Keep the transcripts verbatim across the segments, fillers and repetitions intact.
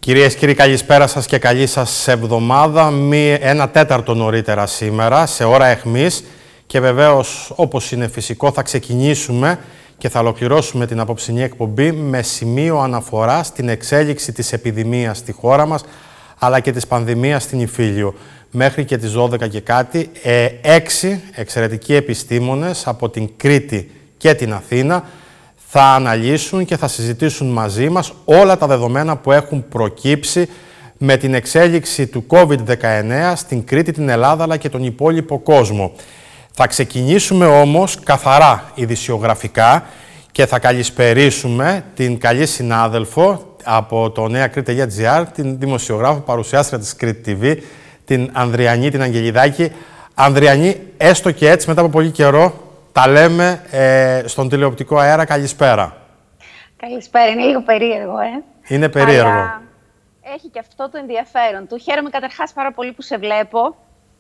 Κυρίες και κύριοι, καλησπέρα σας και καλή σας εβδομάδα. Μη, ένα τέταρτο νωρίτερα σήμερα, σε ώρα αιχμής. Και βεβαίως, όπως είναι φυσικό, θα ξεκινήσουμε και θα ολοκληρώσουμε την απόψινή εκπομπή με σημείο αναφορά στην εξέλιξη της επιδημίας στη χώρα μας, αλλά και της πανδημίας στην Ιφίλιο. Μέχρι και τις δώδεκα και κάτι, ε, έξι εξαιρετικοί επιστήμονες από την Κρήτη και την Αθήνα θα αναλύσουν και θα συζητήσουν μαζί μας όλα τα δεδομένα που έχουν προκύψει με την εξέλιξη του κόβιντ δεκαεννέα στην Κρήτη, την Ελλάδα αλλά και τον υπόλοιπο κόσμο. Θα ξεκινήσουμε όμως καθαρά ειδησιογραφικά και θα καλησπερίσουμε την καλή συνάδελφο από το νέα κρήτη τελεία τζι άρ, την δημοσιογράφο παρουσιάστρια της Κρήτη τι βι, την Ανδριανή την Αγγελιδάκη. Ανδριανή, έστω και έτσι μετά από πολύ καιρό, τα λέμε ε, στον τηλεοπτικό αέρα. Καλησπέρα. Καλησπέρα. Είναι λίγο περίεργο, ε. Είναι περίεργο. Αλλά έχει και αυτό το ενδιαφέρον του. Χαίρομαι καταρχάς πάρα πολύ που σε βλέπω.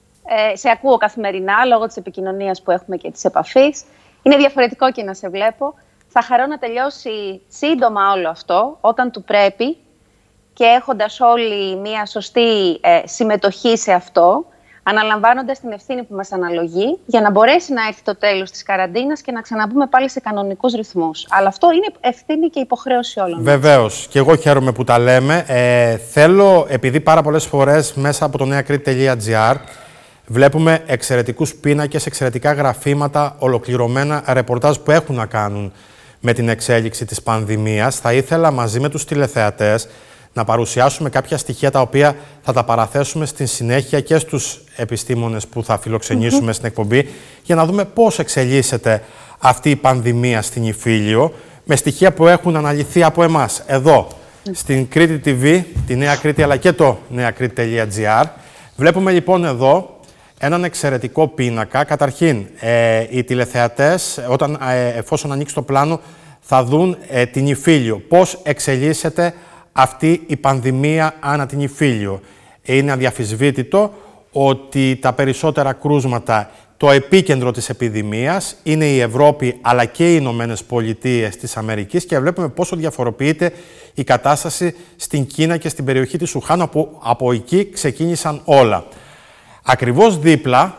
Ε, σε ακούω καθημερινά λόγω της επικοινωνίας που έχουμε και της επαφής. Είναι διαφορετικό και να σε βλέπω. Θα χαρώ να τελειώσει σύντομα όλο αυτό, όταν του πρέπει και έχοντας όλοι μια σωστή ε, συμμετοχή σε αυτό, αναλαμβάνοντας την ευθύνη που μας αναλογεί, για να μπορέσει να έρθει το τέλος της καραντίνας και να ξαναμπούμε πάλι σε κανονικούς ρυθμούς. Αλλά αυτό είναι ευθύνη και υποχρέωση όλων. Βεβαίως. Και εγώ χαίρομαι που τα λέμε. Ε, θέλω, επειδή πάρα πολλές φορές μέσα από το νέα κρήτη τελεία τζι άρ βλέπουμε εξαιρετικούς πίνακες, εξαιρετικά γραφήματα, ολοκληρωμένα ρεπορτάζ που έχουν να κάνουν με την εξέλιξη της πανδημίας, θα ήθελα μαζί με τους τηλεθεατές να παρουσιάσουμε κάποια στοιχεία τα οποία θα τα παραθέσουμε στην συνέχεια και στους επιστήμονες που θα φιλοξενήσουμε mm-hmm. στην εκπομπή, για να δούμε πώς εξελίσσεται αυτή η πανδημία στην Ιφίλιο, με στοιχεία που έχουν αναλυθεί από εμάς εδώ, mm-hmm. στην Κρήτη τι βι, τη Νέα Κρήτη αλλά και το νέα κρήτη τελεία τζι άρ. Βλέπουμε λοιπόν εδώ έναν εξαιρετικό πίνακα. Καταρχήν, ε, οι τηλεθεατές, όταν, ε, εφόσον ανοίξει το πλάνο, θα δουν ε, την Ιφίλιο. Πώς εξελίσσεται αυτή η πανδημία ανά την Ιφίλιο. Είναι αδιαφυσβήτητο ότι τα περισσότερα κρούσματα, το επίκεντρο της επιδημίας, είναι η Ευρώπη αλλά και οι Ηνωμένες Πολιτείες της Αμερικής, και βλέπουμε πόσο διαφοροποιείται η κατάσταση στην Κίνα και στην περιοχή της Ουχάν, όπου από εκεί ξεκίνησαν όλα. Ακριβώς δίπλα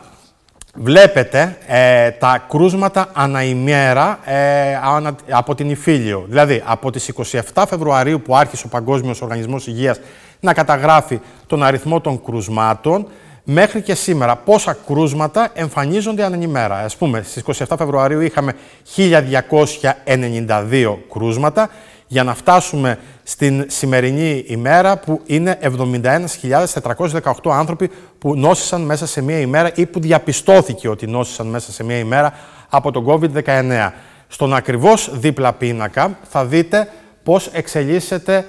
βλέπετε ε, τα κρούσματα ανά ημέρα ε, ανα, από την Ιφίλιο. Δηλαδή, από τις είκοσι επτά Φεβρουαρίου που άρχισε ο Παγκόσμιος Οργανισμός Υγείας να καταγράφει τον αριθμό των κρούσματων, μέχρι και σήμερα πόσα κρούσματα εμφανίζονται ανά ημέρα. Ας πούμε, στις είκοσι επτά Φεβρουαρίου είχαμε χίλια διακόσια ενενήντα δύο κρούσματα, για να φτάσουμε στην σημερινή ημέρα που είναι εβδομήντα ένα χιλιάδες τετρακόσιοι δεκαοκτώ άνθρωποι που νόσησαν μέσα σε μία ημέρα ή που διαπιστώθηκε ότι νόσησαν μέσα σε μία ημέρα από τον κόβιντ δεκαεννέα. Στον ακριβώς δίπλα πίνακα θα δείτε πώς εξελίσσεται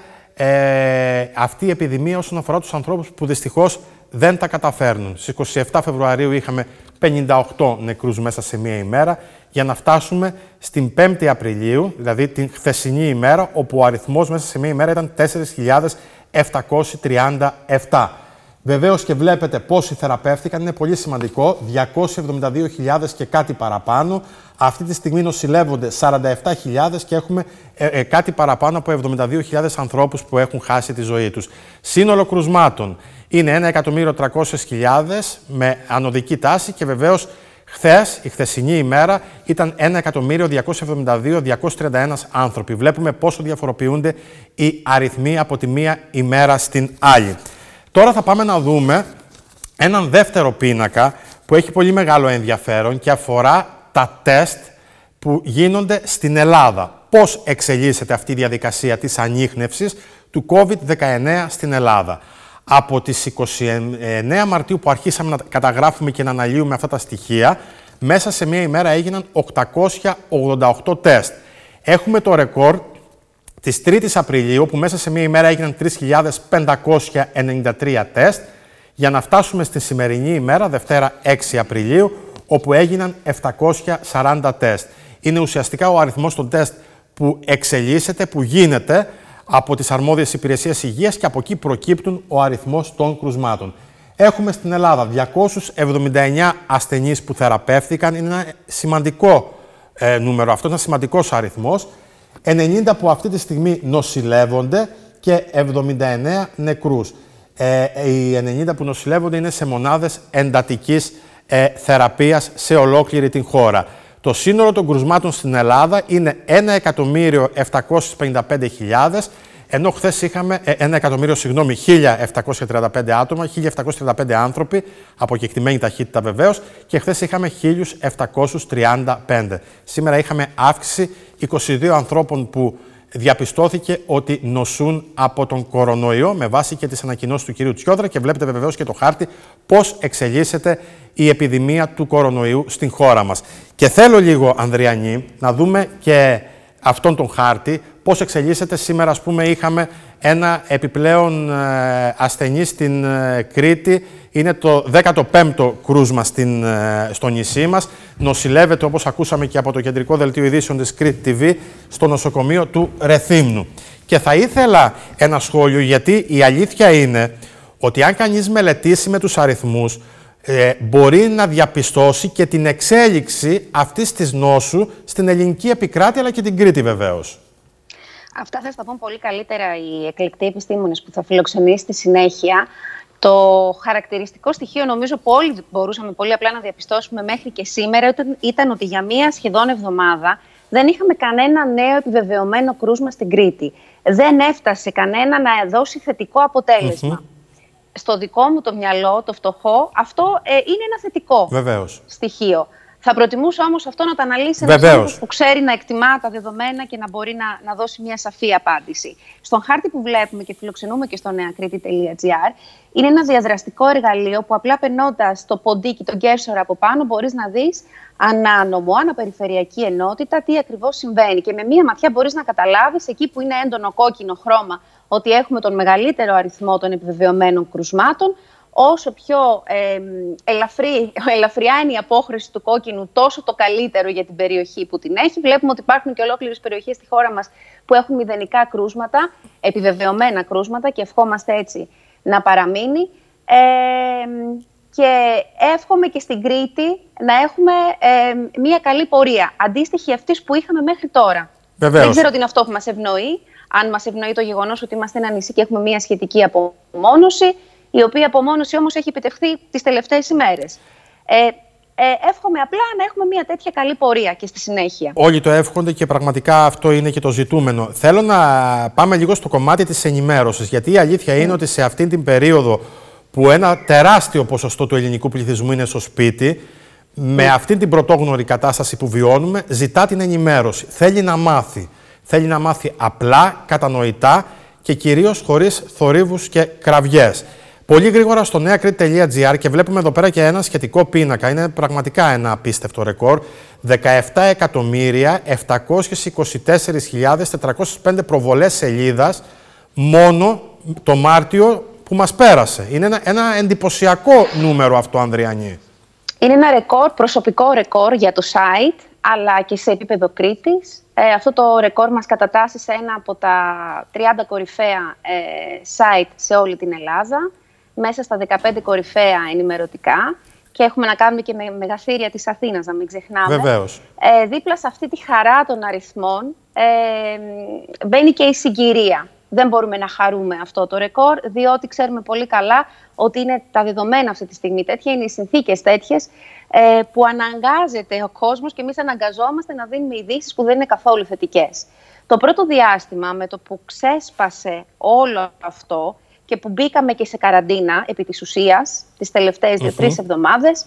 ε, αυτή η επιδημία όσον αφορά τους ανθρώπους που δυστυχώς δεν τα καταφέρνουν. Στις είκοσι επτά Φεβρουαρίου είχαμε πενήντα οκτώ νεκρούς μέσα σε μία ημέρα, για να φτάσουμε στην πέμπτη Απριλίου, δηλαδή την χθεσινή ημέρα, όπου ο αριθμός μέσα σε μία ημέρα ήταν τέσσερις χιλιάδες επτακόσιοι τριάντα επτά. Βεβαίως και βλέπετε πόσοι θεραπεύτηκαν, είναι πολύ σημαντικό, διακόσιες εβδομήντα δύο χιλιάδες και κάτι παραπάνω. Αυτή τη στιγμή νοσηλεύονται σαράντα επτά χιλιάδες και έχουμε ε, ε, κάτι παραπάνω από εβδομήντα δύο χιλιάδες ανθρώπους που έχουν χάσει τη ζωή τους. Σύνολο κρουσμάτων είναι ένα εκατομμύριο τριακόσιες χιλιάδες με ανωδική τάση, και βεβαίως χθες, η χθεσινή ημέρα, ήταν ένα εκατομμύριο διακόσιες εβδομήντα δύο χιλιάδες διακόσιοι τριάντα ένα άνθρωποι. Βλέπουμε πόσο διαφοροποιούνται οι αριθμοί από τη μία ημέρα στην άλλη. Τώρα θα πάμε να δούμε έναν δεύτερο πίνακα που έχει πολύ μεγάλο ενδιαφέρον και αφορά τα τεστ που γίνονται στην Ελλάδα. Πώς εξελίσσεται αυτή η διαδικασία της ανίχνευσης του κόβιντ δεκαεννέα στην Ελλάδα. Από τις είκοσι εννέα Μαρτίου που αρχίσαμε να καταγράφουμε και να αναλύουμε αυτά τα στοιχεία, μέσα σε μία ημέρα έγιναν οκτακόσια ογδόντα οκτώ τεστ. Έχουμε το ρεκόρ της τρίτης Απριλίου, που μέσα σε μία ημέρα έγιναν τρεις χιλιάδες πεντακόσια ενενήντα τρία τεστ, για να φτάσουμε στη σημερινή ημέρα, Δευτέρα έξι Απριλίου, όπου έγιναν επτακόσια σαράντα τεστ. Είναι ουσιαστικά ο αριθμός των τεστ που εξελίσσεται, που γίνεται από τις αρμόδιες υπηρεσίες υγείας, και από εκεί προκύπτουν ο αριθμός των κρουσμάτων. Έχουμε στην Ελλάδα διακόσιους εβδομήντα εννέα ασθενείς που θεραπεύτηκαν. Είναι ένα σημαντικό ε, νούμερο αυτό, ένα σημαντικός αριθμός. ενενήντα που αυτή τη στιγμή νοσηλεύονται και εβδομήντα εννέα νεκρούς. Ε, οι ενενήντα που νοσηλεύονται είναι σε μονάδες εντατικής ε, θεραπείας σε ολόκληρη την χώρα. Το σύνολο των κρουσμάτων στην Ελλάδα είναι ένα εκατομμύριο επτακόσιες πενήντα πέντε χιλιάδες, ενώ χθες είχαμε ένα εκατομμύριο, συγγνώμη, χίλια επτακόσια τριάντα πέντε άτομα, χίλια επτακόσια τριάντα πέντε άνθρωποι, από κεκτημένη ταχύτητα βεβαίως, και χθες είχαμε χίλια επτακόσια τριάντα πέντε. Σήμερα είχαμε αύξηση είκοσι δύο ανθρώπων που διαπιστώθηκε ότι νοσούν από τον κορονοϊό, με βάση και τις ανακοινώσεις του κυρίου Τσιόδρα, και βλέπετε βεβαίως και το χάρτη πώς εξελίσσεται η επιδημία του κορονοϊού στην χώρα μας. Και θέλω λίγο, Ανδριανή, να δούμε και αυτόν τον χάρτη, πώς εξελίσσεται. Σήμερα, ας πούμε, είχαμε ένα επιπλέον ε, ασθενή στην ε, Κρήτη. Είναι το δέκατο πέμπτο κρούσμα στην, ε, στο νησί μας. Νοσηλεύεται, όπως ακούσαμε και από το κεντρικό δελτίο ειδήσεων της Κρήτη τι βι, στο νοσοκομείο του Ρεθύμνου. Και θα ήθελα ένα σχόλιο, γιατί η αλήθεια είναι ότι αν κανείς μελετήσει με τους αριθμούς, Ε, μπορεί να διαπιστώσει και την εξέλιξη αυτής της νόσου στην ελληνική επικράτεια, αλλά και την Κρήτη βεβαίως. Αυτά θα στα πούν πολύ καλύτερα οι εκλεκτοί επιστήμονες που θα φιλοξενήσει στη συνέχεια. Το χαρακτηριστικό στοιχείο, νομίζω που όλοι μπορούσαμε πολύ απλά να διαπιστώσουμε μέχρι και σήμερα, ήταν, ήταν ότι για μία σχεδόν εβδομάδα δεν είχαμε κανένα νέο επιβεβαιωμένο κρούσμα στην Κρήτη. Δεν έφτασε κανένα να δώσει θετικό αποτέλεσμα. Mm-hmm. Στο δικό μου το μυαλό, το φτωχό, αυτό ε, είναι ένα θετικό Βεβαίως. στοιχείο. Θα προτιμούσα όμως αυτό να το αναλύσει ένας άνθρωπος που ξέρει να εκτιμά τα δεδομένα και να μπορεί να, να δώσει μια σαφή απάντηση. Στον χάρτη που βλέπουμε και φιλοξενούμε και στο νεακρήτη τελεία τζι άρ, είναι ένα διαδραστικό εργαλείο που απλά περνώντας το ποντίκι, τον κέρσορα από πάνω, μπορείς να δεις ανά νομό, ανά περιφερειακή ενότητα, τι ακριβώς συμβαίνει. Και με μία ματιά μπορείς να καταλάβεις εκεί που είναι έντονο κόκκινο χρώμα ότι έχουμε τον μεγαλύτερο αριθμό των επιβεβαιωμένων κρουσμάτων. Όσο πιο ε, ελαφρύ, ελαφριά είναι η απόχρωση του κόκκινου, τόσο το καλύτερο για την περιοχή που την έχει. Βλέπουμε ότι υπάρχουν και ολόκληρες περιοχές στη χώρα μας που έχουν μηδενικά κρούσματα, επιβεβαιωμένα κρούσματα, και ευχόμαστε έτσι να παραμείνει. Ε, και εύχομαι και στην Κρήτη να έχουμε ε, μια καλή πορεία, αντίστοιχη αυτής που είχαμε μέχρι τώρα. Βεβαίως. Δεν ξέρω τι είναι αυτό που μας ευνοεί. Αν μας ευνοεί το γεγονός ότι είμαστε ένα νησί και έχουμε μια σχετική απομόνωση, η οποία απομόνωση όμως έχει επιτευχθεί τις τελευταίες ημέρες. Ε, ε, εύχομαι απλά να έχουμε μια τέτοια καλή πορεία και στη συνέχεια. Όλοι το εύχονται και πραγματικά αυτό είναι και το ζητούμενο. Θέλω να πάμε λίγο στο κομμάτι της ενημέρωσης, γιατί η αλήθεια είναι mm. ότι σε αυτήν την περίοδο που ένα τεράστιο ποσοστό του ελληνικού πληθυσμού είναι στο σπίτι, mm. με αυτήν την πρωτόγνωρη κατάσταση που βιώνουμε, ζητά την ενημέρωση. Θέλει να μάθει. Θέλει να μάθει απλά, κατανοητά και κυρίως χωρίς θορύβους και κραυγές. Πολύ γρήγορα στο νεακρήτη τελεία τζι άρ, και βλέπουμε εδώ πέρα και ένα σχετικό πίνακα. Είναι πραγματικά ένα απίστευτο ρεκόρ. δεκαεπτά εκατομμύρια επτακόσιες είκοσι τέσσερις χιλιάδες τετρακόσιες πέντε προβολές σελίδας μόνο το Μάρτιο που μας πέρασε. Είναι ένα, ένα εντυπωσιακό νούμερο αυτό, Ανδριανή. Είναι ένα ρεκόρ, προσωπικό ρεκόρ για το site, αλλά και σε επίπεδο Κρήτης. Ε, αυτό το ρεκόρ μας κατατάσσει σε ένα από τα τριάντα κορυφαία ε, site σε όλη την Ελλάδα, μέσα στα δεκαπέντε κορυφαία ενημερωτικά, και έχουμε να κάνουμε και με μεγαθύρια της Αθήνας, να μην ξεχνάμε. Βεβαίως. Ε, δίπλα σε αυτή τη χαρά των αριθμών ε, μπαίνει και η συγκυρία. Δεν μπορούμε να χαρούμε αυτό το ρεκόρ, διότι ξέρουμε πολύ καλά ότι είναι τα δεδομένα αυτή τη στιγμή τέτοια, είναι οι συνθήκες τέτοιες, ε, που αναγκάζεται ο κόσμος και εμείς αναγκαζόμαστε να δίνουμε ειδήσεις που δεν είναι καθόλου θετικές. Το πρώτο διάστημα, με το που ξέσπασε όλο αυτό και που μπήκαμε και σε καραντίνα επί της ουσίας τις τελευταίες mm-hmm. δύο-τρεις εβδομάδες,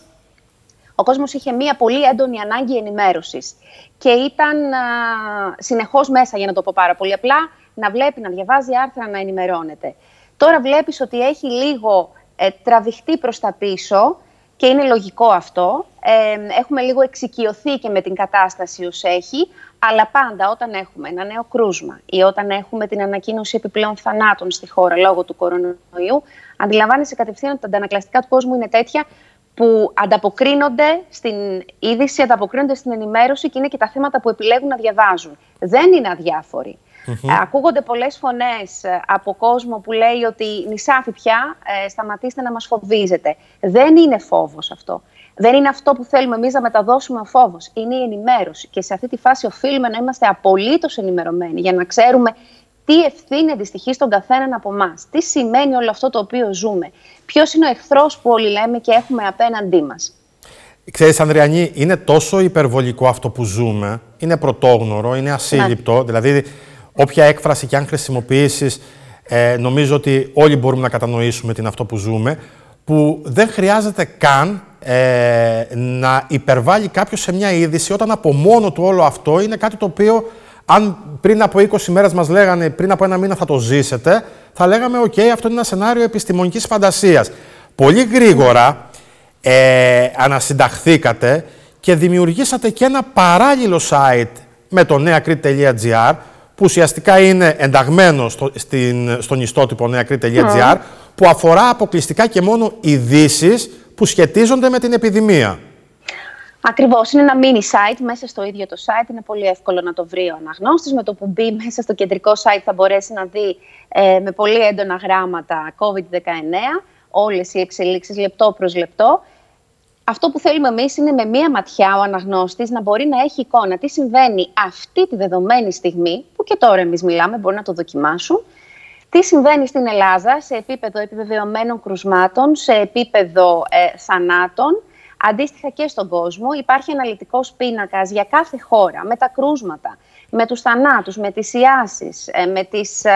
ο κόσμος είχε μία πολύ έντονη ανάγκη ενημέρωσης και ήταν α, συνεχώς μέσα, για να το πω πάρα πολύ απλά, να βλέπει, να διαβάζει άρθρα, να ενημερώνεται. Τώρα βλέπεις ότι έχει λίγο ε, τραβηχτεί προς τα πίσω και είναι λογικό αυτό. Ε, έχουμε λίγο εξοικειωθεί και με την κατάσταση ως έχει, αλλά πάντα όταν έχουμε ένα νέο κρούσμα ή όταν έχουμε την ανακοίνωση επιπλέον θανάτων στη χώρα λόγω του κορονοϊού, αντιλαμβάνεσαι κατευθείαν ότι τα αντανακλαστικά του κόσμου είναι τέτοια που ανταποκρίνονται στην είδηση, ανταποκρίνονται στην ενημέρωση και είναι και τα θέματα που επιλέγουν να διαβάζουν. Δεν είναι αδιάφοροι. Mm-hmm. Ε, ακούγονται πολλές φωνές από κόσμο που λέει ότι νησάφι πια, ε, σταματήστε να μας φοβίζετε. Δεν είναι φόβος αυτό. Δεν είναι αυτό που θέλουμε εμείς να μεταδώσουμε ο φόβος. Είναι η ενημέρωση. Και σε αυτή τη φάση οφείλουμε να είμαστε απολύτως ενημερωμένοι για να ξέρουμε τι ευθύνη αντιστοιχεί στον καθέναν από εμάς, τι σημαίνει όλο αυτό το οποίο ζούμε, ποιος είναι ο εχθρός που όλοι λέμε και έχουμε απέναντί μας. Ξέρεις, Ανδριανή, είναι τόσο υπερβολικό αυτό που ζούμε, είναι πρωτόγνωρο, είναι ασύλληπτο, ναι. Δηλαδή όποια έκφραση και αν χρησιμοποιήσεις, ε, νομίζω ότι όλοι μπορούμε να κατανοήσουμε τι είναι αυτό που ζούμε, που δεν χρειάζεται καν ε, να υπερβάλλει κάποιος σε μια είδηση, όταν από μόνο του όλο αυτό είναι κάτι το οποίο, αν πριν από είκοσι μέρες μας λέγανε, πριν από ένα μήνα θα το ζήσετε, θα λέγαμε, οκ, okay, αυτό είναι ένα σενάριο επιστημονικής φαντασίας. Πολύ γρήγορα ε, ανασυνταχθήκατε και δημιουργήσατε και ένα παράλληλο site με το νέα κρήτη τελεία τζι άρ, που ουσιαστικά είναι ενταγμένο στο, στην, στον ιστότυπο νέα κρήτη τελεία τζι άρ, mm. που αφορά αποκλειστικά και μόνο ειδήσεις που σχετίζονται με την επιδημία. Ακριβώς, είναι ένα mini site μέσα στο ίδιο το site, είναι πολύ εύκολο να το βρει ο αναγνώστης. Με το που μπει μέσα στο κεντρικό site θα μπορέσει να δει ε, με πολύ έντονα γράμματα κόβιντ δεκαεννέα, όλες οι εξελίξεις λεπτό προς λεπτό. Αυτό που θέλουμε εμείς είναι με μία ματιά ο αναγνώστης να μπορεί να έχει εικόνα τι συμβαίνει αυτή τη δεδομένη στιγμή, που και τώρα εμείς μιλάμε, μπορεί να το δοκιμάσουν, τι συμβαίνει στην Ελλάδα σε επίπεδο επιβεβαιωμένων κρουσμάτων, σε επίπεδο ε, θανάτων, αντίστοιχα και στον κόσμο. Υπάρχει αναλυτικός πίνακας για κάθε χώρα, με τα κρούσματα, με τους θανάτους, με τις ιάσεις, με, τις,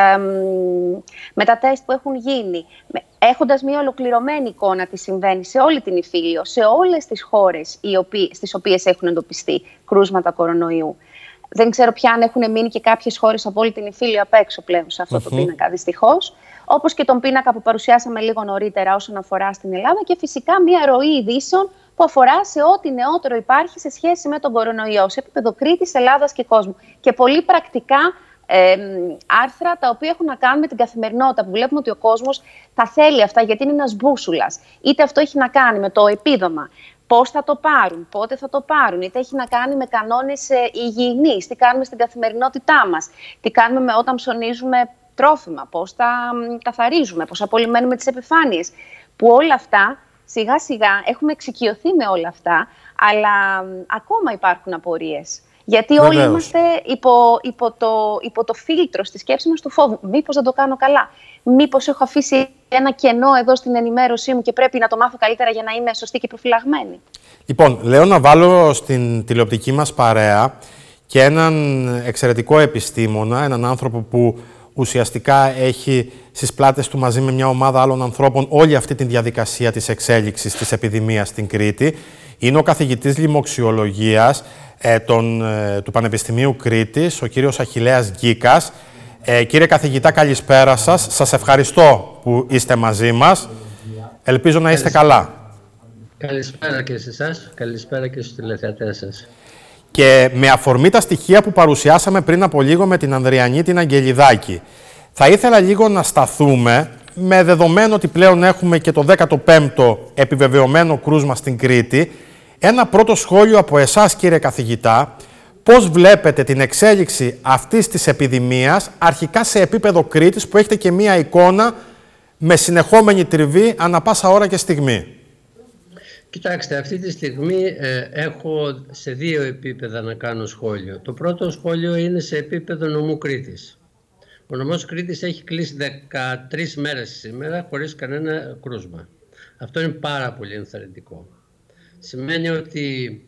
με τα τεστ που έχουν γίνει, έχοντας μια ολοκληρωμένη εικόνα τι συμβαίνει σε όλη την Ιφίλιο, σε όλες τις χώρες οι οποίες, στις οποίες έχουν εντοπιστεί κρούσματα κορονοϊού. Δεν ξέρω πια αν έχουν μείνει και κάποιες χώρες από όλη την Ιφίλιο απ' έξω πλέον σε αυτό uh-huh. το πίνακα, δυστυχώς. Όπως και τον πίνακα που παρουσιάσαμε λίγο νωρίτερα όσον αφορά στην Ελλάδα, και φυσικά μια ροή ειδήσεων που αφορά σε ό,τι νεότερο υπάρχει σε σχέση με τον κορονοϊό, σε επίπεδο Κρήτης, Ελλάδας και κόσμου. Και πολύ πρακτικά ε, άρθρα τα οποία έχουν να κάνουν με την καθημερινότητα, που βλέπουμε ότι ο κόσμος τα θέλει αυτά, γιατί είναι ένας μπούσουλας. Είτε αυτό έχει να κάνει με το επίδομα, πώς θα το πάρουν, πότε θα το πάρουν, είτε έχει να κάνει με κανόνες ε, υγιεινής, τι κάνουμε στην καθημερινότητά μας, τι κάνουμε με, όταν ψωνίζουμε τρόφιμα, πώς τα μ, καθαρίζουμε, πώς απολυμμένουμε τις επιφάνειες. Που όλα αυτά, σιγά σιγά, έχουμε εξοικειωθεί με όλα αυτά, αλλά μ, ακόμα υπάρχουν απορίες. Γιατί Βεβαίως. όλοι είμαστε υπό, υπό, το, υπό το φίλτρο στη σκέψη μας του φόβου. Μήπως δεν το κάνω καλά, μήπως έχω αφήσει ένα κενό εδώ στην ενημέρωσή μου και πρέπει να το μάθω καλύτερα για να είμαι σωστή και προφυλαγμένη. Λοιπόν, λέω να βάλω στην τηλεοπτική μας παρέα και έναν εξαιρετικό επιστήμονα, έναν άνθρωπο που ουσιαστικά έχει στις πλάτες του μαζί με μια ομάδα άλλων ανθρώπων όλη αυτή τη διαδικασία της εξέλιξης της επιδημίας στην Κρήτη. Είναι ο καθηγητής λοιμοξιολογίας ε, τον, ε, του Πανεπιστημίου Κρήτης, ο κύριος Αχιλλέας Γκίκας. Ε, κύριε καθηγητά, καλησπέρα σας. Σας ευχαριστώ που είστε μαζί μας. Ελπίζω να είστε καλά. Καλησπέρα και σε εσάς, καλησπέρα και στους τηλεθεατές σας. Και με αφορμή τα στοιχεία που παρουσιάσαμε πριν από λίγο με την Ανδριανή την Αγγελιδάκη, θα ήθελα λίγο να σταθούμε, με δεδομένο ότι πλέον έχουμε και το δέκατο πέμπτο επιβεβαιωμένο κρούσμα στην Κρήτη, ένα πρώτο σχόλιο από εσάς, κύριε καθηγητά, πώς βλέπετε την εξέλιξη αυτής της επιδημίας, αρχικά σε επίπεδο Κρήτης, που έχετε και μία εικόνα με συνεχόμενη τριβή ανά πάσα ώρα και στιγμή. Κοιτάξτε, αυτή τη στιγμή ε, έχω σε δύο επίπεδα να κάνω σχόλιο. Το πρώτο σχόλιο είναι σε επίπεδο νομού Κρήτης. Ο νομός Κρήτης έχει κλείσει δεκατρείς μέρες σήμερα χωρίς κανένα κρούσμα. Αυτό είναι πάρα πολύ ενθαρρυντικό. Σημαίνει ότι,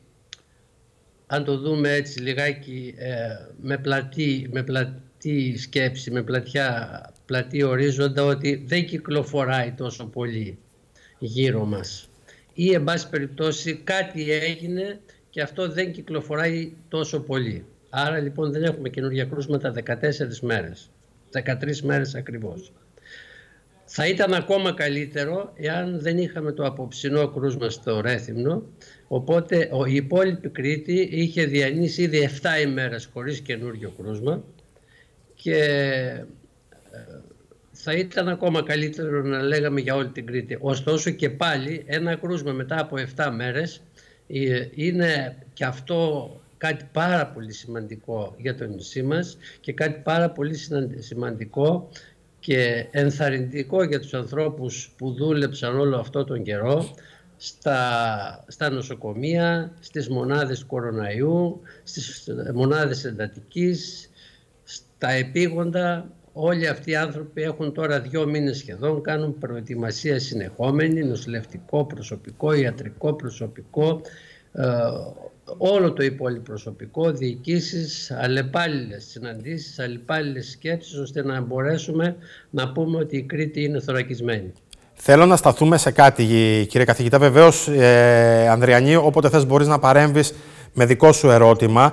αν το δούμε έτσι λιγάκι ε, με, πλατή, με πλατή σκέψη, με πλατιά, πλατή ορίζοντα, ότι δεν κυκλοφοράει τόσο πολύ γύρω μας. Ή, εν πάση περιπτώσει, κάτι έγινε και αυτό δεν κυκλοφοράει τόσο πολύ. Άρα, λοιπόν, δεν έχουμε καινούργια κρούσματα δεκατέσσερις μέρες. δεκατρείς μέρες ακριβώς. Θα ήταν ακόμα καλύτερο εάν δεν είχαμε το απόψινό κρούσμα στο Ρέθυμνο. Οπότε η υπόλοιπη Κρήτη είχε διανύσει ήδη επτά ημέρες χωρίς καινούργιο κρούσμα και θα ήταν ακόμα καλύτερο να λέγαμε για όλη την Κρήτη. Ωστόσο και πάλι ένα κρούσμα μετά από επτά μέρες είναι και αυτό κάτι πάρα πολύ σημαντικό για το νησί μας και κάτι πάρα πολύ σημαντικό και ενθαρρυντικό για τους ανθρώπους που δούλεψαν όλο αυτό τον καιρό στα, στα νοσοκομεία, στις μονάδες κοροναϊού, στις μονάδες εντατικής, στα επίγοντα, Όλοι αυτοί οι άνθρωποι έχουν τώρα δύο μήνες σχεδόν, κάνουν προετοιμασία συνεχόμενη, νοσηλευτικό προσωπικό, ιατρικό προσωπικό, ε, όλο το υπόλοιπο προσωπικό, διοικήσεις, αλλεπάλληλες συναντήσεις, αλλεπάλληλες σκέψεις, ώστε να μπορέσουμε να πούμε ότι η Κρήτη είναι θωρακισμένη. Θέλω να σταθούμε σε κάτι, κύριε καθηγητά. Βεβαίως, ε, Ανδριανή, όποτε θες μπορείς να παρέμβεις με δικό σου ερώτημα.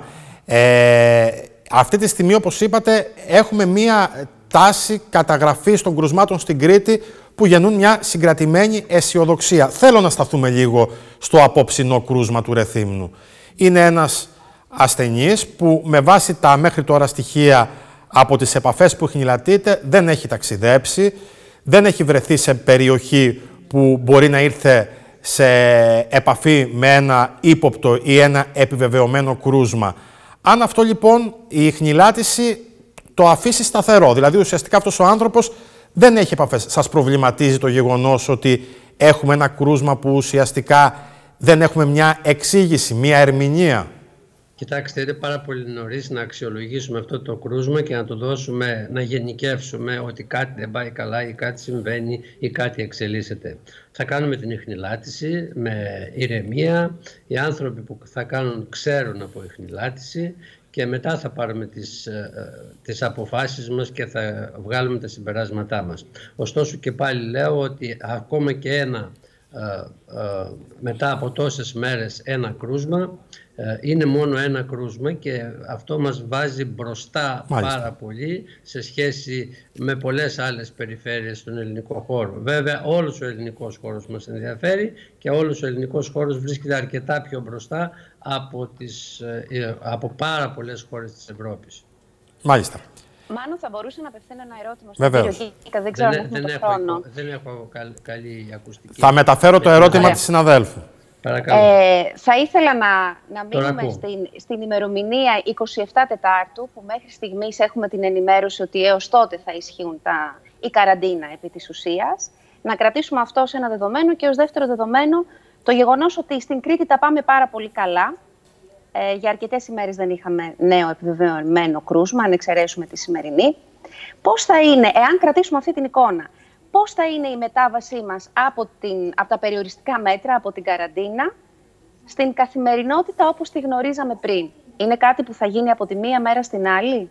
Ε, αυτή τη στιγμή, όπως είπατε, έχουμε μία τάση καταγραφής των κρουσμάτων στην Κρήτη που γεννούν μια συγκρατημένη αισιοδοξία. Θέλω να σταθούμε λίγο στο απόψινό κρούσμα του Ρεθύμνου. Είναι ένας ασθενής που με βάση τα μέχρι τώρα στοιχεία από τις επαφές που χνηλατείται δεν έχει ταξιδέψει, δεν έχει βρεθεί σε περιοχή που μπορεί να ήρθε σε επαφή με ένα ύποπτο ή ένα επιβεβαιωμένο κρούσμα. Αν αυτό λοιπόν η χνηλάτιση το αφήσει σταθερό, δηλαδή ουσιαστικά αυτός ο άνθρωπος δεν έχει επαφές. Σας προβληματίζει το γεγονός ότι έχουμε ένα κρούσμα που ουσιαστικά δεν έχουμε μια εξήγηση, μια ερμηνεία? Κοιτάξτε, είναι πάρα πολύ νωρίς να αξιολογήσουμε αυτό το κρούσμα και να το δώσουμε, να γενικεύσουμε ότι κάτι δεν πάει καλά ή κάτι συμβαίνει ή κάτι εξελίσσεται. Θα κάνουμε την ιχνηλάτιση με ηρεμία. Οι άνθρωποι που θα κάνουν ξέρουν από ιχνηλάτιση και μετά θα πάρουμε τις, τις αποφάσεις μας και θα βγάλουμε τα συμπεράσματά μας. Ωστόσο και πάλι λέω ότι ακόμα και ένα ε, ε, μετά από τόσες μέρες ένα κρούσμα είναι μόνο ένα κρούσμα και αυτό μας βάζει μπροστά Μάλιστα. πάρα πολύ σε σχέση με πολλές άλλες περιφέρειες στον ελληνικό χώρο. Βέβαια όλος ο ελληνικός χώρος μας ενδιαφέρει και όλος ο ελληνικός χώρος βρίσκεται αρκετά πιο μπροστά από, τις, από πάρα πολλές χώρες της Ευρώπης. Μάλιστα. Μάνο, θα μπορούσα να απευθύνω ένα ερώτημα στον κύριο Κίκα. Δεν ξέρω αν έχουμε δεν το χρόνο. Έχω, δεν έχω καλ, καλή ακουστική. Θα μεταφέρω το ερώτημα Ωραία. της συναδέλφου. Ε, θα ήθελα να, να μείνουμε στην, στην ημερομηνία εικοστή εβδόμη Τετάρτου, που μέχρι στιγμής έχουμε την ενημέρωση ότι έως τότε θα ισχύουν τα, η καραντίνα επί της ουσίας. Να κρατήσουμε αυτό ως ένα δεδομένο και ως δεύτερο δεδομένο το γεγονός ότι στην Κρήτη τα πάμε πάρα πολύ καλά. Ε, για αρκετές ημέρες δεν είχαμε νέο επιβεβαιωμένο κρούσμα, αν εξαιρέσουμε τη σημερινή. Πώς θα είναι, εάν κρατήσουμε αυτή την εικόνα, πώς θα είναι η μετάβασή μας από, την, από τα περιοριστικά μέτρα, από την καραντίνα, στην καθημερινότητα όπως τη γνωρίζαμε πριν? Είναι κάτι που θα γίνει από τη μία μέρα στην άλλη?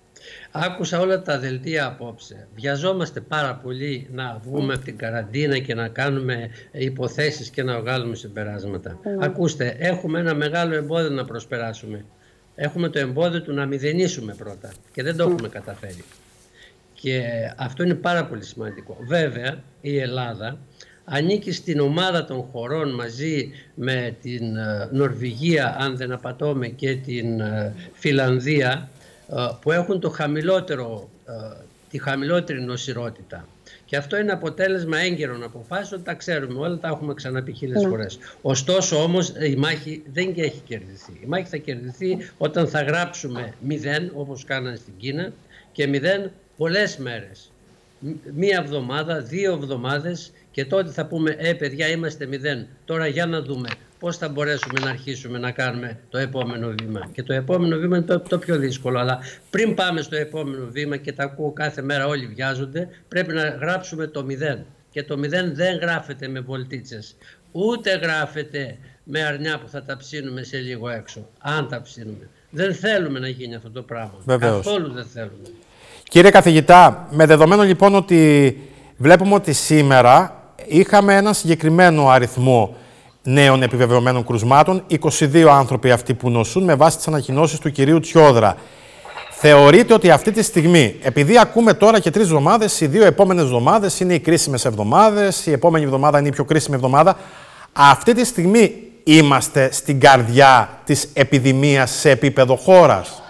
Άκουσα όλα τα δελτία απόψε. Βιαζόμαστε πάρα πολύ να βγούμε από την καραντίνα και να κάνουμε υποθέσεις και να βγάλουμε συμπεράσματα. Mm. Ακούστε, έχουμε ένα μεγάλο εμπόδιο να προσπεράσουμε. Έχουμε το εμπόδιο του να μηδενίσουμε πρώτα και δεν το mm. έχουμε καταφέρει. Και αυτό είναι πάρα πολύ σημαντικό. Βέβαια, η Ελλάδα ανήκει στην ομάδα των χωρών μαζί με την Νορβηγία, αν δεν απατώμε, και την Φιλανδία, που έχουν το χαμηλότερο, τη χαμηλότερη νοσηρότητα. Και αυτό είναι αποτέλεσμα έγκαιρων αποφάσεων, τα ξέρουμε όλα, τα έχουμε ξαναπεί χίλιες ναι. φορές. Ωστόσο όμως η μάχη δεν έχει κερδιθεί. Η μάχη θα κερδιθεί όταν θα γράψουμε μηδέν, όπως κάνανε στην Κίνα, και μηδέν πολλές μέρες. Μία εβδομάδα, δύο εβδομάδες, και τότε θα πούμε «Ε, παιδιά, είμαστε μηδέν, τώρα για να δούμε πώς θα μπορέσουμε να αρχίσουμε να κάνουμε το επόμενο βήμα». Και το επόμενο βήμα είναι το, το πιο δύσκολο, αλλά πριν πάμε στο επόμενο βήμα, και τα ακούω κάθε μέρα, όλοι βιάζονται, πρέπει να γράψουμε το μηδέν. Και το μηδέν δεν γράφεται με βολτίτσες, ούτε γράφεται με αρνιά που θα τα ψήνουμε σε λίγο έξω, αν τα ψήνουμε. Δεν θέλουμε να γίνει αυτό το πράγμα. Βεβαίως. Καθόλου δεν θέλουμε. Κύριε καθηγητά, με δεδομένο λοιπόν ότι βλέπουμε ότι σήμερα είχαμε ένα συγκεκριμένο αριθμό νέων επιβεβαιωμένων κρουσμάτων, είκοσι δύο άνθρωποι αυτοί που νοσούν με βάση τις ανακοινώσεις του κυρίου Τσιόδρα. Θεωρείτε ότι αυτή τη στιγμή, επειδή ακούμε τώρα και τρεις εβδομάδες, οι δύο επόμενες εβδομάδες είναι οι κρίσιμες εβδομάδες, η επόμενη εβδομάδα είναι η πιο κρίσιμη εβδομάδα, αυτή τη στιγμή είμαστε στην καρδιά της επιδημίας σε επίπεδο χώρας?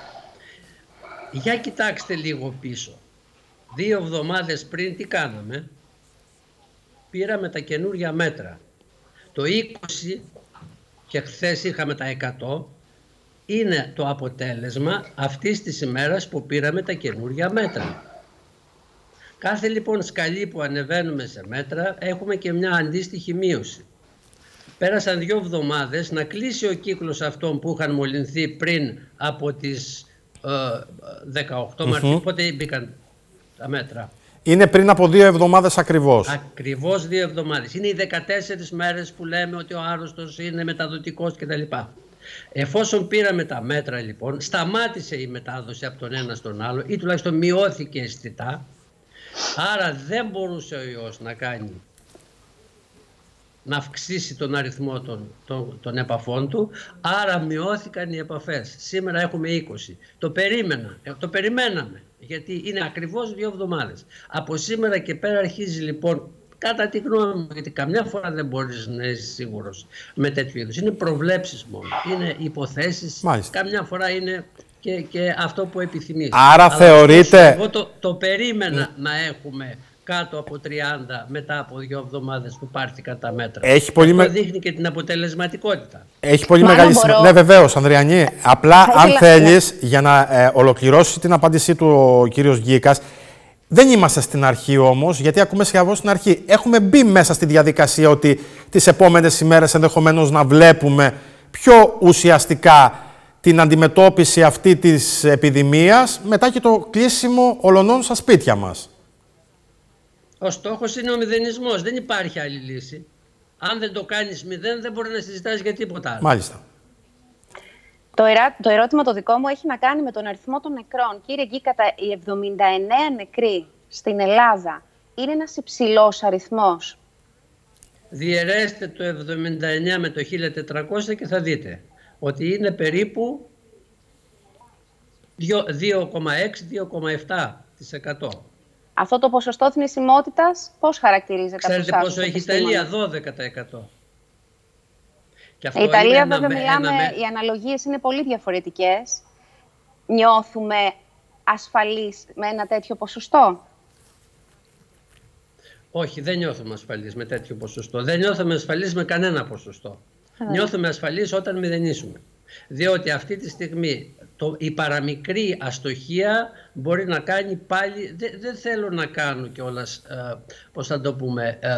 Για κοιτάξτε λίγο πίσω. Δύο εβδομάδες πριν τι κάναμε? Πήραμε τα καινούργια μέτρα. Το είκοσι, και χθες είχαμε τα εκατό, είναι το αποτέλεσμα αυτής της ημέρας που πήραμε τα καινούργια μέτρα. Κάθε λοιπόν σκαλή που ανεβαίνουμε σε μέτρα έχουμε και μια αντίστοιχη μείωση. Πέρασαν δύο εβδομάδες να κλείσει ο κύκλος αυτών που είχαν μολυνθεί πριν από τις δεκαοκτώ Μαρτίου, mm-hmm. πότε μπήκαν, τα μέτρα. Είναι πριν από δύο εβδομάδες ακριβώς. Ακριβώς δύο εβδομάδες. Είναι οι δεκατέσσερις μέρες που λέμε ότι ο άρρωστος είναι μεταδοτικός κτλ. Εφόσον πήραμε τα μέτρα λοιπόν, σταμάτησε η μετάδοση από τον ένα στον άλλο ή τουλάχιστον μειώθηκε αισθητά. Άρα δεν μπορούσε ο ιός να κάνει, να αυξήσει τον αριθμό των, των, των επαφών του, άρα μειώθηκαν οι επαφές. Σήμερα έχουμε είκοσι. Το περίμενα, το περιμέναμε, γιατί είναι ακριβώς δύο εβδομάδες. Από σήμερα και πέρα αρχίζει λοιπόν, κατά τη γνώμη μου, γιατί καμιά φορά δεν μπορείς να είσαι σίγουρος με τέτοιου είδους. Είναι προβλέψεις μόνο, είναι υποθέσεις, Μάλιστα. Καμιά φορά είναι και, και αυτό που επιθυμείς. Άρα αλλά θεωρείτε... Εγώ το, το περίμενα να έχουμε κάτω από τριάντα μετά από δύο εβδομάδες που πάρθηκαν τα μέτρα. Έχει πολύ Αυτό με... δείχνει και την αποτελεσματικότητα. Έχει πολύ Μάνα μεγάλη σημασία. Ναι, βεβαίως, Ανδριανή. Απλά, αν ήθελα... θέλεις, για να ε, ολοκληρώσει την απάντησή του ο κύριος Γκίκας, δεν είμαστε στην αρχή όμως, γιατί ακούμε σχεδόν στην αρχή. Έχουμε μπει μέσα στη διαδικασία ότι τις επόμενες ημέρες ενδεχομένως να βλέπουμε πιο ουσιαστικά την αντιμετώπιση αυτή της επιδημίας μετά και το κλείσιμο ολονών στα σπίτια μας. Ο στόχος είναι ο μηδενισμός. Δεν υπάρχει άλλη λύση. Αν δεν το κάνεις μηδέν, δεν μπορεί να συζητάς για τίποτα άλλο. Μάλιστα. Το, ερά... το ερώτημα το δικό μου έχει να κάνει με τον αριθμό των νεκρών. Κύριε Γκίκατα, οι εβδομήντα εννέα νεκροί στην Ελλάδα είναι ένας υψηλός αριθμός. Διαιρέστε το εβδομήντα εννέα με το χίλια τετρακόσια και θα δείτε ότι είναι περίπου δύο κόμμα έξι με δύο κόμμα επτά τοις εκατό. Αυτό το ποσοστό θνησιμότητας πώς χαρακτηρίζεται? Ξέρετε πόσο έχει η Ιταλία? δώδεκα τοις εκατό. Και αυτό η Ιταλία βέβαια ένα, μιλάμε, ένα... οι αναλογίες είναι πολύ διαφορετικές. Νιώθουμε ασφαλείς με ένα τέτοιο ποσοστό? Όχι, δεν νιώθουμε ασφαλείς με τέτοιο ποσοστό. Δεν νιώθουμε ασφαλείς με κανένα ποσοστό. Mm. Νιώθουμε ασφαλείς όταν μηδενίσουμε. Διότι αυτή τη στιγμή το, η παραμικρή αστοχία μπορεί να κάνει πάλι, δεν, δεν θέλω να κάνω κιόλας, ε, πώς θα το πούμε, ε,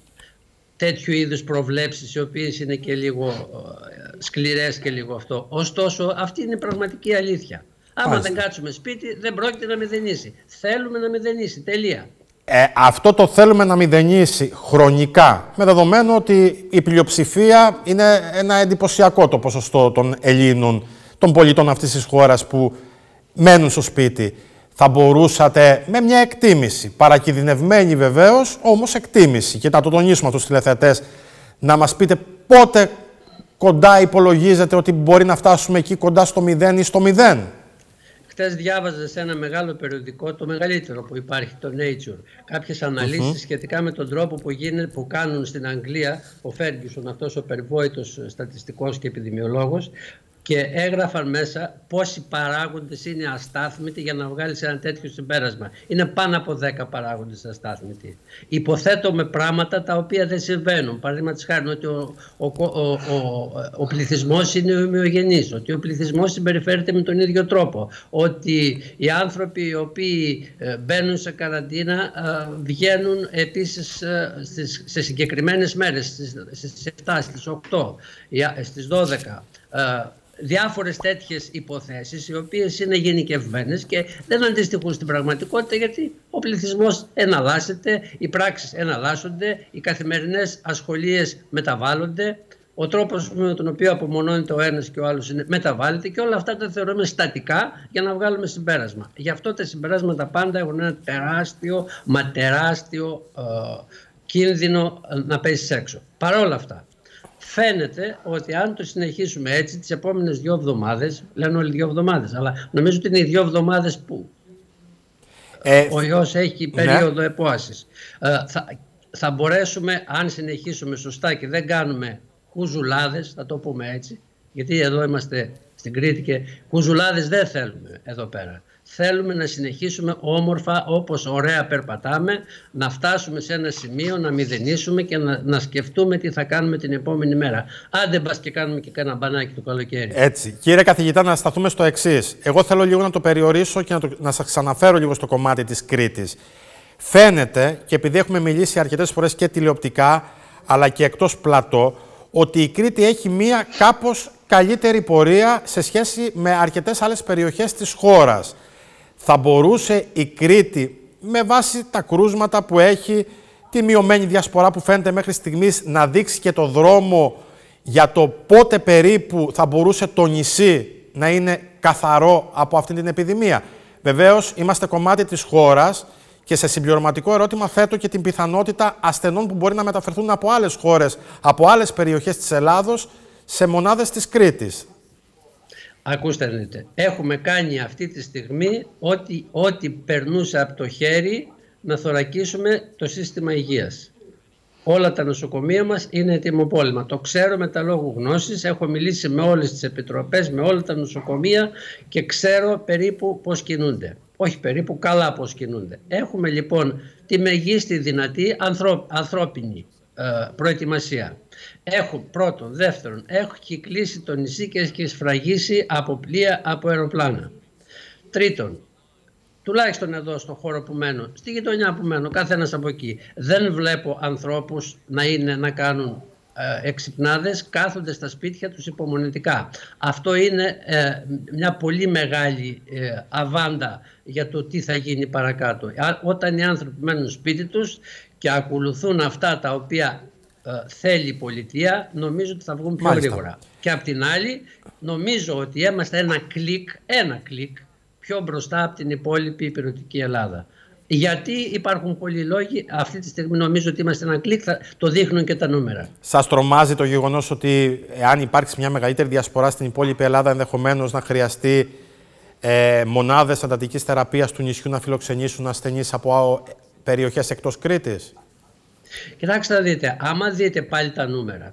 τέτοιου είδους προβλέψεις οι οποίες είναι και λίγο ε, σκληρές και λίγο αυτό. Ωστόσο αυτή είναι η πραγματική αλήθεια. Άμα Άλιστα. δεν κάτσουμε σπίτι δεν πρόκειται να μηδενίσει. Θέλουμε να μηδενίσει, τελεία. Ε, αυτό το θέλουμε να μηδενίσει χρονικά, με δεδομένο ότι η πλειοψηφία είναι ένα εντυπωσιακό το ποσοστό των Ελλήνων, των πολιτών αυτής της χώρας που μένουν στο σπίτι. Θα μπορούσατε με μια εκτίμηση, παρακινδυνευμένη βεβαίως, όμως εκτίμηση, και να το τονίσουμε τους τηλεθεατές, να μας πείτε πότε κοντά υπολογίζετε ότι μπορεί να φτάσουμε εκεί κοντά στο μηδέν ή στο μηδέν. Χθες διάβαζα σε ένα μεγάλο περιοδικό, το μεγαλύτερο που υπάρχει, το Nature, κάποιες αναλύσεις uh-huh. σχετικά με τον τρόπο που, γίνεται, που κάνουν στην Αγγλία ο Φέργκισον, αυτός ο περιβόητος στατιστικός και επιδημιολόγος, και έγραφαν μέσα πόσοι παράγοντες είναι αστάθμητοι για να βγάλεις ένα τέτοιο συμπέρασμα. Είναι πάνω από δέκα παράγοντες αστάθμητοι. Υποθέτω με πράγματα τα οποία δεν συμβαίνουν. Παραδείγματος χάρη ότι ο, ο, ο, ο, ο πληθυσμός είναι ομοιογενής, ότι ο πληθυσμός συμπεριφέρεται με τον ίδιο τρόπο, ότι οι άνθρωποι οι οποίοι μπαίνουν σε καραντίνα βγαίνουν επίσης στις, σε συγκεκριμένες μέρες, στις επτά, στις οκτώ, στις δώδεκα. Διάφορες τέτοιες υποθέσεις οι οποίες είναι γενικευμένες και δεν αντιστοιχούν στην πραγματικότητα, γιατί ο πληθυσμός εναλλάσσεται, οι πράξεις εναλλάσσονται, οι καθημερινές ασχολίες μεταβάλλονται, ο τρόπος με τον οποίο απομονώνεται ο ένας και ο άλλος είναι, μεταβάλλεται, και όλα αυτά τα θεωρούμε στατικά για να βγάλουμε συμπέρασμα. Γι' αυτό τα συμπεράσματα πάντα έχουν ένα τεράστιο, μα τεράστιο ε, κίνδυνο να πέσεις έξω. Παρ' όλα αυτά, φαίνεται ότι αν το συνεχίσουμε έτσι τις επόμενες δύο εβδομάδες, λένε όλοι δύο εβδομάδες, αλλά νομίζω ότι είναι οι δύο εβδομάδες που ε, ο ιός έχει περίοδο ναι. επόασης. Ε, θα, θα μπορέσουμε, αν συνεχίσουμε σωστά και δεν κάνουμε κουζουλάδες, θα το πούμε έτσι, γιατί εδώ είμαστε στην Κρήτη και κουζουλάδες δεν θέλουμε εδώ πέρα. Θέλουμε να συνεχίσουμε όμορφα, όπως ωραία περπατάμε, να φτάσουμε σε ένα σημείο, να μηδενίσουμε και να, να σκεφτούμε τι θα κάνουμε την επόμενη μέρα. Άντε μπας και κάνουμε και κάνα μπανάκι το καλοκαίρι. Έτσι. Κύριε καθηγητά, να σταθούμε στο εξής. Εγώ θέλω λίγο να το περιορίσω και να, το, να σας ξαναφέρω λίγο στο κομμάτι της Κρήτης. Φαίνεται, και επειδή έχουμε μιλήσει αρκετές φορές και τηλεοπτικά, αλλά και εκτός πλατό, ότι η Κρήτη έχει μία κάπως καλύτερη πορεία σε σχέση με αρκετές άλλες περιοχές της χώρας. Θα μπορούσε η Κρήτη, με βάση τα κρούσματα που έχει, τη μειωμένη διασπορά που φαίνεται μέχρι στιγμής, να δείξει και το δρόμο για το πότε περίπου θα μπορούσε το νησί να είναι καθαρό από αυτή την επιδημία. Βεβαίως, είμαστε κομμάτι της χώρας και σε συμπληρωματικό ερώτημα θέτω και την πιθανότητα ασθενών που μπορεί να μεταφερθούν από άλλες χώρες, από άλλες περιοχές της Ελλάδος, σε μονάδες της Κρήτης. Ακούστε, δείτε. Έχουμε κάνει αυτή τη στιγμή ό,τι, ό,τι περνούσε από το χέρι να θωρακίσουμε το σύστημα υγείας. Όλα τα νοσοκομεία μας είναι ετοιμοπόλεμα. Το ξέρω με τα λόγου γνώσης. Έχω μιλήσει με όλες τις επιτροπές, με όλα τα νοσοκομεία και ξέρω περίπου πώς κινούνται. Όχι περίπου, καλά πώς κινούνται. Έχουμε λοιπόν τη μεγίστη δυνατή ανθρω, ανθρώπινη ε, προετοιμασία. Έχω πρώτον, δεύτερον, έχει κλείσει το νησί και έχει σφραγίσει από πλοία, από αεροπλάνα. Τρίτον, τουλάχιστον εδώ στο χώρο που μένω, στη γειτονιά που μένω, καθένας από εκεί, δεν βλέπω ανθρώπους να, είναι, να κάνουν ε, εξυπνάδες, κάθονται στα σπίτια τους υπομονετικά. Αυτό είναι ε, μια πολύ μεγάλη ε, αβάντα για το τι θα γίνει παρακάτω. Όταν οι άνθρωποι μένουν σπίτι τους και ακολουθούν αυτά τα οποία ε, θέλει η πολιτεία, νομίζω ότι θα βγουν πιο Μάλιστα. γρήγορα. Και απ' την άλλη, νομίζω ότι είμαστε ένα κλικ, ένα κλικ πιο μπροστά από την υπόλοιπη υπηρετική Ελλάδα. Γιατί υπάρχουν πολλοί λόγοι, αυτή τη στιγμή νομίζω ότι είμαστε ένα κλικ, θα το δείχνουν και τα νούμερα. Σας τρομάζει το γεγονός ότι αν υπάρξει μια μεγαλύτερη διασπορά στην υπόλοιπη Ελλάδα, ενδεχομένως να χρειαστεί ε, μονάδες εντατικής θεραπείας του νησιού να φιλοξενήσουν ασθενείς από περιοχές εκτός Κρήτης? Κοιτάξτε να δείτε, άμα δείτε πάλι τα νούμερα,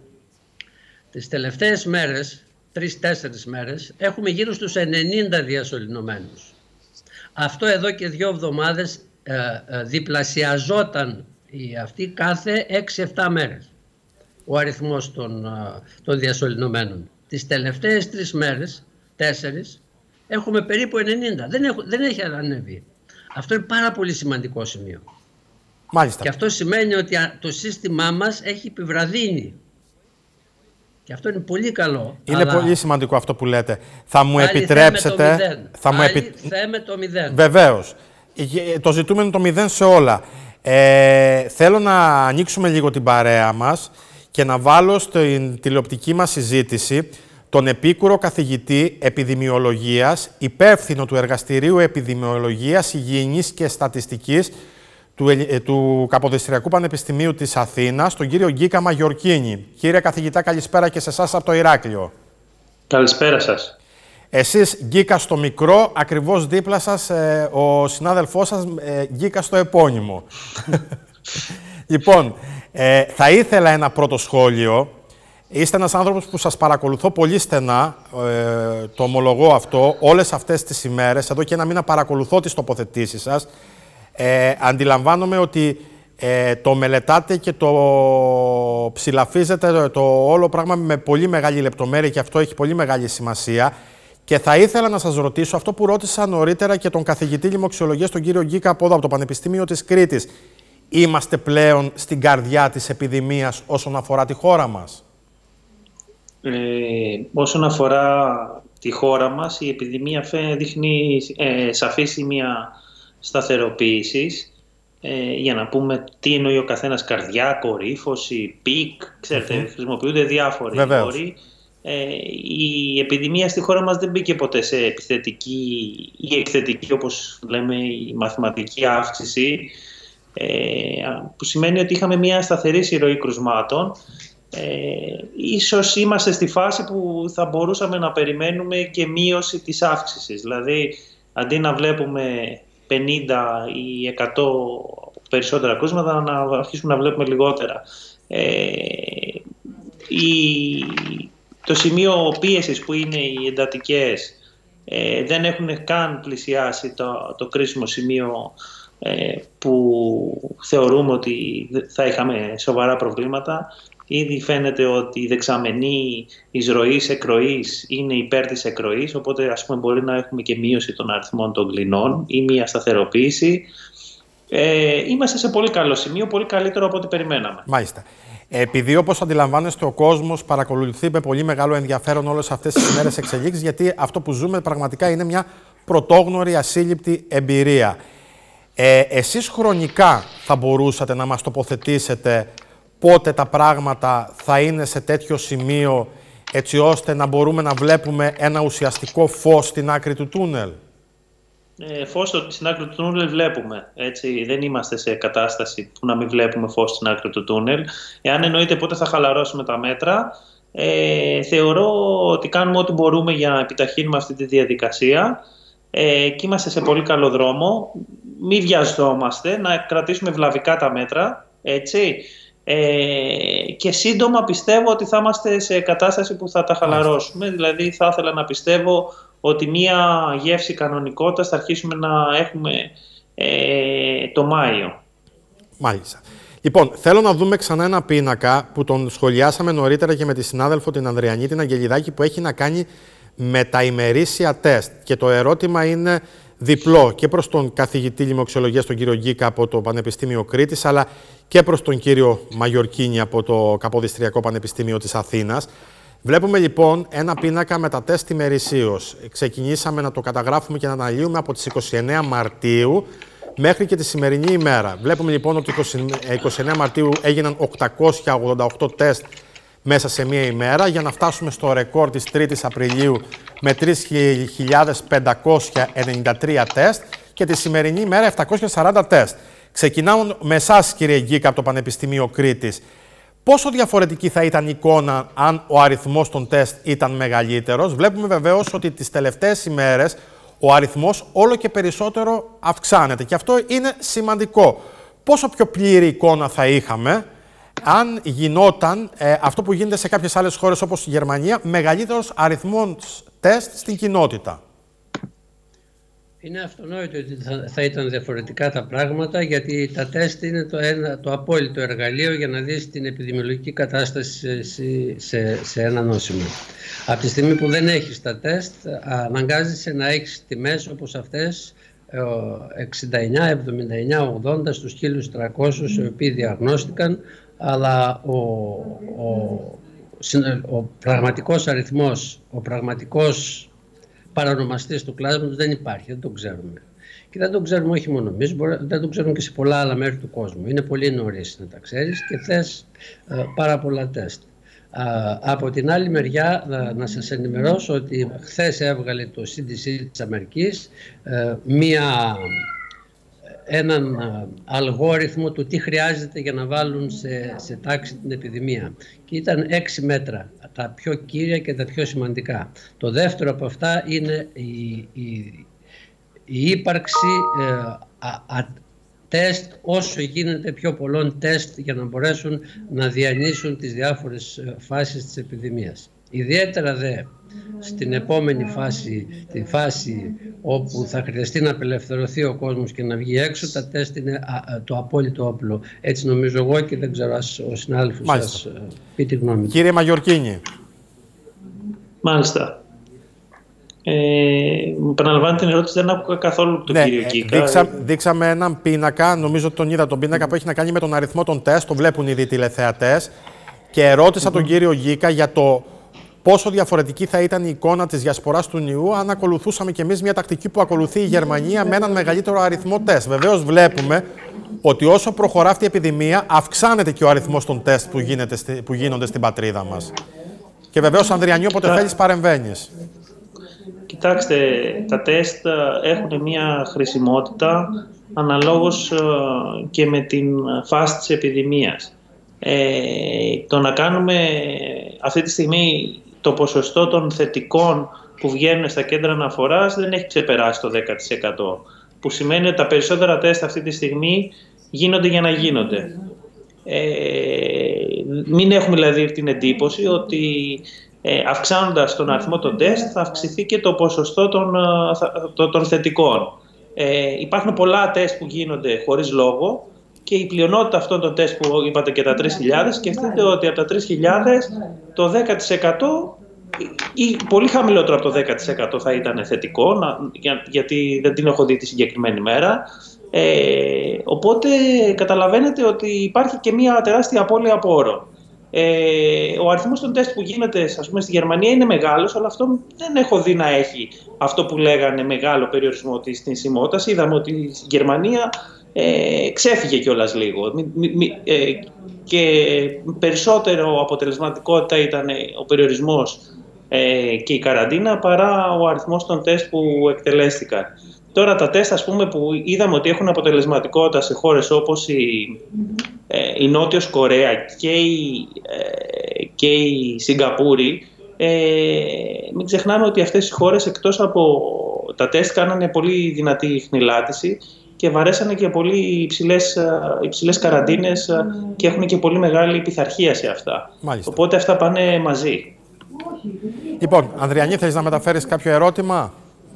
τις τελευταίες μέρες, τρεις-τέσσερις μέρες, έχουμε γύρω στους ενενήντα διασωληνωμένους. Αυτό εδώ και δύο εβδομάδες ε, ε, διπλασιαζόταν η, αυτή κάθε έξι εφτά μέρες ο αριθμός των, ε, των διασωληνωμένων. Τις τελευταίες τρεις μέρες, τέσσερις, έχουμε περίπου ενενήντα. Δεν, έχω, δεν έχει ανέβει. Αυτό είναι πάρα πολύ σημαντικό σημείο. Μάλιστα. Και αυτό σημαίνει ότι το σύστημά μας έχει επιβραδύνει. Και αυτό είναι πολύ καλό. Είναι αλλά... πολύ σημαντικό αυτό που λέτε. Θα μου Άλλοι επιτρέψετε... θέμε το μηδέν. Θα μου Άλλοι επι... θέμε το μηδέν. Βεβαίως. Το ζητούμενο είναι το μηδέν σε όλα. Ε, θέλω να ανοίξουμε λίγο την παρέα μας και να βάλω στην τηλεοπτική μας συζήτηση τον επίκουρο καθηγητή επιδημιολογίας, υπεύθυνο του Εργαστηρίου Επιδημιολογίας, Υγιεινής και Στατιστικής του, ε, του Καποδιστριακού Πανεπιστημίου της Αθήνας, τον κύριο Γκίκα Μαγιορκίνη. Κύριε καθηγητά, καλησπέρα και σε εσάς από το Ηράκλειο. Καλησπέρα σας. Εσείς Γκίκα στο μικρό, ακριβώς δίπλα σας ε, ο συνάδελφός σας ε, Γκίκα στο επώνυμο. Λοιπόν, ε, θα ήθελα ένα πρώτο σχόλιο. Είστε ένας άνθρωπος που σας παρακολουθώ πολύ στενά, ε, το ομολογώ αυτό, όλες αυτές τις ημέρες, εδώ και ένα μήνα παρακολουθώ τις τοποθετήσεις σας. Ε, αντιλαμβάνομαι ότι ε, το μελετάτε και το ψηλαφίζετε το, το όλο πράγμα με πολύ μεγάλη λεπτομέρεια και αυτό έχει πολύ μεγάλη σημασία. Και θα ήθελα να σας ρωτήσω αυτό που ρώτησα νωρίτερα και τον καθηγητή λοιμοξιολογίας, τον κύριο Γκίκα από εδώ, από το Πανεπιστήμιο της Κρήτης. Είμαστε πλέον στην καρδιά της επιδημίας όσον αφορά τη χώρα μας? Ε, όσον αφορά τη χώρα μας, η επιδημία δείχνει ε, σαφή σημεία σταθεροποίησης. Ε, για να πούμε τι εννοεί ο καθένας, καρδιά, κορύφωση, πικ, ξέρετε, mm-hmm. χρησιμοποιούνται διάφοροι όροι. Ε, η επιδημία στη χώρα μας δεν μπήκε ποτέ σε επιθετική ή εκθετική, όπως λέμε, η μαθηματική αύξηση, ε, που σημαίνει ότι είχαμε μια σταθερή συρροή κρουσμάτων. Ε, ίσως είμαστε στη φάση που θα μπορούσαμε να περιμένουμε και μείωση της αύξησης. Δηλαδή, αντί να βλέπουμε πενήντα ή εκατό περισσότερα κρούσματα, να αρχίσουμε να βλέπουμε λιγότερα. Ε, η, το σημείο πίεσης που είναι οι εντατικές ε, δεν έχουν καν πλησιάσει το, το κρίσιμο σημείο ε, που θεωρούμε ότι θα είχαμε σοβαρά προβλήματα. Ήδη φαίνεται ότι η δεξαμενή εισρωής εκροής είναι υπέρ της εκροής, οπότε ας πούμε μπορεί να έχουμε και μείωση των αριθμών των κλινών ή μια σταθεροποίηση. Ε, είμαστε σε πολύ καλό σημείο, πολύ καλύτερο από ό,τι περιμέναμε. Μάλιστα. Επειδή, όπως αντιλαμβάνεστε, ο κόσμος παρακολουθεί με πολύ μεγάλο ενδιαφέρον όλες αυτές τις ημέρες εξελίξεις, γιατί αυτό που ζούμε πραγματικά είναι μια πρωτόγνωρη, ασύλληπτη εμπειρία. Ε, εσείς χρονικά θα μπορούσατε να μας τοποθετήσετε πότε τα πράγματα θα είναι σε τέτοιο σημείο, έτσι ώστε να μπορούμε να βλέπουμε ένα ουσιαστικό φως στην άκρη του τούνελ? Ε, φως στην άκρη του τούνελ βλέπουμε. Έτσι. Δεν είμαστε σε κατάσταση που να μην βλέπουμε φως στην άκρη του τούνελ. Εάν εννοείται πότε θα χαλαρώσουμε τα μέτρα, ε, θεωρώ ότι κάνουμε ό,τι μπορούμε για να επιταχύνουμε αυτή τη διαδικασία. Ε, και είμαστε σε πολύ καλό δρόμο. Μην βιαζόμαστε, να κρατήσουμε βλαβικά τα μέτρα. Έτσι. Ε, και σύντομα πιστεύω ότι θα είμαστε σε κατάσταση που θα τα χαλαρώσουμε. Δηλαδή θα ήθελα να πιστεύω ότι μία γεύση κανονικότητας θα αρχίσουμε να έχουμε ε, το Μάιο. Μάλιστα. Λοιπόν, θέλω να δούμε ξανά ένα πίνακα που τον σχολιάσαμε νωρίτερα και με τη συνάδελφο την Ανδριανή, την Αγγελιδάκη, που έχει να κάνει με τα ημερήσια τεστ. Και το ερώτημα είναι διπλό και προς τον καθηγητή λοιμοξιολογίας, τον κύριο Γκίκα από το Πανεπιστήμιο Κρήτης, αλλά και προς τον κύριο Μαγιορκίνη από το Καποδιστριακό Πανεπιστήμιο της Αθήνας. Βλέπουμε λοιπόν ένα πίνακα με τα τεστ ημερησίως. Ξεκινήσαμε να το καταγράφουμε και να αναλύουμε από τις είκοσι εννέα Μαρτίου μέχρι και τη σημερινή ημέρα. Βλέπουμε λοιπόν ότι είκοσι εννέα Μαρτίου έγιναν οκτακόσια ογδόντα οκτώ τεστ μέσα σε μία ημέρα, για να φτάσουμε στο ρεκόρ της τρίτης Απριλίου με τρεις χιλιάδες πεντακόσια ενενήντα τρία τεστ και τη σημερινή ημέρα επτακόσια σαράντα τεστ. Ξεκινάω με εσάς, κύριε Γκίκα, από το Πανεπιστήμιο Κρήτης. Πόσο διαφορετική θα ήταν η εικόνα αν ο αριθμός των τεστ ήταν μεγαλύτερος? Βλέπουμε βεβαίως ότι τις τελευταίες ημέρες ο αριθμός όλο και περισσότερο αυξάνεται και αυτό είναι σημαντικό. Πόσο πιο πλήρη εικόνα θα είχαμε αν γινόταν ε, αυτό που γίνεται σε κάποιες άλλες χώρες όπως η Γερμανία, μεγαλύτερος αριθμός τεστ στην κοινότητα? Είναι αυτονόητο ότι θα, θα ήταν διαφορετικά τα πράγματα, γιατί τα τεστ είναι το, ένα, το απόλυτο εργαλείο για να δεις την επιδημιολογική κατάσταση σε, σε, σε ένα νόσημα. Από τη στιγμή που δεν έχεις τα τεστ, αναγκάζεσαι να έχεις τιμές όπως αυτές, εξήντα εννέα, εβδομήντα εννέα, ογδόντα στους χίλιους τριακόσιους οι οποίοι διαγνώστηκαν, αλλά ο, ο, ο, ο πραγματικός αριθμός, ο πραγματικός παρανομαστής του κλάσματος δεν υπάρχει, δεν τον ξέρουμε. Και δεν τον ξέρουμε όχι μόνο εμείς, δεν τον ξέρουμε και σε πολλά άλλα μέρη του κόσμου. Είναι πολύ νωρίς να τα ξέρεις και θες ε, πάρα πολλά τεστ. Α, από την άλλη μεριά, να, να σας ενημερώσω ότι χθες έβγαλε το σι ντι σι της Αμερικής ε, μία, έναν α, αλγόριθμο του τι χρειάζεται για να βάλουν σε, σε τάξη την επιδημία. Και ήταν έξι μέτρα, τα πιο κύρια και τα πιο σημαντικά. Το δεύτερο από αυτά είναι η, η, η ύπαρξη ε, α, α, τεστ, όσο γίνεται πιο πολλών τεστ για να μπορέσουν να διανύσουν τις διάφορες φάσεις της επιδημίας. Ιδιαίτερα δε στην επόμενη φάση, τη φάση όπου θα χρειαστεί να απελευθερωθεί ο κόσμος και να βγει έξω, τα τεστ είναι το απόλυτο όπλο. Έτσι νομίζω εγώ και δεν ξέρω αν ο συνάδελφος σας πει τη γνώμη του. Κύριε Μαγιορκίνη. Μάλιστα. Ε, μου επαναλαμβάνει την ερώτηση, δεν άκουγα καθόλου τον ναι, κύριο Γκίκα. Δείξα, δείξαμε έναν πίνακα, νομίζω ότι τον είδα τον πίνακα, που έχει να κάνει με τον αριθμό των τεστ, το βλέπουν ήδη οι τηλεθεατές. Και ρώτησα mm-hmm. τον κύριο Γκίκα για το πόσο διαφορετική θα ήταν η εικόνα της διασποράς του ιού αν ακολουθούσαμε κι εμείς μια τακτική που ακολουθεί η Γερμανία με έναν μεγαλύτερο αριθμό τεστ. Βεβαίως βλέπουμε ότι όσο προχωρά αυτή η επιδημία, αυξάνεται και ο αριθμός των τεστ που, γίνεται, που γίνονται στην πατρίδα μας. Και βεβαίως, Ανδριανή, όποτε yeah. θέλεις παρεμβαίνεις. Κοιτάξτε, τα τεστ έχουν μια χρησιμότητα αναλόγως και με την φάση της επιδημίας. Ε, το να κάνουμε αυτή τη στιγμή το ποσοστό των θετικών που βγαίνουν στα κέντρα αναφοράς δεν έχει ξεπεράσει το δέκα τοις εκατό, που σημαίνει ότι τα περισσότερα τεστ αυτή τη στιγμή γίνονται για να γίνονται. Ε, μην έχουμε δηλαδή την εντύπωση ότι ε, αυξάνοντας τον αριθμό των τεστ θα αυξηθεί και το ποσοστό των, των, των θετικών. Ε, υπάρχουν πολλά τεστ που γίνονται χωρίς λόγο και η πλειονότητα αυτών των τεστ που είπατε και τα τρεις χιλιάδες, σκεφτείτε ότι από τα τρεις χιλιάδες το δέκα τοις εκατό ή πολύ χαμηλότερο από το δέκα τοις εκατό θα ήταν θετικό, για, γιατί δεν την έχω δει τη συγκεκριμένη μέρα. Ε, οπότε καταλαβαίνετε ότι υπάρχει και μια τεράστια απώλεια πόρων. Ε, ο αριθμός των τεστ που γίνεται, ας πούμε, στη Γερμανία είναι μεγάλος, αλλά αυτό δεν έχω δει να έχει αυτό που λέγανε μεγάλο περιορισμό της θνησιμότητας. Είδαμε ότι η Γερμανία ε, ξέφυγε κιόλας λίγο μη, μη, ε, και περισσότερο αποτελεσματικότητα ήταν ο περιορισμός ε, και η καραντίνα παρά ο αριθμός των τεστ που εκτελέστηκαν. Τώρα τα τεστ, ας πούμε, που είδαμε ότι έχουν αποτελεσματικότητα σε χώρες όπως η, ε, η Νότιος Κορέα και η, ε, και η Σιγκαπούρη, ε, μην ξεχνάμε ότι αυτές οι χώρες, εκτός από τα τεστ, κάνανε πολύ δυνατή χνηλάτιση και βαρέσανε και πολύ υψηλές, υψηλές καραντίνες και έχουν και πολύ μεγάλη πειθαρχία σε αυτά. Μάλιστα. Οπότε αυτά πάνε μαζί. Λοιπόν, Ανδριανή, θέλεις να μεταφέρεις κάποιο ερώτημα?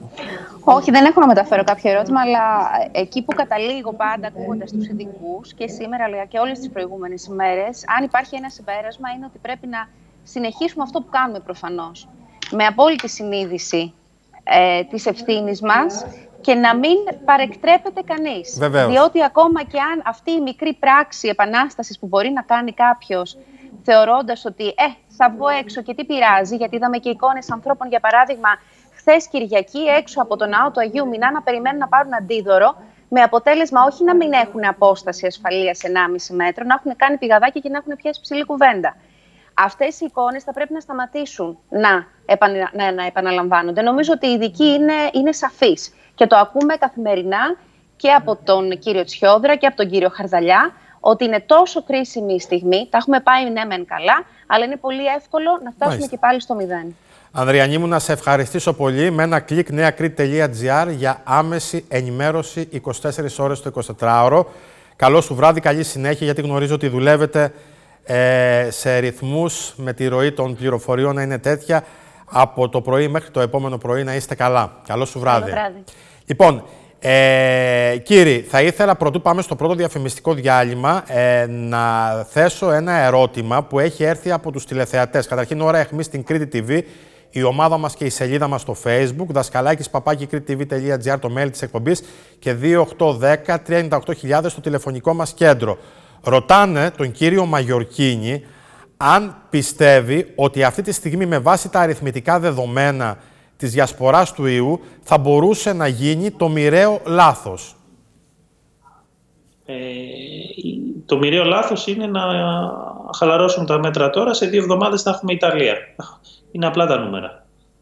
Όχι, δεν έχω να μεταφέρω κάποιο ερώτημα, αλλά εκεί που καταλήγω πάντα ακούγοντας τους ειδικούς και σήμερα αλλά και όλες τις προηγούμενες ημέρες, αν υπάρχει ένα συμπέρασμα, είναι ότι πρέπει να συνεχίσουμε αυτό που κάνουμε προφανώς. Με απόλυτη συνείδηση ε, της ευθύνης μας και να μην παρεκτρέπεται κανείς. Βεβαίως. Διότι ακόμα και αν αυτή η μικρή πράξη επανάστασης που μπορεί να κάνει κάποιος, θεωρώντας ότι ε, θα βγω έξω και τι πειράζει, γιατί είδαμε και εικόνες ανθρώπων, για παράδειγμα, χθες Κυριακή έξω από τον ναό του Αγίου Μινά να περιμένουν να πάρουν αντίδωρο, με αποτέλεσμα όχι να μην έχουν απόσταση ασφαλείας ενάμιση μέτρο, να έχουν κάνει πηγαδάκια και να έχουν πιάσει ψηλή κουβέντα. Αυτές οι εικόνες θα πρέπει να σταματήσουν να, επανα, να, να επαναλαμβάνονται. Νομίζω ότι οι ειδικοί είναι, είναι σαφείς και το ακούμε καθημερινά και από τον κύριο Τσιόδρα και από τον κύριο Χαρδαλιά, ότι είναι τόσο κρίσιμη η στιγμή, τα έχουμε πάει ναι μεν καλά, αλλά είναι πολύ εύκολο να φτάσουμε Μάλιστα. και πάλι στο μηδέν. Ανδριανή μου, να σε ευχαριστήσω πολύ με ένα κλικ νέα κρήτη τελεία τζι άρ για άμεση ενημέρωση είκοσι τέσσερις ώρες το εικοσιτετράωρο. Καλό σου βράδυ, καλή συνέχεια, γιατί γνωρίζω ότι δουλεύετε ε, σε ρυθμούς με τη ροή των πληροφοριών να είναι τέτοια από το πρωί μέχρι το επόμενο πρωί να είστε καλά. Καλό σου βράδυ. Καλό βράδυ. Λοιπόν, ε, κύριοι, θα ήθελα πρωτού πάμε στο πρώτο διαφημιστικό διάλειμμα ε, να θέσω ένα ερώτημα που έχει έρθει από τους τηλεθεατές. Καταρχήν, ώρα αιχμής στην Κρήτη τι βι, η ομάδα μας και η σελίδα μας στο Facebook, δασκαλάκης παπάκι κρήτη τι βι τελεία τζι άρ το mail της εκπομπής και δύο οκτώ ένα μηδέν τρία εννιά οκτώ χιλιάδες στο τηλεφωνικό μας κέντρο. Ρωτάνε τον κύριο Μαγιορκίνη αν πιστεύει ότι αυτή τη στιγμή με βάση τα αριθμητικά δεδομένα της διασποράς του ιού θα μπορούσε να γίνει το μοιραίο λάθος. Ε, το μοιραίο λάθος είναι να χαλαρώσουν τα μέτρα τώρα. Σε δύο εβδομάδες θα έχουμε Ιταλία. Είναι απλά τα νούμερα.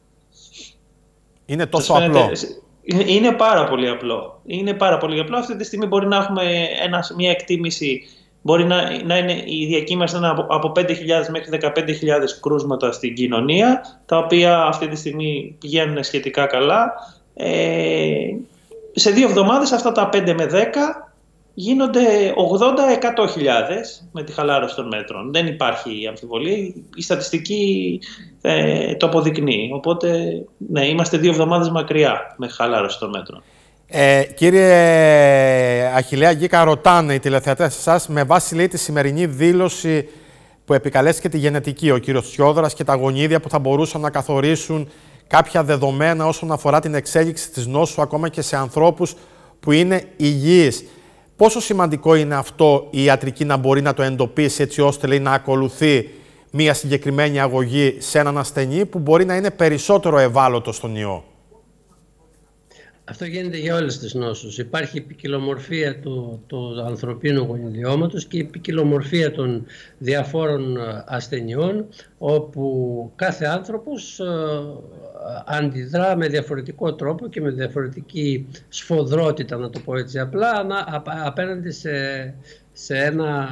Είναι τόσο φαίνεται, απλό. Είναι, είναι πάρα πολύ απλό. Είναι πάρα πολύ απλό. Αυτή τη στιγμή μπορεί να έχουμε ένα, μια εκτίμηση. Μπορεί να, να είναι η διακύμαση από, από πέντε χιλιάδες μέχρι δεκαπέντε χιλιάδες κρούσματα στην κοινωνία, τα οποία αυτή τη στιγμή πηγαίνουν σχετικά καλά. Ε, σε δύο εβδομάδες αυτά τα πέντε με δέκα γίνονται ογδόντα με εκατό χιλιάδες με τη χαλάρωση των μέτρων. Δεν υπάρχει αμφιβολία. Η στατιστική ε, το αποδεικνύει. Οπότε ναι, είμαστε δύο εβδομάδες μακριά με χαλάρωση των μέτρων. Ε, κύριε Αχιλλέα Γκίκα, ρωτάνε οι τηλεθεατές εσάς με βάση λέει, τη σημερινή δήλωση που επικαλέστηκε τη γενετική ο κύριος Τσιόδρας και τα γονίδια που θα μπορούσαν να καθορίσουν κάποια δεδομένα όσον αφορά την εξέλιξη της νόσου ακόμα και σε ανθρώπους που είναι υγιείς. Πόσο σημαντικό είναι αυτό η ιατρική να μπορεί να το εντοπίσει έτσι ώστε λέει, να ακολουθεί μια συγκεκριμένη αγωγή σε έναν ασθενή που μπορεί να είναι περισσότερο ευάλωτο στον ιό? Αυτό γίνεται για όλες τις νόσους. Υπάρχει η ποικιλομορφία του, του ανθρωπίνου γονιδιώματος και η ποικιλομορφία των διαφόρων ασθενειών, όπου κάθε άνθρωπος ε, αντιδρά με διαφορετικό τρόπο και με διαφορετική σφοδρότητα, να το πω έτσι απλά, ανα, απέναντι σε, σε ένα...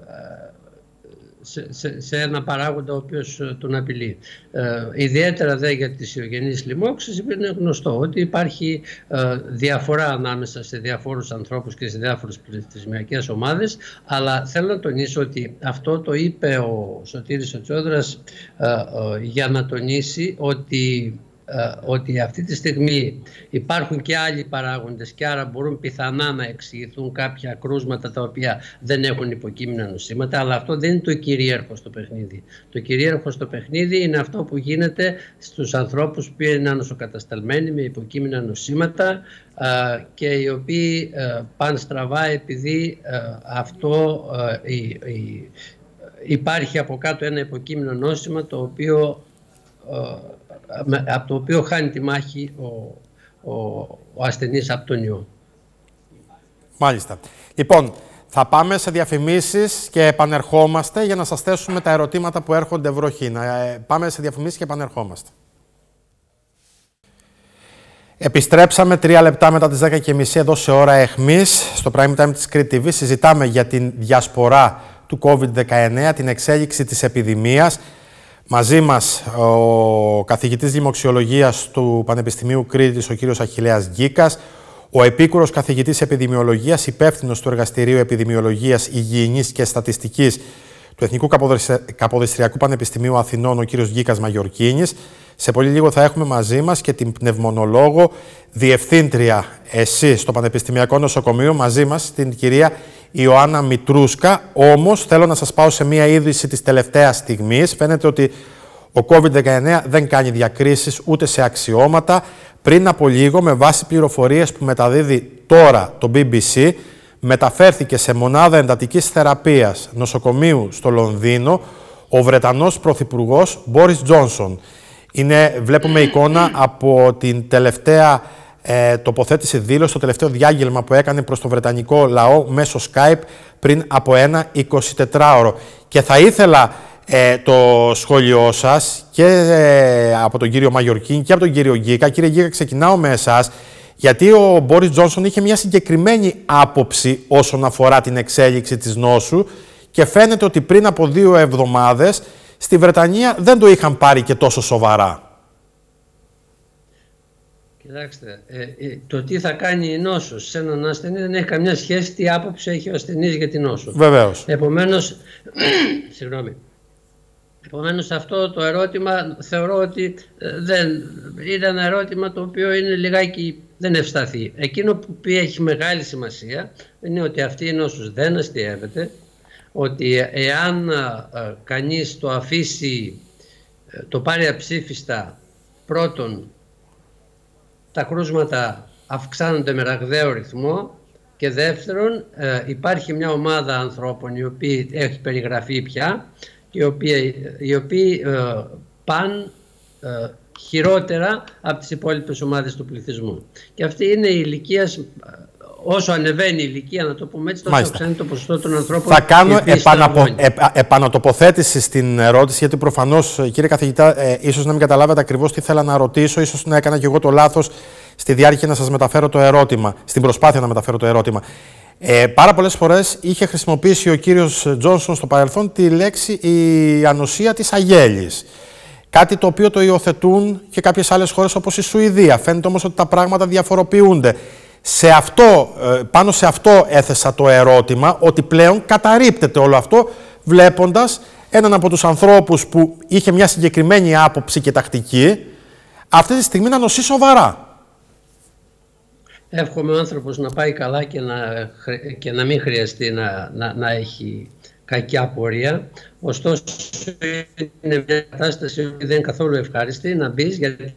Σε, σε, σε ένα παράγοντα ο οποίος τον απειλεί. Ε, ιδιαίτερα δε για τις ιογενείς λοιμώξεις είναι γνωστό ότι υπάρχει ε, διαφορά ανάμεσα σε διαφόρους ανθρώπους και σε διάφορες πληθυσμιακές ομάδες, αλλά θέλω να τονίσω ότι αυτό το είπε ο Σωτήρης ο Τσιόδρας ε, ε, για να τονίσει ότι ότι αυτή τη στιγμή υπάρχουν και άλλοι παράγοντες και άρα μπορούν πιθανά να εξηγηθούν κάποια κρούσματα τα οποία δεν έχουν υποκείμενα νοσήματα, αλλά αυτό δεν είναι το κυρίαρχο στο παιχνίδι. Το κυρίαρχο στο παιχνίδι είναι αυτό που γίνεται στους ανθρώπους που είναι νοσοκατασταλμένοι με υποκείμενα νοσήματα και οι οποίοι πάνε στραβά επειδή αυτό η, η, υπάρχει από κάτω ένα υποκείμενο νόσημα το οποίο, ε, από το οποίο χάνει τη μάχη ο, ο, ο ασθενής από τον ιό. Μάλιστα. Λοιπόν, θα πάμε σε διαφημίσεις και επανερχόμαστε για να σας θέσουμε τα ερωτήματα που έρχονται βροχή. Να πάμε σε διαφημίσεις και επανερχόμαστε. Επιστρέψαμε τρία λεπτά μετά τις δέκα και μισή εδώ σε ώρα εχμής. Στο Prime Time της Κρήτη τι βι συζητάμε για την διασπορά του κόβιντ δεκαεννέα, την εξέλιξη της επιδημίας. Μαζί μας ο καθηγητής Λοιμοξιολογίας του Πανεπιστημίου Κρήτης, ο κύριος Αχιλλέας Γκίκας, ο επίκουρος καθηγητής επιδημιολογίας, υπεύθυνος του Εργαστηρίου Επιδημιολογίας, Υγιεινής και Στατιστικής του Εθνικού Καποδιστριακού Πανεπιστημίου Αθηνών, ο κύριος Γκίκας Μαγιορκίνης. Σε πολύ λίγο θα έχουμε μαζί μας και την πνευμονολόγο, διευθύντρια εσείς στο Πανεπιστημιακό Νοσοκομείο, μαζί μας την κυρία Ιωάννα Μητρούσκα. Όμως θέλω να σας πάω σε μία είδηση της τελευταίας στιγμής. Φαίνεται ότι ο κόβιντ δεκαεννέα δεν κάνει διακρίσεις ούτε σε αξιώματα. Πριν από λίγο, με βάση πληροφορίες που μεταδίδει τώρα το μπι μπι σι, μεταφέρθηκε σε μονάδα εντατικής θεραπείας νοσοκομείου στο Λονδίνο ο Βρετανός Πρωθυπουργός Μπόρις Τζόνσον. Είναι, βλέπουμε εικόνα από την τελευταία ε, τοποθέτηση δήλωση, το τελευταίο διάγγελμα που έκανε προς το βρετανικό λαό μέσω Skype πριν από ένα εικοσιτετράωρο. Και θα ήθελα ε, το σχόλιο σας και ε, από τον κύριο Μαγιορκίνη και από τον κύριο Γκίκα. Κύριε Γκίκα, ξεκινάω με εσάς, γιατί ο Μπόρις Τζόνσον είχε μια συγκεκριμένη άποψη όσον αφορά την εξέλιξη της νόσου και φαίνεται ότι πριν από δύο εβδομάδες στη Βρετανία δεν το είχαν πάρει και τόσο σοβαρά. Κοιτάξτε, ε, το τι θα κάνει η νόσος σε έναν ασθενή δεν έχει καμιά σχέση τι άποψη έχει ο ασθενής για την νόσο. Βεβαίως. Επομένως, συγγνώμη. Επομένως αυτό το ερώτημα θεωρώ ότι δεν, είναι ένα ερώτημα το οποίο είναι λιγάκι δεν ευσταθεί. Εκείνο που έχει μεγάλη σημασία είναι ότι αυτή η νόσος δεν αστιεύεται, ότι εάν ε, κανείς το αφήσει, ε, το πάρει αψήφιστα, πρώτον τα κρούσματα αυξάνονται με ραγδαίο ρυθμό και δεύτερον ε, υπάρχει μια ομάδα ανθρώπων η οποία έχει περιγραφεί πια οι οποίοι, οι οποίοι ε, πάνε ε, χειρότερα από τις υπόλοιπες ομάδες του πληθυσμού. Και αυτή είναι η ηλικία, όσο ανεβαίνει η ηλικία, να το πούμε έτσι, τόσο αυξάνει το ποσοστό των ανθρώπων. Θα κάνω επαναπο, επα, επανατοποθέτηση στην ερώτηση, γιατί προφανώς, κύριε καθηγητά, ε, ίσως να μην καταλάβετε ακριβώς τι θέλω να ρωτήσω, ίσως να έκανα και εγώ το λάθος στη διάρκεια να σας μεταφέρω το ερώτημα, στην προσπάθεια να μεταφέρω το ερώτημα. Ε, πάρα πολλές φορές είχε χρησιμοποιήσει ο κύριος Τζόνσον στο παρελθόν τη λέξη η ανοσία της αγέλης. Κάτι το οποίο το υιοθετούν και κάποιες άλλες χώρες όπως η Σουηδία. Φαίνεται όμως ότι τα πράγματα διαφοροποιούνται. Σε αυτό, πάνω σε αυτό έθεσα το ερώτημα, ότι πλέον καταρρίπτεται όλο αυτό, βλέποντας έναν από τους ανθρώπους που είχε μια συγκεκριμένη άποψη και τακτική, αυτή τη στιγμή να νοσεί σοβαρά. Εύχομαι ο άνθρωπος να πάει καλά και να, και να μην χρειαστεί να, να, να έχει κακιά πορεία. Ωστόσο, είναι μια κατάσταση που δεν είναι καθόλου ευχάριστη να μπεις, γιατί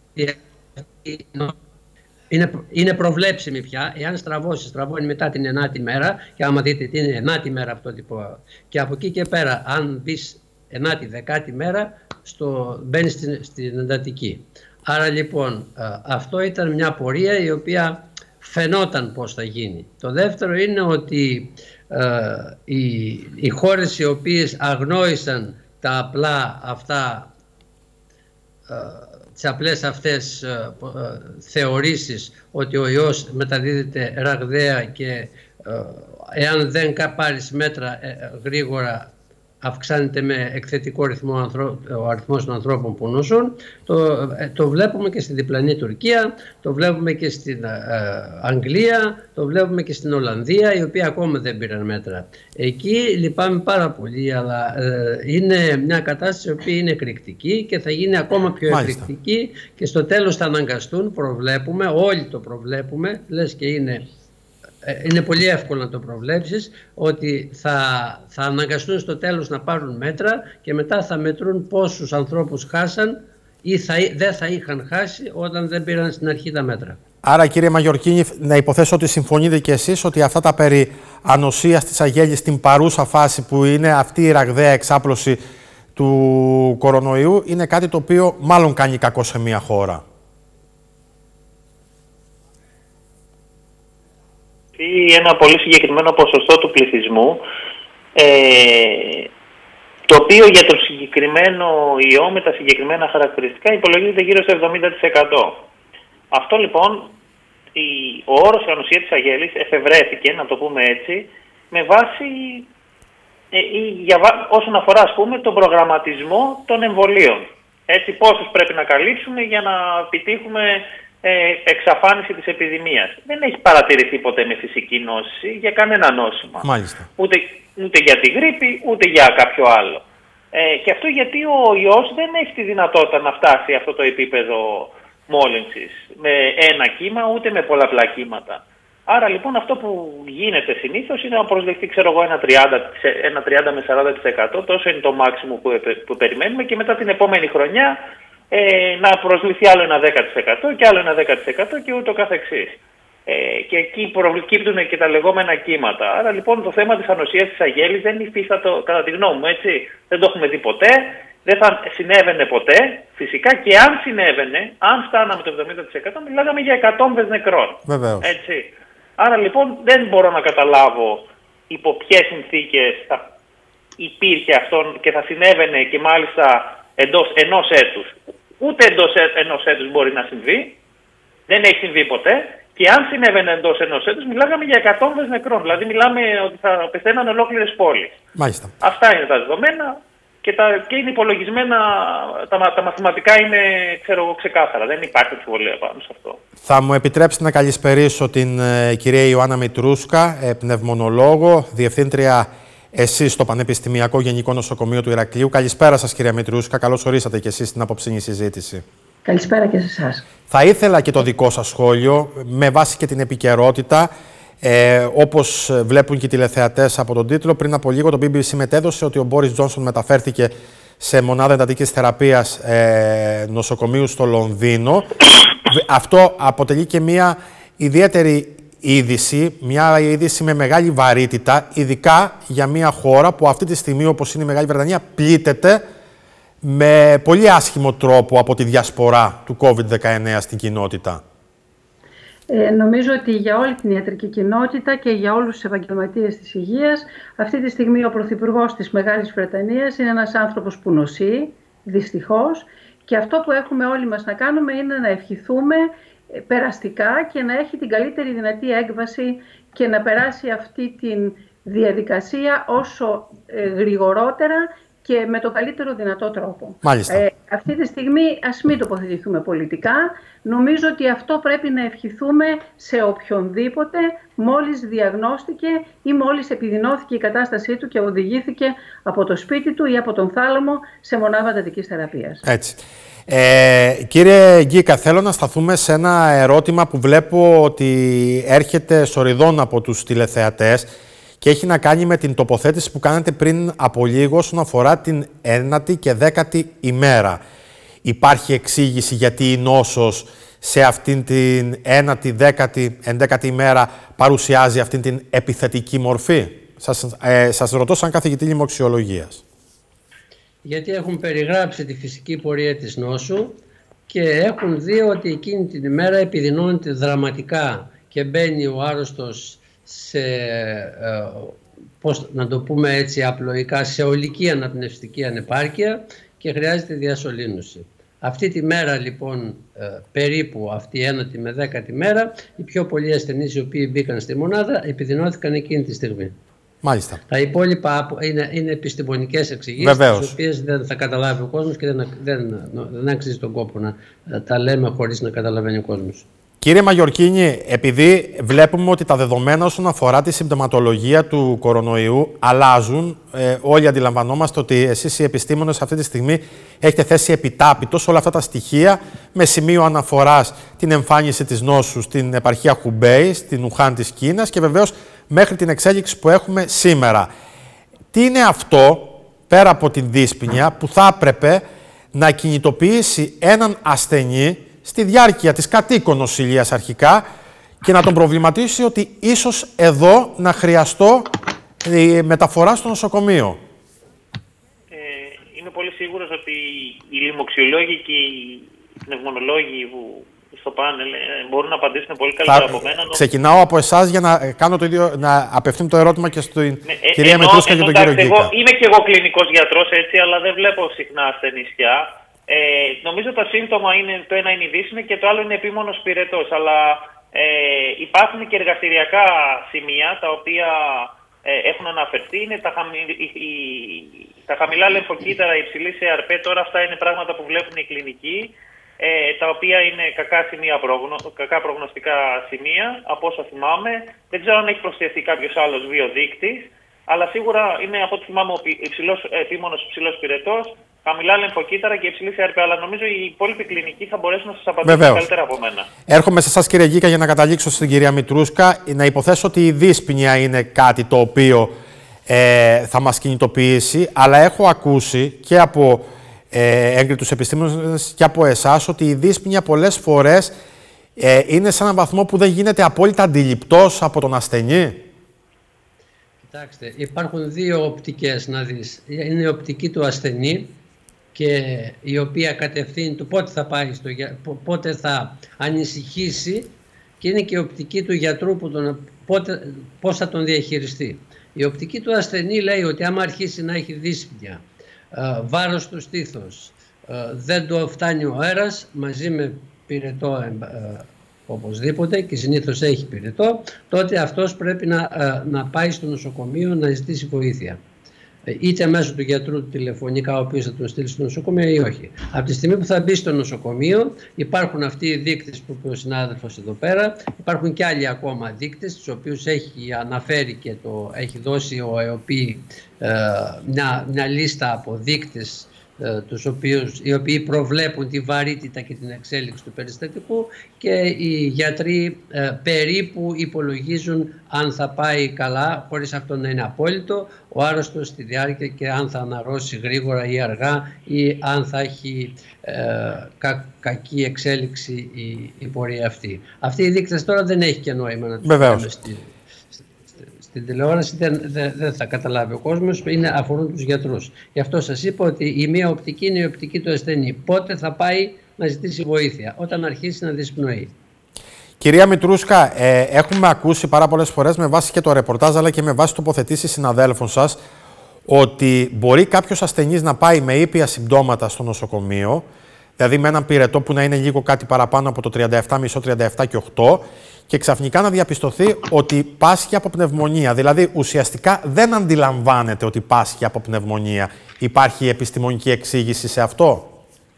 είναι, είναι προβλέψιμη πια. Εάν στραβώσει, στραβώνει μετά την ενάτη μέρα, και άμα δείτε τι είναι ενάτη μέρα αυτό τύπο, και από εκεί και πέρα, αν μπεις ενάτη, δεκάτη μέρα, στο, μπαίνεις στην, στην εντατική. Άρα λοιπόν, αυτό ήταν μια πορεία η οποία φαινόταν πώς θα γίνει. Το δεύτερο είναι ότι ε, οι, οι χώρες οι οποίες αγνόησαν τα απλά αυτά, ε, τις απλές αυτές ε, ε, θεωρήσεις ότι ο ιός μεταδίδεται ραγδαία και ε, εάν δεν πάρεις μέτρα ε, γρήγορα αυξάνεται με εκθετικό ρυθμό ο αριθμός των ανθρώπων που νοσούν. Το, το βλέπουμε και στη διπλανή Τουρκία, το βλέπουμε και στην ε, Αγγλία, το βλέπουμε και στην Ολλανδία, οι οποίοι ακόμα δεν πήραν μέτρα. Εκεί λυπάμαι πάρα πολύ, αλλά ε, είναι μια κατάσταση η οποία είναι εκρηκτική και θα γίνει ακόμα πιο Μάλιστα. εκρηκτική και στο τέλος θα αναγκαστούν, προβλέπουμε, όλοι το προβλέπουμε, λες και είναι... Είναι πολύ εύκολο να το προβλέψεις, ότι θα, θα αναγκαστούν στο τέλος να πάρουν μέτρα και μετά θα μετρούν πόσους ανθρώπους χάσαν ή θα, δεν θα είχαν χάσει όταν δεν πήραν στην αρχή τα μέτρα. Άρα, κύριε Μαγιορκίνη, να υποθέσω ότι συμφωνείτε κι εσείς ότι αυτά τα περί ανοσίας της αγέλης στην παρούσα φάση που είναι αυτή η ραγδαία εξάπλωση του κορονοϊού είναι κάτι το οποίο μάλλον κάνει κακό σε μια χώρα. Ένα πολύ συγκεκριμένο ποσοστό του πληθυσμού, ε, το οποίο για το συγκεκριμένο ιό με τα συγκεκριμένα χαρακτηριστικά υπολογίζεται γύρω στο εβδομήντα τοις εκατό. Αυτό λοιπόν, η, ο όρος ανοσία της αγέλης εφευρέθηκε, να το πούμε έτσι, με βάση, ε, για, όσον αφορά ας πούμε τον προγραμματισμό των εμβολίων. Έτσι, πόσους πρέπει να καλύψουμε για να επιτύχουμε ε, εξαφάνιση της επιδημίας. Δεν έχει παρατηρηθεί ποτέ με φυσική νόση για κανένα νόσημα. Μάλιστα. Ούτε, ούτε για τη γρίπη, ούτε για κάποιο άλλο. Ε, και αυτό γιατί ο ιός δεν έχει τη δυνατότητα να φτάσει αυτό το επίπεδο μόλυνσης με ένα κύμα, ούτε με πολλαπλά κύματα. Άρα λοιπόν αυτό που γίνεται συνήθως είναι να προσδεχτεί ξέρω εγώ, ένα τριάντα με σαράντα τοις εκατό, τόσο είναι το μάξιμο που, που περιμένουμε, και μετά την επόμενη χρονιά ε, να προσληφθεί άλλο ένα δέκα τοις εκατό και άλλο ένα δέκα τοις εκατό και ούτω καθεξής. Ε, και εκεί προκύπτουν και τα λεγόμενα κύματα. Άρα λοιπόν το θέμα της ανοσίας της αγέλης δεν υφίστατο, κατά τη γνώμη μου, έτσι, δεν το έχουμε δει ποτέ. Δεν θα συνέβαινε ποτέ, φυσικά, και αν συνέβαινε, αν φτάναμε το εβδομήντα τοις εκατό, μιλάγαμε για εκατόμβες νεκρών. Βεβαίως. Έτσι. Άρα λοιπόν δεν μπορώ να καταλάβω υπό ποιες συνθήκες θα υπήρχε αυτό και θα συνέβαινε, και μάλιστα εντός ενός έτους. Ούτε εντός ενός έτους μπορεί να συμβεί, δεν έχει συμβεί ποτέ, και αν συνέβαινε εντός ενός έτους, μιλάγαμε για εκατόμβες νεκρών. Δηλαδή μιλάμε ότι θα πεθαίναν ολόκληρες πόλεις. Μάλιστα. Αυτά είναι τα δεδομένα. Και, τα, και είναι υπολογισμένα, τα, τα μαθηματικά είναι, ξέρω, ξεκάθαρα. Δεν υπάρχει αμφιβολία πάνω σε αυτό. Θα μου επιτρέψετε να καλησπερίσω την ε, κυρία Ιωάννα Μητρούσκα, ε, πνευμονολόγο, διευθύντρια εσείς στο Πανεπιστημιακό Γενικό Νοσοκομείο του Ηρακλείου. Καλησπέρα σας, κυρία Μητρούσκα. Καλώς ορίσατε και εσείς στην απόψινή συζήτηση. Καλησπέρα και σε εσάς. Θα ήθελα και το δικό σας σχόλιο, με βάση και την επικαιρότητα. Ε, όπως βλέπουν και οι τηλεθεατές από τον τίτλο, πριν από λίγο το μπι μπι σι μετέδωσε ότι ο Μπόρις Τζόνσον μεταφέρθηκε σε μονάδα εντατικής θεραπείας ε, νοσοκομείου στο Λονδίνο. Αυτό αποτελεί και μια ιδιαίτερη είδηση, μια είδηση με μεγάλη βαρύτητα, ειδικά για μια χώρα που αυτή τη στιγμή, όπως είναι η Μεγάλη Βρετανία, πλήττεται με πολύ άσχημο τρόπο από τη διασπορά του κόβιντ δεκαεννέα στην κοινότητα. Ε, νομίζω ότι για όλη την ιατρική κοινότητα και για όλους τους επαγγελματίες της υγείας, αυτή τη στιγμή ο Πρωθυπουργός της Μεγάλης Βρετανίας είναι ένας άνθρωπος που νοσεί, δυστυχώς, και αυτό που έχουμε όλοι μας να κάνουμε είναι να ευχηθούμε περαστικά και να έχει την καλύτερη δυνατή έκβαση και να περάσει αυτή τη διαδικασία όσο ε, γρηγορότερα και με το καλύτερο δυνατό τρόπο. Μάλιστα. Ε, αυτή τη στιγμή ας μην τοποθετηθούμε πολιτικά. Νομίζω ότι αυτό πρέπει να ευχηθούμε σε οποιονδήποτε μόλις διαγνώστηκε ή μόλις επιδεινώθηκε η κατάστασή του και οδηγήθηκε από το σπίτι του ή από τον θάλαμο σε μονάδα εντατικής θεραπείας. Έτσι. Ε, κύριε Γκίκα, θέλω να σταθούμε σε ένα ερώτημα που βλέπω ότι έρχεται σοριδών από τους τηλεθεατές και έχει να κάνει με την τοποθέτηση που κάνατε πριν από λίγο όσον αφορά την ένατη και δέκατη ημέρα. Υπάρχει εξήγηση γιατί η νόσος σε αυτήν την ένατη, δέκατη, ενδέκατη ημέρα παρουσιάζει αυτήν την επιθετική μορφή? Σας, ε, σας ρωτώ σαν καθηγητή λοιμοξιολογίας. Γιατί έχουν περιγράψει τη φυσική πορεία της νόσου και έχουν δει ότι εκείνη την ημέρα επιδεινώνεται δραματικά και μπαίνει ο άρρωστος σε, ε, πώς να το πούμε έτσι απλοϊκά, σε ολική αναπνευστική ανεπάρκεια και χρειάζεται διασωλήνωση. Αυτή τη μέρα λοιπόν, ε, περίπου αυτή η ένατη με δέκατη μέρα, οι πιο πολλοί ασθενείς οι οποίοι μπήκαν στη μονάδα επιδεινώθηκαν εκείνη τη στιγμή. Μάλιστα. Τα υπόλοιπα είναι, είναι επιστημονικές εξηγήσεις, τις οποίες δεν θα καταλάβει ο κόσμος και δεν, δεν, δεν αξίζει τον κόπο να τα λέμε χωρίς να καταλαβαίνει ο κόσμος. Κύριε Μαγιορκίνη, επειδή βλέπουμε ότι τα δεδομένα όσον αφορά τη συμπτωματολογία του κορονοϊού αλλάζουν, ε, όλοι αντιλαμβανόμαστε ότι εσείς οι επιστήμονες αυτή τη στιγμή έχετε θέσει επιτάπητος όλα αυτά τα στοιχεία με σημείο αναφοράς την εμφάνιση της νόσου στην επαρχία Χουμπέι, στην Ουχάν της Κίνας και βεβαίως μέχρι την εξέλιξη που έχουμε σήμερα. Τι είναι αυτό, πέρα από την δύσπνοια, που θα έπρεπε να κινητοποιήσει έναν ασθενή στη διάρκεια της κατοίκων νοσηλείας αρχικά και να τον προβληματίσει ότι ίσως εδώ να χρειαστώ η μεταφορά στο νοσοκομείο. Ε, είμαι πολύ σίγουρος ότι οι λοιμοξιολόγοι και οι πνευμονολόγοι που στο πάνελ μπορούν να απαντήσουν πολύ καλύτερα από μένα. Ξεκινάω από εσάς για να, κάνω το ίδιο, να απευθύνω το ερώτημα και στην ναι, κυρία ενώ, Μητρούσκα και τον κύριο Γκίκα. Εγώ είμαι και εγώ κλινικός γιατρός, έτσι, αλλά δεν βλέπω συχνά ασθενείς πια. Ε, νομίζω τα σύμπτωμα είναι, το ένα είναι η δύσπνοια και το άλλο είναι επίμονος πυρετός. Αλλά ε, υπάρχουν και εργαστηριακά σημεία τα οποία ε, έχουν αναφερθεί. Είναι τα, χαμη, η, η, τα χαμηλά λεμφοκύτταρα, υψηλή σε αρ πι, τώρα αυτά είναι πράγματα που βλέπουν οι κλινικοί. Ε, τα οποία είναι κακά, σημεία προγνω... κακά προγνωστικά σημεία, από όσο θυμάμαι. Δεν ξέρω αν έχει προσθεθεί κάποιος άλλος βιοδείκτης, αλλά σίγουρα είναι, από ό,τι θυμάμαι, υψηλός, επίμονος υψηλός πυρετός, χαμηλά λεμφοκύτταρα και υψηλή σε αρ πι. Αλλά νομίζω οι υπόλοιποι κλινικοί θα μπορέσουν να σας απαντήσουν Βεβαίως. καλύτερα από μένα. Έρχομαι σε εσάς, κύριε Γκίκα, για να καταλήξω στην κυρία Μητρούσκα. Να υποθέσω ότι η δύσπνοια είναι κάτι το οποίο ε, θα μας κινητοποιήσει, αλλά έχω ακούσει και από Ε, έγκριτους επιστήμονες και από εσάς ότι η δύσπνοια πολλές φορές ε, είναι σε έναν βαθμό που δεν γίνεται απόλυτα αντιληπτός από τον ασθενή. Κοιτάξτε, υπάρχουν δύο οπτικές να δεις. Είναι η οπτική του ασθενή και η οποία κατευθύνει το πότε θα πάει, στο, πότε θα ανησυχήσει, και είναι και η οπτική του γιατρού που τον, πότε, πώς θα τον διαχειριστεί. Η οπτική του ασθενή λέει ότι άμα αρχίσει να έχει δύσπνοια, Uh, βάρος στο στήθος, uh, δεν το φτάνει ο αέρας, μαζί με πυρετό uh, οπωσδήποτε, και συνήθως έχει πυρετό, τότε αυτός πρέπει να, uh, να πάει στο νοσοκομείο να ζητήσει βοήθεια. Είτε μέσω του γιατρού του τηλεφωνικά, ο οποίος θα τον στείλει στο νοσοκομείο, ή όχι. Από τη στιγμή που θα μπει στο νοσοκομείο, υπάρχουν αυτοί οι δείκτες που είπε ο συνάδελφος εδώ πέρα. Υπάρχουν και άλλοι ακόμα δείκτες, τους οποίους έχει αναφέρει και το έχει δώσει ο ΕΟΠΗ ε, μια, μια λίστα από δείκτες, ε, τους οποίους, οι οποίοι προβλέπουν τη βαρύτητα και την εξέλιξη του περιστατικού, και οι γιατροί ε, περίπου υπολογίζουν αν θα πάει καλά, χωρίς αυτό να είναι απόλυτο, ο άρρωστος στη διάρκεια, και αν θα αναρρώσει γρήγορα ή αργά, ή αν θα έχει ε, κα, κακή εξέλιξη η, η πορεία αυτή. Αυτή η δείκτες τώρα δεν έχει και νόημα να τους πούμε στη, στη, στην τηλεόραση, δεν, δεν, δεν θα καταλάβει ο κόσμος, είναι, αφορούν τους γιατρούς. Γι' αυτό σας είπα ότι η μία οπτική είναι η οπτική του ασθενή. Πότε θα πάει να ζητήσει βοήθεια? Όταν αρχίσει να δυσπνοεί. Κυρία Μητρούσκα, ε, έχουμε ακούσει πάρα πολλές φορές με βάση και το ρεπορτάζ, αλλά και με βάση τοποθετήσεις συναδέλφων σας, ότι μπορεί κάποιος ασθενής να πάει με ήπια συμπτώματα στο νοσοκομείο, δηλαδή με έναν πυρετό που να είναι λίγο κάτι παραπάνω από το τριάντα επτά κόμμα πέντε, τριάντα επτά και οκτώ, και ξαφνικά να διαπιστωθεί ότι πάσχει από πνευμονία. Δηλαδή ουσιαστικά δεν αντιλαμβάνεται ότι πάσχει από πνευμονία. Υπάρχει επιστημονική εξήγηση σε αυτό?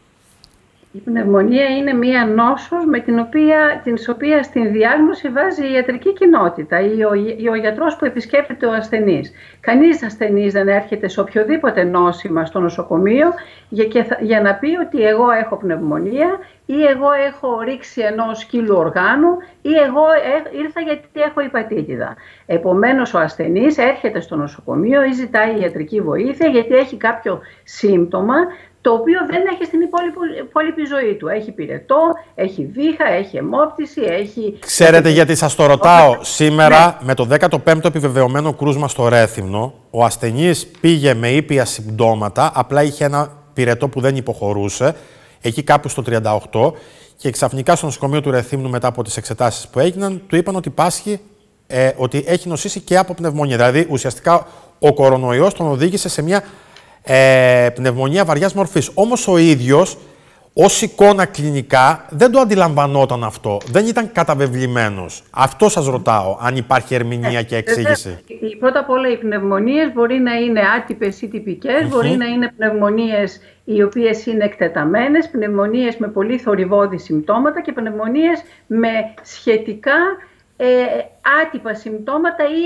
Η πνευμονία είναι μία νόσος με την οποία, την οποία στην διάγνωση βάζει η ιατρική κοινότητα ή ο, ή ο γιατρός που επισκέπτεται ο ασθενής. Κανείς ασθενής δεν έρχεται σε οποιοδήποτε νόσημα στο νοσοκομείο για, και θα, για να πει ότι εγώ έχω πνευμονία, ή εγώ έχω ρίξει ενός σκύλου οργάνου, ή εγώ ε, ήρθα γιατί έχω υπατήτηδα. Επομένως ο ασθενής έρχεται στο νοσοκομείο ή ζητάει ιατρική βοήθεια γιατί έχει κάποιο σύμπτωμα, το οποίο δεν έχει στην υπόλοιπη ζωή του. Έχει πυρετό, έχει βήχα, έχει αιμόπτυση, έχει... Ξέρετε γιατί σας το ρωτάω? Σήμερα, ναι, με το δέκατο πέμπτο επιβεβαιωμένο κρούσμα στο Ρέθυμνο, ο ασθενής πήγε με ήπια συμπτώματα, απλά είχε ένα πυρετό που δεν υποχωρούσε, εκεί κάπου στο τριάντα οκτώ, και ξαφνικά στο νοσοκομείο του Ρεθύμνου, μετά από τις εξετάσεις που έγιναν, του είπαν ότι πάσχει, ε, ότι έχει νοσήσει και από πνευμονία. Δηλαδή, ουσιαστικά, ο κορονοϊός τον οδήγησε σε μια Ε, πνευμονία βαριάς μορφής. Όμως ο ίδιος, ως εικόνα κλινικά, δεν το αντιλαμβανόταν αυτό. Δεν ήταν καταβεβλημένος. Αυτό σας ρωτάω, αν υπάρχει ερμηνεία και εξήγηση. Πρώτα απ' όλα, οι πνευμονίες μπορεί να είναι άτυπες ή τυπικές, mm-hmm. μπορεί να είναι πνευμονίες οι οποίες είναι εκτεταμένες, πνευμονίες με πολύ θορυβώδη συμπτώματα και πνευμονίες με σχετικά ε, άτυπα συμπτώματα ή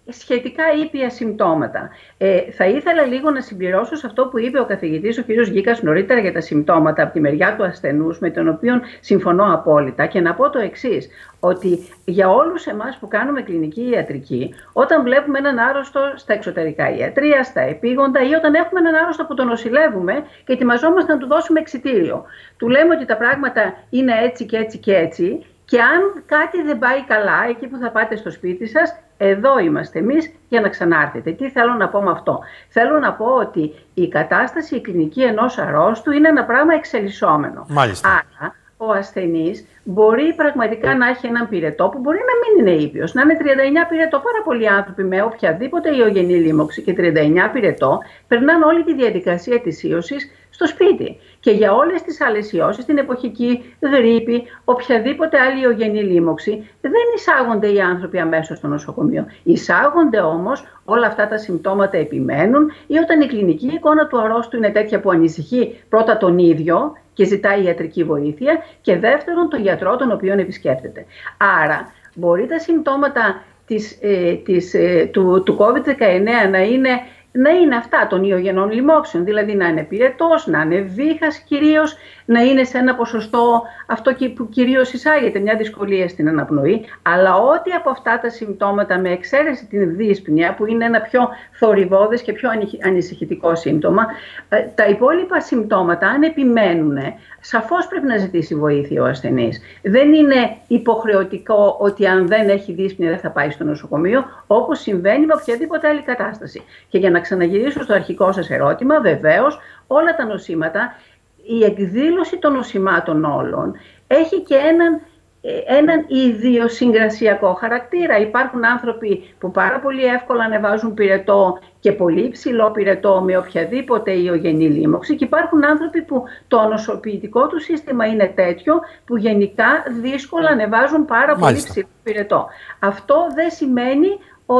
σχετικά ήπια συμπτώματα. Ε, θα ήθελα λίγο να συμπληρώσω σε αυτό που είπε ο καθηγητής, ο κ. Γκίκας, νωρίτερα για τα συμπτώματα από τη μεριά του ασθενούς, με τον οποίο συμφωνώ απόλυτα, και να πω το εξής, ότι για όλους εμάς που κάνουμε κλινική ιατρική, όταν βλέπουμε έναν άρρωστο στα εξωτερικά ιατρεία, στα επίγοντα, ή όταν έχουμε έναν άρρωστο που τον νοσηλεύουμε και ετοιμαζόμαστε να του δώσουμε εξιτήριο, του λέμε ότι τα πράγματα είναι έτσι και έτσι και έτσι, και αν κάτι δεν πάει καλά εκεί που θα πάτε στο σπίτι σας, εδώ είμαστε εμείς για να ξανάρθετε. Τι θέλω να πω με αυτό? Θέλω να πω ότι η κατάσταση η κλινική ενός αρρώστου είναι ένα πράγμα εξελισσόμενο. Μάλιστα. Άρα ο ασθενής μπορεί πραγματικά να έχει έναν πυρετό που μπορεί να μην είναι ήπιος, να είναι τριάντα εννιά πυρετό. Πάρα πολλοί άνθρωποι με οποιαδήποτε ιογενή λίμωξη και τριάντα εννιά πυρετό περνάνε όλη τη διαδικασία της ίωσης στο σπίτι. Και για όλες τις άλλες ιώσεις, την εποχική γρίπη, οποιαδήποτε άλλη ιογενή λίμωξη, δεν εισάγονται οι άνθρωποι αμέσως στο νοσοκομείο. Εισάγονται όμως, όλα αυτά τα συμπτώματα επιμένουν, ή όταν η κλινική εικόνα του αρρώστου είναι τέτοια που ανησυχεί πρώτα τον ίδιο και ζητάει ιατρική βοήθεια, και δεύτερον τον γιατρό τον οποίον επισκέπτεται. Άρα μπορεί τα συμπτώματα της, ε, της, ε, του, του κόβιντ δεκαεννέα να είναι, να είναι αυτά των ιογενών λοιμόξεων, δηλαδή να είναι πυρετός, να είναι βήχας κυρίως, να είναι σε ένα ποσοστό αυτό που κυρίως εισάγεται, μια δυσκολία στην αναπνοή, αλλά ό,τι από αυτά τα συμπτώματα, με εξαίρεση την δύσπνοια που είναι ένα πιο θορυβώδες και πιο ανησυχητικό σύμπτωμα, τα υπόλοιπα συμπτώματα, αν επιμένουν, σαφώς πρέπει να ζητήσει βοήθεια ο ασθενής. Δεν είναι υποχρεωτικό ότι αν δεν έχει δύσπνοια δεν θα πάει στο νοσοκομείο, όπως συμβαίνει με οποιαδήποτε άλλη κατάσταση. Και για να ξαναγυρίσω στο αρχικό σας ερώτημα, βεβαίως όλα τα νοσήματα, η εκδήλωση των νοσημάτων όλων έχει και έναν, έναν ιδιοσυγκρασιακό χαρακτήρα. Υπάρχουν άνθρωποι που πάρα πολύ εύκολα ανεβάζουν πυρετό και πολύ ψηλό πυρετό με οποιαδήποτε ιογενή λίμωξη, και υπάρχουν άνθρωποι που το νοσοποιητικό του σύστημα είναι τέτοιο που γενικά δύσκολα ανεβάζουν πάρα Μάλιστα. πολύ ψηλό πυρετό. Αυτό δεν σημαίνει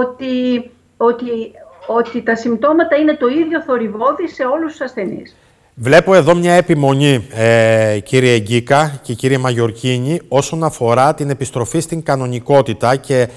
ότι, ότι, ότι τα συμπτώματα είναι το ίδιο θορυβώδη σε όλους τους ασθενείς. Βλέπω εδώ μια επιμονή, ε, κύριε Γκίκα και κύριε Μαγιορκίνη, όσον αφορά την επιστροφή στην κανονικότητα, και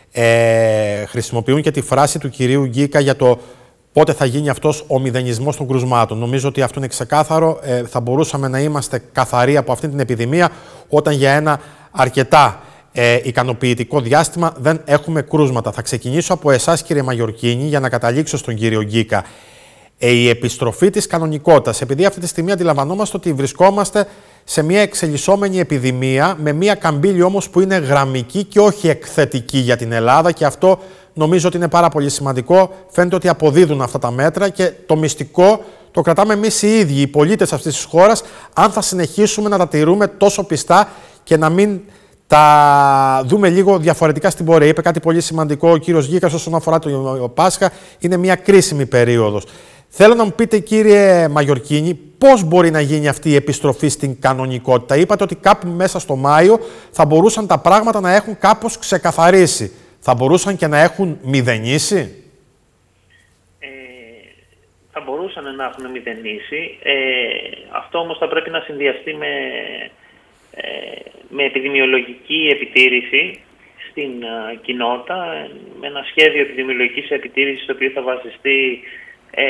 ε, χρησιμοποιούν και τη φράση του κυρίου Γκίκα για το πότε θα γίνει αυτός ο μηδενισμός των κρουσμάτων. Νομίζω ότι αυτό είναι ξεκάθαρο. Ε, θα μπορούσαμε να είμαστε καθαροί από αυτή την επιδημία όταν για ένα αρκετά ε, ικανοποιητικό διάστημα δεν έχουμε κρούσματα. Θα ξεκινήσω από εσάς, κύριε Μαγιορκίνη, για να καταλήξω στον κύριο Γκίκα. Η επιστροφή της κανονικότητας, επειδή αυτή τη στιγμή αντιλαμβανόμαστε ότι βρισκόμαστε σε μια εξελισσόμενη επιδημία, με μια καμπύλη όμως που είναι γραμμική και όχι εκθετική για την Ελλάδα, και αυτό νομίζω ότι είναι πάρα πολύ σημαντικό. Φαίνεται ότι αποδίδουν αυτά τα μέτρα, και το μυστικό το κρατάμε εμείς οι ίδιοι, οι πολίτες αυτής της χώρας, αν θα συνεχίσουμε να τα τηρούμε τόσο πιστά και να μην τα δούμε λίγο διαφορετικά στην πορεία. Είπε κάτι πολύ σημαντικό ο κύριος Γκίκας όσον αφορά το Πάσχα, είναι μια κρίσιμη περίοδος. Θέλω να μου πείτε, κύριε Μαγιορκίνη, πώς μπορεί να γίνει αυτή η επιστροφή στην κανονικότητα? Είπατε ότι κάπου μέσα στο Μάιο θα μπορούσαν τα πράγματα να έχουν κάπως ξεκαθαρίσει. Θα μπορούσαν και να έχουν μηδενίσει? Ε, θα μπορούσαν να έχουν μηδενίσει. Ε, αυτό όμως θα πρέπει να συνδυαστεί με, ε, με επιδημιολογική επιτήρηση στην uh, κοινότητα, με ένα σχέδιο επιδημιολογικής επιτήρησης το οποίο θα βασιστεί Ε,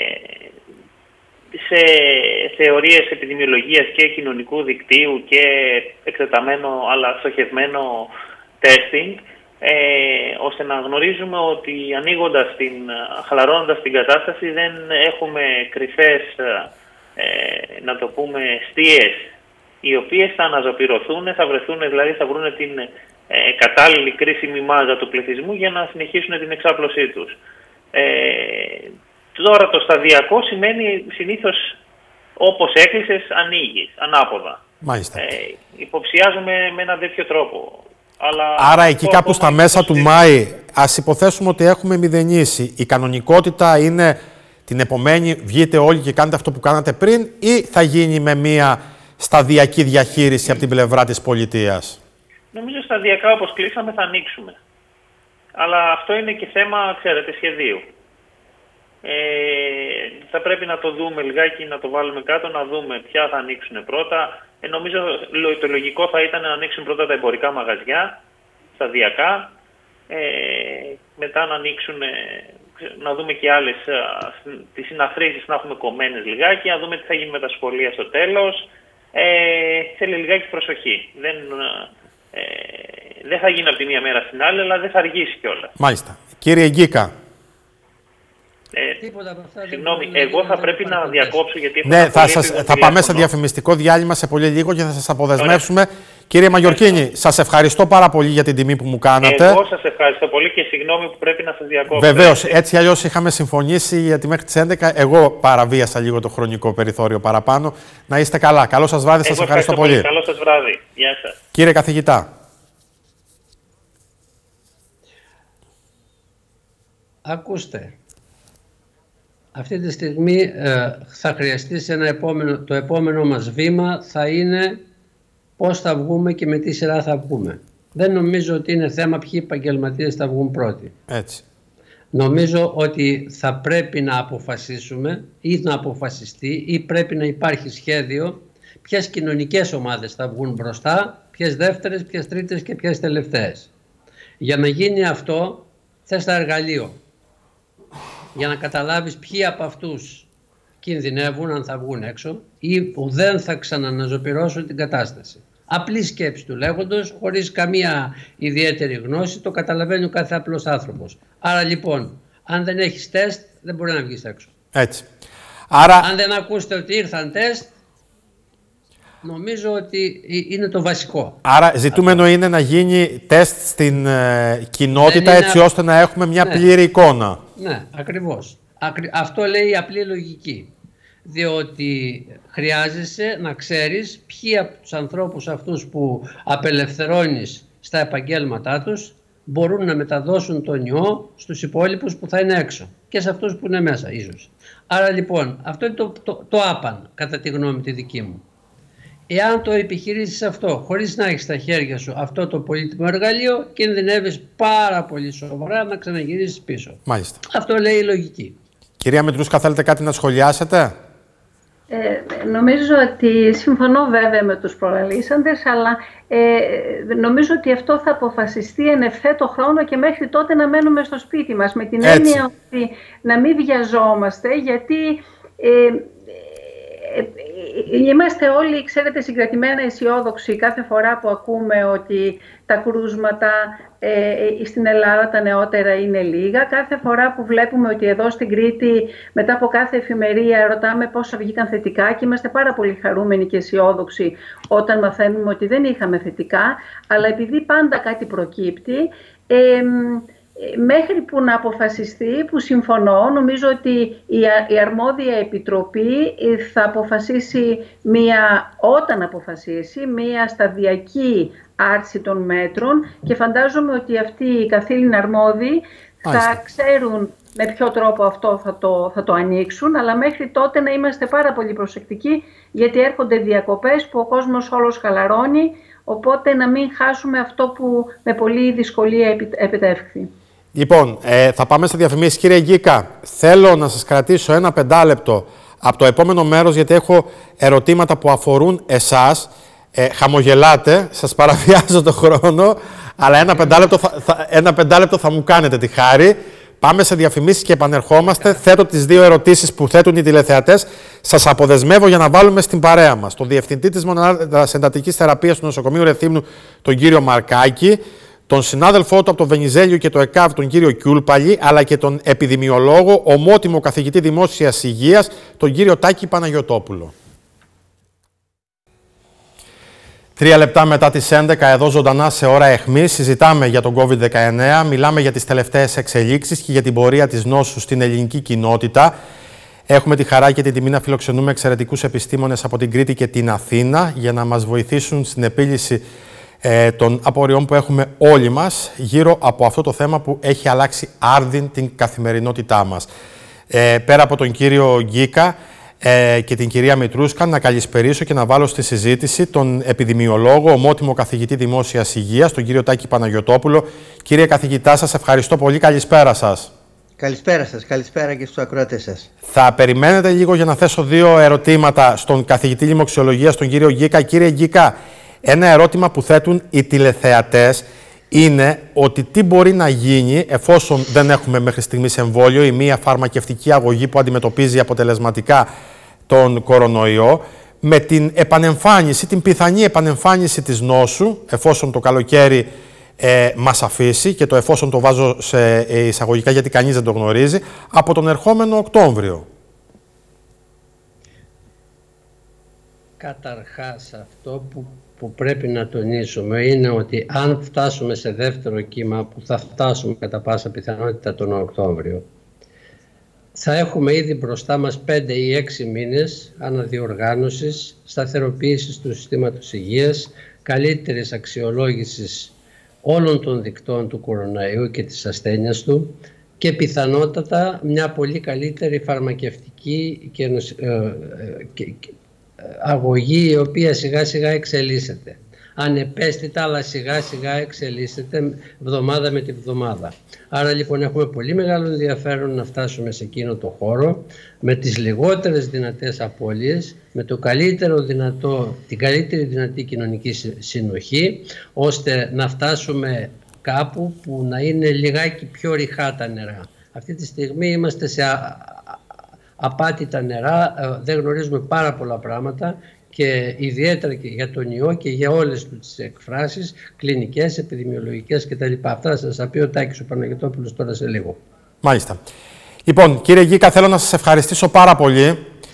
σε θεωρίες επιδημιολογίας και κοινωνικού δικτύου και εκτεταμένο αλλά στοχευμένο testing, ε, ώστε να γνωρίζουμε ότι ανοίγοντας την, χαλαρώνοντας την κατάσταση, δεν έχουμε κρυφές, ε, να το πούμε, στίες, οι οποίες θα αναζωπυρωθούν, θα βρεθούν, δηλαδή θα βρουν την ε, κατάλληλη κρίσιμη μάζα του πληθυσμού για να συνεχίσουν την εξάπλωσή τους. Ε, Τώρα το σταδιακό σημαίνει συνήθως όπως έκλεισες ανοίγεις, ανάποδα. Μάλιστα. Ε, υποψιάζουμε με έναν τέτοιο τρόπο. Αλλά άρα εκεί κάπου στα μέσα του Μάη, ας υποθέσουμε ότι έχουμε μηδενίσει. Η κανονικότητα είναι την επομένη, βγείτε όλοι και κάνετε αυτό που κάνατε πριν, ή θα γίνει με μια σταδιακή διαχείριση από την πλευρά της πολιτείας? Νομίζω σταδιακά όπως κλείσαμε θα ανοίξουμε. Αλλά αυτό είναι και θέμα, ξέρετε, σχεδίου. Ε, θα πρέπει να το δούμε λιγάκι, να το βάλουμε κάτω, να δούμε ποια θα ανοίξουν πρώτα. Ε, νομίζω το λογικό θα ήταν να ανοίξουν πρώτα τα εμπορικά μαγαζιά, σταδιακά, ε, με μετά να ανοίξουν, να δούμε και άλλες, τις συναθρήσεις να έχουμε κομμένες λιγάκι, να δούμε τι θα γίνει με τα σχολεία στο τέλος. Ε, θέλει λιγάκι προσοχή. Δεν, ε, δεν θα γίνει από τη μία μέρα στην άλλη, αλλά δεν θα αργήσει κιόλας. Μάλιστα. Κύριε Γκίκα. Ε, Συγγνώμη, εγώ θα πρέπει να διακόψω γιατί... Ναι, θα, σας, θα πάμε σε διαφημιστικό διάλειμμα σε πολύ λίγο και θα σας αποδεσμεύσουμε. Ωραία. Κύριε Μαγιορκίνη, σας ευχαριστώ πάρα πολύ για την τιμή που μου κάνατε. Εγώ σας ευχαριστώ πολύ και συγγνώμη που πρέπει να σας διακόψω. Βεβαίως, έτσι αλλιώς είχαμε συμφωνήσει, γιατί μέχρι τις έντεκα εγώ παραβίασα λίγο το χρονικό περιθώριο παραπάνω. Να είστε καλά. Καλό σας βράδυ, σας ευχαριστώ, ευχαριστώ πολύ. πολύ. Καλό σας βράδυ. Γεια σας. Κύριε καθηγητά. Ακούστε. Αυτή τη στιγμή ε, θα χρειαστεί σε ένα επόμενο, το επόμενο μας βήμα θα είναι πώς θα βγούμε και με τι σειρά θα βγούμε. Δεν νομίζω ότι είναι θέμα ποιοι επαγγελματίες θα βγουν πρώτοι. Έτσι. Νομίζω ότι θα πρέπει να αποφασίσουμε ή να αποφασιστεί ή πρέπει να υπάρχει σχέδιο ποιες κοινωνικές ομάδες θα βγουν μπροστά, ποιες δεύτερες, ποιες τρίτες και ποιες τελευταίες. Για να γίνει αυτό θες τα εργαλείο. Για να καταλάβεις ποιοι από αυτούς κινδυνεύουν αν θα βγουν έξω ή που δεν θα ξαναναζωπυρώσουν την κατάσταση. Απλή σκέψη του λέγοντος, χωρίς καμία ιδιαίτερη γνώση, το καταλαβαίνει ο κάθε απλός άνθρωπος. Άρα λοιπόν, αν δεν έχεις τεστ, δεν μπορεί να βγεις έξω. Έτσι. Άρα... Αν δεν ακούσετε ότι ήρθαν τεστ, νομίζω ότι είναι το βασικό. Άρα ζητούμενο αυτό είναι να γίνει τεστ στην ε, κοινότητα είναι... έτσι ώστε να έχουμε μια ναι. πλήρη εικόνα. Ναι, ακριβώς. Ακρι... Αυτό λέει η απλή λογική. Διότι χρειάζεσαι να ξέρεις ποιοι από τους ανθρώπους αυτούς που απελευθερώνεις στα επαγγέλματά τους μπορούν να μεταδώσουν τον ιό στους υπόλοιπους που θα είναι έξω και σε αυτούς που είναι μέσα ίσως. Άρα λοιπόν αυτό είναι το, το, το άπαν κατά τη γνώμη τη δική μου. Εάν το επιχειρήσεις αυτό χωρίς να έχεις στα χέρια σου αυτό το πολύτιμο εργαλείο, κινδυνεύεις πάρα πολύ σοβαρά να ξαναγυρίσεις πίσω. Μάλιστα. Αυτό λέει η λογική. Κυρία Μητρούσκα, θέλετε κάτι να σχολιάσετε? Ε, νομίζω ότι συμφωνώ βέβαια με τους προλαλήσαντες, αλλά ε, νομίζω ότι αυτό θα αποφασιστεί εν ευθέτω χρόνο και μέχρι τότε να μένουμε στο σπίτι μας. Με την Έτσι. έννοια ότι να μην βιαζόμαστε, γιατί ε, ε, ε, είμαστε όλοι, ξέρετε, συγκρατημένα αισιόδοξοι κάθε φορά που ακούμε ότι τα κρούσματα ε, στην Ελλάδα τα νεότερα είναι λίγα. Κάθε φορά που βλέπουμε ότι εδώ στην Κρήτη μετά από κάθε εφημερία ρωτάμε πόσα βγήκαν θετικά και είμαστε πάρα πολύ χαρούμενοι και αισιόδοξοι όταν μαθαίνουμε ότι δεν είχαμε θετικά, αλλά επειδή πάντα κάτι προκύπτει, ε, μέχρι που να αποφασιστεί, που συμφωνώ, νομίζω ότι η αρμόδια επιτροπή θα αποφασίσει μία, όταν αποφασίσει, μία σταδιακή άρση των μέτρων και φαντάζομαι ότι αυτοί οι καθήλυνα αρμόδιοι θα ξέρουν με ποιο τρόπο αυτό θα το, θα το ανοίξουν, αλλά μέχρι τότε να είμαστε πάρα πολύ προσεκτικοί, γιατί έρχονται διακοπές που ο κόσμος όλος χαλαρώνει, οπότε να μην χάσουμε αυτό που με πολλή δυσκολία επιτεύχθη. Λοιπόν, ε, θα πάμε σε διαφημίσεις. Κύριε Γκίκα, θέλω να σας κρατήσω ένα πεντάλεπτο από το επόμενο μέρος, γιατί έχω ερωτήματα που αφορούν εσάς. Ε, χαμογελάτε, σας παραβιάζω το χρόνο, αλλά ένα πεντάλεπτο θα, θα, ένα πεντάλεπτο θα μου κάνετε τη χάρη. Πάμε σε διαφημίσεις και επανερχόμαστε. Θέτω τις δύο ερωτήσεις που θέτουν οι τηλεθεατές. Σας αποδεσμεύω για να βάλουμε στην παρέα μας τον Διευθυντή της Μονάδας Εντατικής Θεραπείας του Νοσοκομείου Ρεθύμνου, τον κύριο Μαρκάκη, τον συνάδελφό του από το Βενιζέλιο και το ΕΚΑΒ, τον κύριο Κιούλπαλη, αλλά και τον επιδημιολόγο, ομότιμο καθηγητή δημόσιας υγείας, τον κύριο Τάκη Παναγιωτόπουλο. Τρία λεπτά μετά τις έντεκα, εδώ ζωντανά σε ώρα αιχμής, συζητάμε για τον κόβιντ δεκαεννέα, μιλάμε για τις τελευταίες εξελίξεις και για την πορεία της νόσου στην ελληνική κοινότητα. Έχουμε τη χαρά και την τιμή να φιλοξενούμε εξαιρετικούς επιστήμονες από την Κρήτη και την Αθήνα για να μας βοηθήσουν στην επίλυση ε, των απορριών που έχουμε όλοι μας γύρω από αυτό το θέμα που έχει αλλάξει άρδιν την καθημερινότητά μας. Ε, πέρα από τον κύριο Γκίκα ε, και την κυρία Μητρούσκα, να καλησπερίσω και να βάλω στη συζήτηση τον επιδημιολόγο, ομότιμο καθηγητή δημόσιας υγείας, τον κύριο Τάκη Παναγιωτόπουλο. Κύριε καθηγητά, σας ευχαριστώ πολύ. Καλησπέρα σας. Καλησπέρα σας. Καλησπέρα και στους ακροατές σας. Θα περιμένετε λίγο για να θέσω δύο ερωτήματα στον καθηγητή λοιμοξιολογίας, τον κύριο Γκίκα. Κύριε Γκίκα, ένα ερώτημα που θέτουν οι τηλεθεατές είναι ότι τι μπορεί να γίνει εφόσον δεν έχουμε μέχρι στιγμής εμβόλιο ή μία φαρμακευτική αγωγή που αντιμετωπίζει αποτελεσματικά τον κορονοϊό, με την επανεμφάνιση, την πιθανή επανεμφάνιση της νόσου, εφόσον το καλοκαίρι ε, μας αφήσει, και το εφόσον το βάζω σε εισαγωγικά γιατί κανείς δεν το γνωρίζει, από τον ερχόμενο Οκτώβριο. Καταρχάς, αυτό που, που πρέπει να τονίσουμε είναι ότι αν φτάσουμε σε δεύτερο κύμα, που θα φτάσουμε κατά πάσα πιθανότητα τον Οκτώβριο, θα έχουμε ήδη μπροστά μας πέντε ή έξι μήνες αναδιοργάνωσης, σταθεροποίησης του συστήματος υγείας, καλύτερης αξιολόγησης όλων των δικτών του κοροναϊού και της ασθένειας του και πιθανότατα μια πολύ καλύτερη φαρμακευτική και, ε, και, και αγωγή, η οποία σιγά σιγά εξελίσσεται. Ανεπαίσθητα, αλλά σιγά σιγά εξελίσσεται εβδομάδα με τη βδομάδα. Άρα λοιπόν έχουμε πολύ μεγάλο ενδιαφέρον να φτάσουμε σε εκείνο το χώρο με τις λιγότερες δυνατές απώλειες, με το καλύτερο δυνατό, την καλύτερη δυνατή κοινωνική συνοχή, ώστε να φτάσουμε κάπου που να είναι λιγάκι πιο ρηχά τα νερά. Αυτή τη στιγμή είμαστε σε απάτητα νερά, δεν γνωρίζουμε πάρα πολλά πράγματα και ιδιαίτερα και για τον ιό και για όλες τις εκφράσεις κλινικές, επιδημιολογικές κτλ. Αυτά θα σας θα πει ο Τάκης ο Παναγιωτόπουλος τώρα σε λίγο. Μάλιστα. Λοιπόν, κύριε Γκίκα, θέλω να σας ευχαριστήσω πάρα πολύ.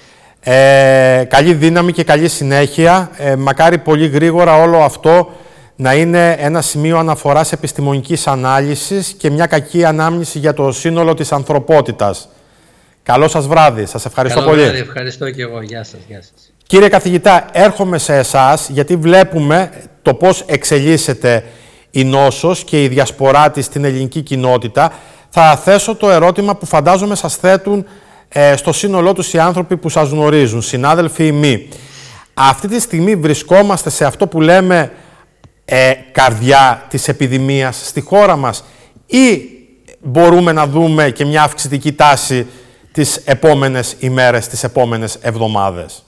Ε, καλή δύναμη και καλή συνέχεια. Ε, μακάρι πολύ γρήγορα όλο αυτό να είναι ένα σημείο αναφοράς επιστημονικής ανάλυσης και μια κακή ανάμνηση για το σύνολο της ανθρωπότητας. Καλό σας βράδυ. Σας ευχαριστώ Καλό πολύ. Βράδυ. Ευχαριστώ και εγώ. Γεια σας. Γεια σας. Κύριε καθηγητά, έρχομαι σε εσάς γιατί βλέπουμε το πώς εξελίσσεται η νόσος και η διασπορά της στην ελληνική κοινότητα. Θα θέσω το ερώτημα που φαντάζομαι σας θέτουν ε, στο σύνολό τους οι άνθρωποι που σας γνωρίζουν, συνάδελφοι ή μη. Αυτή τη στιγμή βρισκόμαστε σε αυτό που λέμε ε, καρδιά της επιδημίας στη χώρα μας ή μπορούμε να δούμε και μια αυξητική τάση τις επόμενες ημέρες, τις επόμενες εβδομάδες?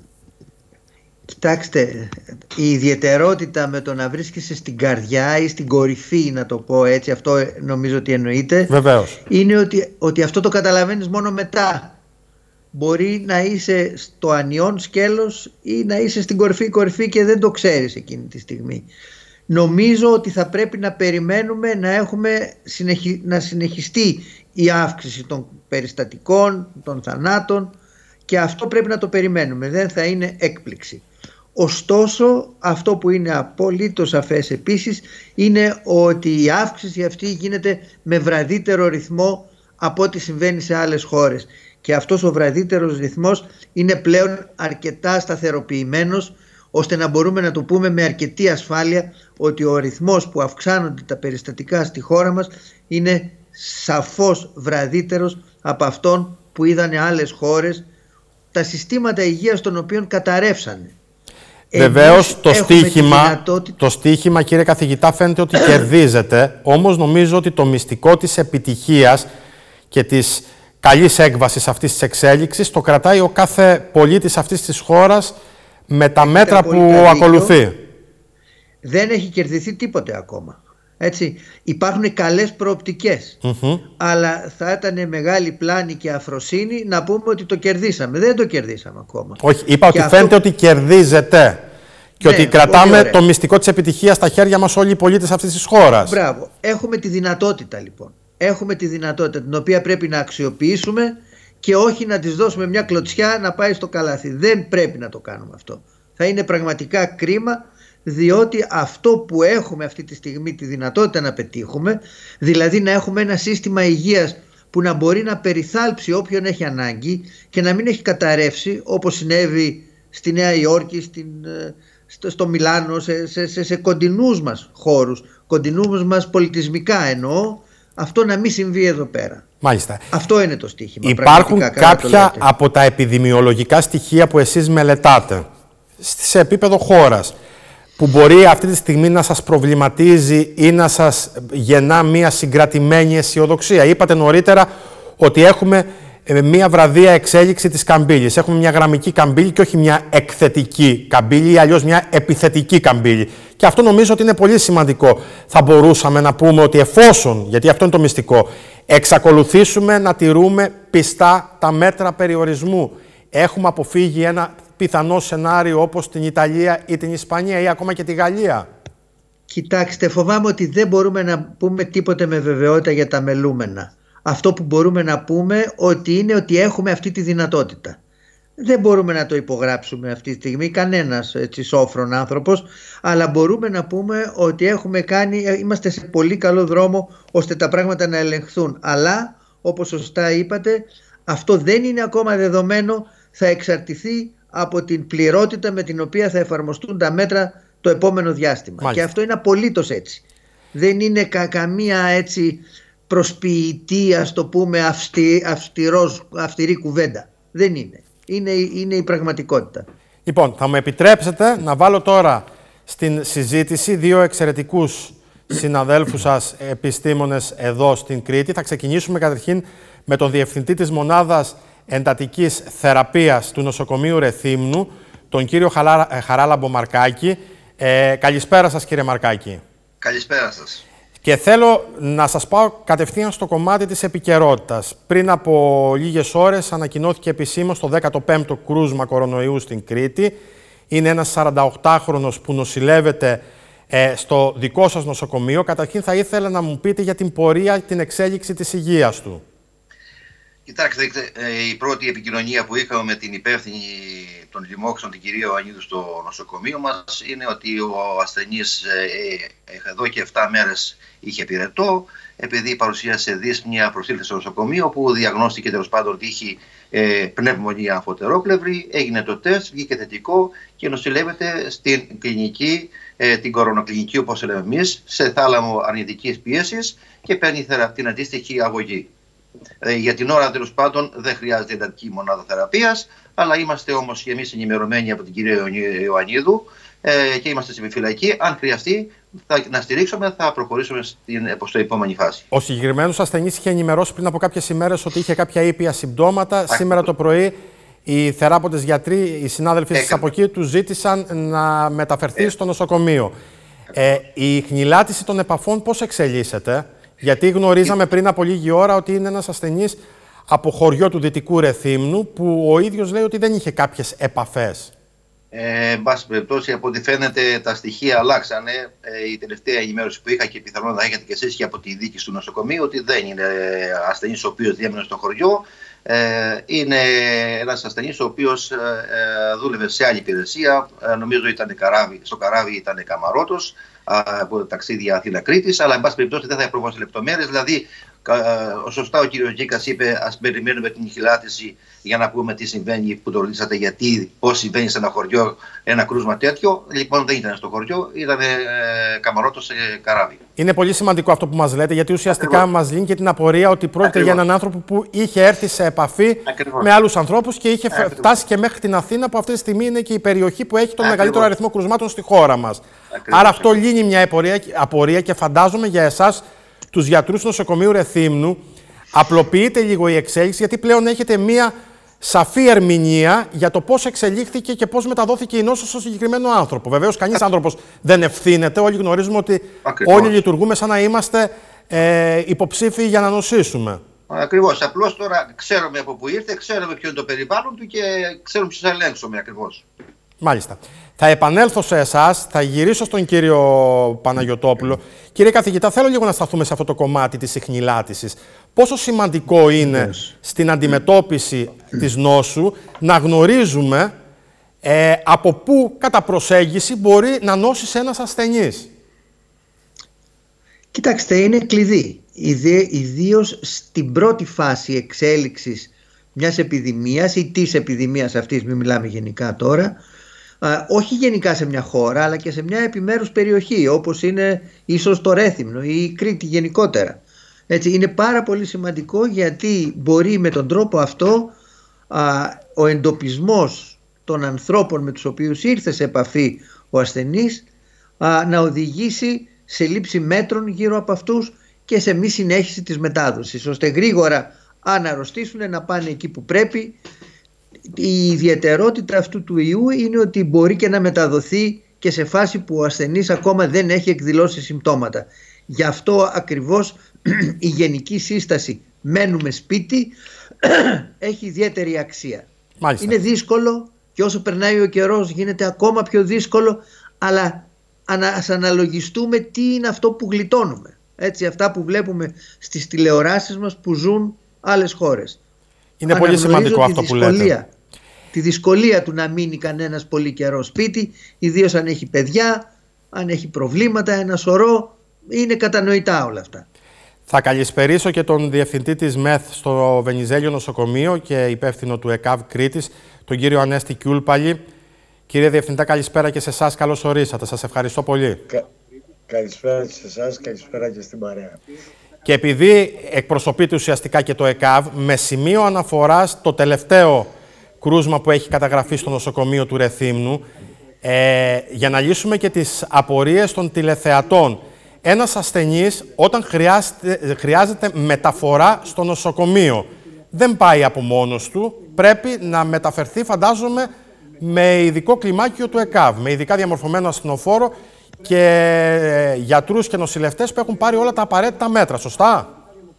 Κοιτάξτε, η ιδιαιτερότητα με το να βρίσκεσαι στην καρδιά ή στην κορυφή, να το πω έτσι, αυτό νομίζω ότι εννοείται, βεβαίως, είναι ότι, ότι αυτό το καταλαβαίνεις μόνο μετά. Μπορεί να είσαι στο ανιόν σκέλος ή να είσαι στην κορυφή κορυφή και δεν το ξέρεις εκείνη τη στιγμή. Νομίζω ότι θα πρέπει να περιμένουμε να, έχουμε, να συνεχιστεί η αύξηση των περιστατικών, των θανάτων, και αυτό πρέπει να το περιμένουμε, δεν θα είναι έκπληξη. Ωστόσο, αυτό που είναι απολύτως σαφές επίσης είναι ότι η αύξηση αυτή γίνεται με βραδύτερο ρυθμό από ό,τι συμβαίνει σε άλλες χώρες. Και αυτός ο βραδύτερος ρυθμός είναι πλέον αρκετά σταθεροποιημένος, ώστε να μπορούμε να το πούμε με αρκετή ασφάλεια ότι ο ρυθμός που αυξάνονται τα περιστατικά στη χώρα μας είναι σαφώς βραδύτερος από αυτόν που είδανε άλλες χώρες, τα συστήματα υγείας των οποίων καταρρεύσανε. Βεβαίως το στίχημα, δυνατότητα... το στίχημα, κύριε καθηγητά, φαίνεται ότι κερδίζεται, όμως νομίζω ότι το μυστικό της επιτυχίας και της καλής έκβασης αυτής της εξέλιξης το κρατάει ο κάθε πολίτης αυτής της χώρας με τα μέτρα που ακολουθεί. Δεν έχει κερδιθεί τίποτε ακόμα. Έτσι, υπάρχουν καλές προοπτικές, mm-hmm. αλλά θα ήταν μεγάλη πλάνη και αφροσύνη να πούμε ότι το κερδίσαμε. Δεν το κερδίσαμε ακόμα. Όχι, είπα και ότι αυτό... φαίνεται ότι κερδίζεται και ναι, ότι κρατάμε το μυστικό της επιτυχίας στα χέρια μας όλοι οι πολίτες αυτής της χώρας. Μπράβο. Έχουμε τη δυνατότητα λοιπόν. Έχουμε τη δυνατότητα την οποία πρέπει να αξιοποιήσουμε και όχι να της δώσουμε μια κλωτσιά να πάει στο καλάθι. Δεν πρέπει να το κάνουμε αυτό. Θα είναι πραγματικά κρίμα, διότι αυτό που έχουμε αυτή τη στιγμή τη δυνατότητα να πετύχουμε, δηλαδή να έχουμε ένα σύστημα υγείας που να μπορεί να περιθάλψει όποιον έχει ανάγκη και να μην έχει καταρρεύσει όπως συνέβη στη Νέα Υόρκη, στην, στο, στο Μιλάνο, σε, σε, σε, σε κοντινούς μας χώρους, κοντινούς μας πολιτισμικά εννοώ, αυτό να μην συμβεί εδώ πέρα. Μάλιστα. Αυτό είναι το στοίχημα. Υπάρχουν κάποια από τα επιδημιολογικά στοιχεία που εσείς μελετάτε σε επίπεδο χώρας που μπορεί αυτή τη στιγμή να σας προβληματίζει ή να σας γεννά μια συγκρατημένη αισιοδοξία? Είπατε νωρίτερα ότι έχουμε μια βραδία εξέλιξη της καμπύλης. Έχουμε μια γραμμική καμπύλη και όχι μια εκθετική καμπύλη ή αλλιώς μια επιθετική καμπύλη. Και αυτό νομίζω ότι είναι πολύ σημαντικό. Θα μπορούσαμε να πούμε ότι εφόσον, γιατί αυτό είναι το μυστικό, εξακολουθήσουμε να τηρούμε πιστά τα μέτρα περιορισμού, έχουμε αποφύγει ένα πιθανό σενάριο όπως την Ιταλία ή την Ισπανία ή ακόμα και τη Γαλλία? Κοιτάξτε, φοβάμαι ότι δεν μπορούμε να πούμε τίποτε με βεβαιότητα για τα μελούμενα. Αυτό που μπορούμε να πούμε ότι είναι ότι έχουμε αυτή τη δυνατότητα. Δεν μπορούμε να το υπογράψουμε αυτή τη στιγμή κανένας έτσι σόφρον άνθρωπος, αλλά μπορούμε να πούμε ότι έχουμε κάνει, είμαστε σε πολύ καλό δρόμο ώστε τα πράγματα να ελεγχθούν. Αλλά, όπως σωστά είπατε, αυτό δεν είναι ακόμα δεδομένο, θα εξαρτηθεί από την πληρότητα με την οποία θα εφαρμοστούν τα μέτρα το επόμενο διάστημα. Μάλιστα. Και αυτό είναι απολύτως έτσι. Δεν είναι κα, καμία έτσι προσποιητή, ας το πούμε, αυστη, αυστηρός, αυστηρή κουβέντα. Δεν είναι. Είναι, είναι η πραγματικότητα. Λοιπόν, θα μου επιτρέψετε να βάλω τώρα στην συζήτηση δύο εξαιρετικούς συναδέλφους σας επιστήμονες εδώ στην Κρήτη. Θα ξεκινήσουμε καταρχήν με τον Διευθυντή της Μονάδας Εντατικής Θεραπείας του Νοσοκομείου Ρεθύμνου, τον κύριο Χαράλαμπο Μαρκάκη. Ε, καλησπέρα σας, κύριε Μαρκάκη. Καλησπέρα σας. Και θέλω να σας πάω κατευθείαν στο κομμάτι της επικαιρότητας. Πριν από λίγες ώρες ανακοινώθηκε επισήμως το δέκατο πέμπτο κρούσμα κορονοϊού στην Κρήτη. Είναι ένας σαρανταοκτάχρονος που νοσηλεύεται ε, στο δικό σας νοσοκομείο. Καταρχήν θα ήθελα να μου πείτε για την πορεία, την εξέλιξη της υγείας του. Κοιτάξτε, η πρώτη επικοινωνία που είχαμε με την υπεύθυνη των λοιμόξεων, την κυρία Ιωαννίδου, στο νοσοκομείο μας, είναι ότι ο ασθενής ε, εδώ και επτά μέρες είχε πυρετό, επειδή παρουσίασε δύσπνοια, προσήλθε στο νοσοκομείο, που διαγνώστηκε τέλος πάντων ότι είχε ε, πνευμονία αμφωτερόκλευρη, έγινε το τεστ, βγήκε θετικό και νοσηλεύεται στην κλινική, ε, την κορονοκλινική όπως λέμε εμείς, σε θάλαμο αρνητικής πίεσης και παίρνει την αντίστοιχη αγωγή. Ε, για την ώρα τέλος πάντων δεν χρειάζεται εντατική μονάδα θεραπείας, αλλά είμαστε όμως και εμείς ενημερωμένοι από την κυρία Ιωαννίδου ε, και είμαστε στην επιφυλακή. Αν χρειαστεί θα, να στηρίξουμε, θα προχωρήσουμε στην, στο επόμενη φάση. Ο συγκεκριμένος ασθενής είχε ενημερώσει πριν από κάποιες ημέρες ότι είχε κάποια ήπια συμπτώματα. Ά, Σήμερα το πρωί οι θεράποντες γιατροί, οι συνάδελφοι σας από εκεί, του ζήτησαν να μεταφερθεί ε. στο νοσοκομείο. Ε, η χνηλάτιση των επαφών πώς εξελίσσεται? Γιατί γνωρίζαμε πριν από λίγη ώρα ότι είναι ένας ασθενής από χωριό του Δυτικού Ρεθύμνου που ο ίδιος λέει ότι δεν είχε κάποιες επαφές. Ε, εν πάση περιπτώσει, από ό,τι φαίνεται τα στοιχεία αλλάξανε. Ε, η τελευταία ενημέρωση που είχα και πιθανόν να έχετε και εσείς και από τη διοίκηση του νοσοκομείου, ότι δεν είναι ασθενής ο οποίος διέμενε στο χωριό. Ε, είναι ένας ασθενής ο οποίος ε, ε, δούλευε σε άλλη υπηρεσία. Ε, νομίζω ήταν καράβι, στο καράβι ήταν καμαρότος από ταξίδια Αθήνα-Κρήτης, αλλά εν πάση περιπτώσει δεν θα προβώ σε λεπτομέρειες. Δηλαδή, ε, σωστά ο κύριος Γκίκας είπε, ας περιμένουμε την χιλάτιση για να πούμε τι συμβαίνει, που το ρωτήσατε γιατί, πώς συμβαίνει σε ένα χωριό ένα κρούσμα τέτοιο. Λοιπόν, δεν ήταν στο χωριό, ήταν ε, καμαρότος σε καράβι. Είναι πολύ σημαντικό αυτό που μας λέτε, γιατί ουσιαστικά Ακριβώς. μας λύνει και την απορία ότι πρόκειται Ακριβώς. για έναν άνθρωπο που είχε έρθει σε επαφή Ακριβώς. με άλλους ανθρώπους και είχε Ακριβώς. φτάσει και μέχρι την Αθήνα, που αυτή τη στιγμή είναι και η περιοχή που έχει τον Ακριβώς. μεγαλύτερο αριθμό κρουσμάτων στη χώρα μας. Ακριβώς. Άρα αυτό λύνει μια απορία, απορία και φαντάζομαι για εσάς, τους γιατρούς του νοσοκομείου Ρεθύμνου, απλοποιείται λίγο η εξέλιξη, γιατί πλέον έχετε μια σαφή ερμηνεία για το πώς εξελίχθηκε και πώς μεταδόθηκε η νόσος στο συγκεκριμένο άνθρωπο. Βεβαίως, κανείς άνθρωπος δεν ευθύνεται. Όλοι γνωρίζουμε ότι Ακριβώς. όλοι λειτουργούμε σαν να είμαστε ε, υποψήφιοι για να νοσήσουμε. Ακριβώς. Απλώς τώρα ξέρουμε από πού ήρθε, ξέρουμε ποιο είναι το περιβάλλον του και ξέρουμε ποιους θα ελέγξουμε ακριβώς. Μάλιστα. Θα επανέλθω σε εσάς, θα γυρίσω στον κύριο Παναγιωτόπουλο. Κύριε καθηγητά, θέλω λίγο να σταθούμε σε αυτό το κομμάτι της ιχνηλάτησης. Πόσο σημαντικό είναι yes. στην αντιμετώπιση yes. της νόσου να γνωρίζουμε ε, από πού κατά προσέγγιση μπορεί να νόσει ένας ασθενής? Κοιτάξτε, είναι κλειδί. Ιδίως στην πρώτη φάση εξέλιξης μιας επιδημίας ή της επιδημίας αυτής, μην μιλάμε γενικά τώρα, Uh, όχι γενικά σε μια χώρα, αλλά και σε μια επιμέρους περιοχή, όπως είναι ίσως το Ρέθυμνο ή η Κρήτη γενικότερα. Έτσι, είναι πάρα πολύ σημαντικό, γιατί μπορεί με τον τρόπο αυτό uh, ο εντοπισμός των ανθρώπων με τους οποίους ήρθε σε επαφή ο ασθενής uh, να οδηγήσει σε λήψη μέτρων γύρω από αυτούς και σε μη συνέχιση της μετάδοσης, ώστε γρήγορα Αν αρρωστήσουν να πάνε εκεί που πρέπει. Η ιδιαιτερότητα αυτού του ιού είναι ότι μπορεί και να μεταδοθεί και σε φάση που ο ασθενής ακόμα δεν έχει εκδηλώσει συμπτώματα. Γι' αυτό ακριβώς η γενική σύσταση μένουμε σπίτι έχει ιδιαίτερη αξία. Μάλιστα. Είναι δύσκολο και όσο περνάει ο καιρός γίνεται ακόμα πιο δύσκολο, αλλά ας αναλογιστούμε τι είναι αυτό που γλιτώνουμε. Έτσι, αυτά που βλέπουμε στις τηλεοράσεις μας που ζουν άλλες χώρες. Είναι πολύ σημαντικό αυτό που λέτε. Τη δυσκολία του να μείνει κανένας πολύ καιρό σπίτι, ιδίως αν έχει παιδιά, αν έχει προβλήματα, ένα σωρό, είναι κατανοητά όλα αυτά. Θα καλησπερίσω και τον διευθυντή της ΜΕΘ στο Βενιζέλιο Νοσοκομείο και υπεύθυνο του ΕΚΑΒ Κρήτης, τον κύριο Ανέστη Κιούλπαλη. Κύριε Διευθυντά, καλησπέρα και σε εσάς, καλώς ορίσατε. Σας ευχαριστώ πολύ. Κα... Καλησπέρα σε εσάς, καλησπέρα και στην παρέα. Και επειδή εκπροσωπείται ουσιαστικά και το ΕΚΑΒ, με σημείο αναφοράς το τελευταίο κρούσμα που έχει καταγραφεί στο νοσοκομείο του Ρεθύμνου, ε, για να λύσουμε και τις απορίες των τηλεθεατών. Ένας ασθενής όταν χρειάζεται, χρειάζεται μεταφορά στο νοσοκομείο, δεν πάει από μόνος του, πρέπει να μεταφερθεί, φαντάζομαι, με ειδικό κλιμάκιο του ΕΚΑΒ, με ειδικά διαμορφωμένο ασθενοφόρο και γιατρούς και νοσηλευτές που έχουν πάρει όλα τα απαραίτητα μέτρα, σωστά?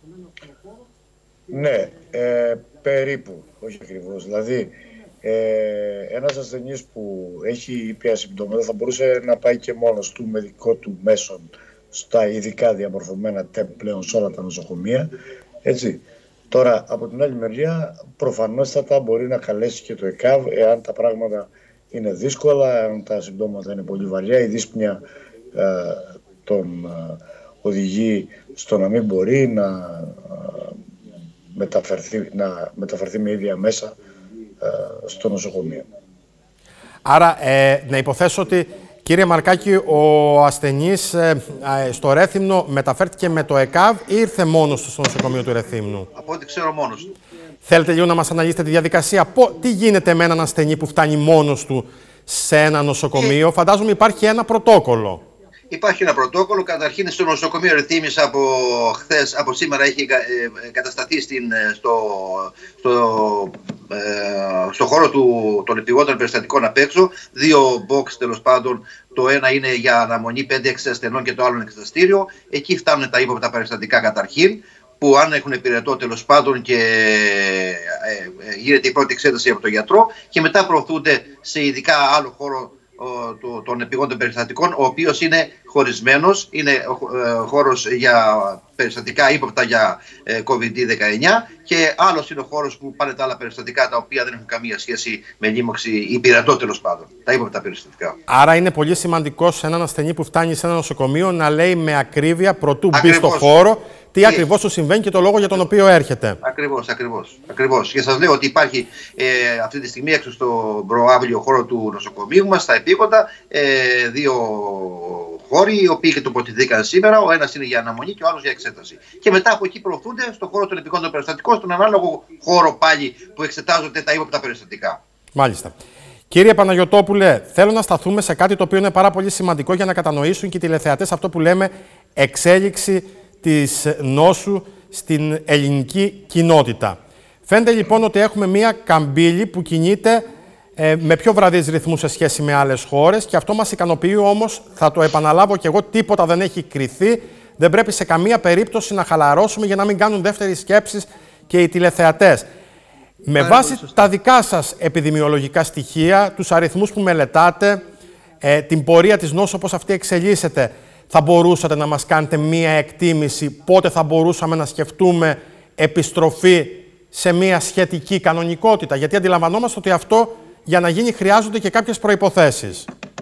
Ναι, ε, περίπου, όχι ακριβώς. Δηλαδή, ε, ένας ασθενής που έχει ήπια συμπτώματα θα μπορούσε να πάει και μόνος του με δικό του μέσον στα ειδικά διαμορφωμένα τεμ πλέον σε όλα τα νοσοκομεία. Έτσι. Τώρα, από την άλλη μεριά, προφανώς μπορεί να καλέσει και το ΕΚΑΒ εάν τα πράγματα είναι δύσκολα, αν τα συμπτώματα είναι πολύ βαριά, η δύσπνοια ε, τον ε, οδηγεί στο να μην μπορεί να, ε, μεταφερθεί, να μεταφερθεί με ίδια μέσα ε, στο νοσοκομείο. Άρα, ε, να υποθέσω ότι, κύριε Μαρκάκη, ο ασθενής ε, ε, στο Ρέθυμνο μεταφέρθηκε με το ΕΚΑΒ ή ήρθε μόνος του στο νοσοκομείο του Ρεθύμνου? Από ό,τι ξέρω μόνος του. Θέλετε λίγο να μας αναλύσετε τη διαδικασία? Πο, τι γίνεται με έναν ασθενή που φτάνει μόνος του σε ένα νοσοκομείο? Ε, Φαντάζομαι υπάρχει ένα πρωτόκολλο. Υπάρχει ένα πρωτόκολλο. Καταρχήν στο νοσοκομείο Ρεθύμνης από χθες, από σήμερα έχει κατασταθεί στην, στο, στο, ε, στο χώρο του, των επιγόντων περιστατικών απ' έξω. Δύο box τέλος πάντων. Το ένα είναι για αναμονή πέντε έξι ασθενών και το άλλο είναι εξεταστήριο. Εκεί φτάνουν τα ύποπτα περιστατικά καταρχήν, που αν έχουν πυρετό τέλος πάντων και ε, ε, γίνεται η πρώτη εξέταση από τον γιατρό και μετά προωθούνται σε ειδικά άλλο χώρο ο, των επιγόντων περιστατικών, ο οποίος είναι χωρισμένος, είναι ε, χώρος για περιστατικά ύποπτα για ε, κόβιντ δεκαεννιά και άλλος είναι ο χώρος που πάνε τα άλλα περιστατικά τα οποία δεν έχουν καμία σχέση με λίμωξη ή πυρετό τέλος πάντων, τα ύποπτα περιστατικά. Άρα είναι πολύ σημαντικό σε έναν ασθενή που φτάνει σε ένα νοσοκομείο να λέει με ακρίβεια πρωτού μπει στο χώρο τι και... ακριβώς του συμβαίνει και το λόγο για τον οποίο έρχεται. Ακριβώς, ακριβώς. ακριβώς. Και σας λέω ότι υπάρχει ε, αυτή τη στιγμή έξω στο προάβλιο χώρο του νοσοκομείου μας, στα επίγοντα, ε, δύο χώροι, οι οποίοι και τοποθετηθήκαν σήμερα. Ο ένας είναι για αναμονή και ο άλλος για εξέταση. Και μετά από εκεί προωθούνται στον χώρο των επιγόντων περιστατικών, στον ανάλογο χώρο πάλι που εξετάζονται τα ύποπτα περιστατικά. Μάλιστα. Κύριε Παναγιωτόπουλε, θέλω να σταθούμε σε κάτι το οποίο είναι πάρα πολύ σημαντικό για να κατανοήσουν και οι τηλεθεατές αυτό που λέμε εξέλιξη της νόσου στην ελληνική κοινότητα. Φαίνεται λοιπόν ότι έχουμε μία καμπύλη που κινείται ε, με πιο βραδείς ρυθμούς σε σχέση με άλλες χώρες και αυτό μας ικανοποιεί, όμως, θα το επαναλάβω και εγώ, τίποτα δεν έχει κριθεί. Δεν πρέπει σε καμία περίπτωση να χαλαρώσουμε για να μην κάνουν δεύτερες σκέψεις και οι τηλεθεατές. Με Άρα, βάση τα δικά σας επιδημιολογικά στοιχεία, τους αριθμούς που μελετάτε, ε, την πορεία της νόσου όπως αυτή εξελίσσεται, θα μπορούσατε να μας κάνετε μία εκτίμηση πότε θα μπορούσαμε να σκεφτούμε επιστροφή σε μία σχετική κανονικότητα? Γιατί αντιλαμβανόμαστε ότι αυτό για να γίνει χρειάζονται και κάποιες προϋποθέσεις.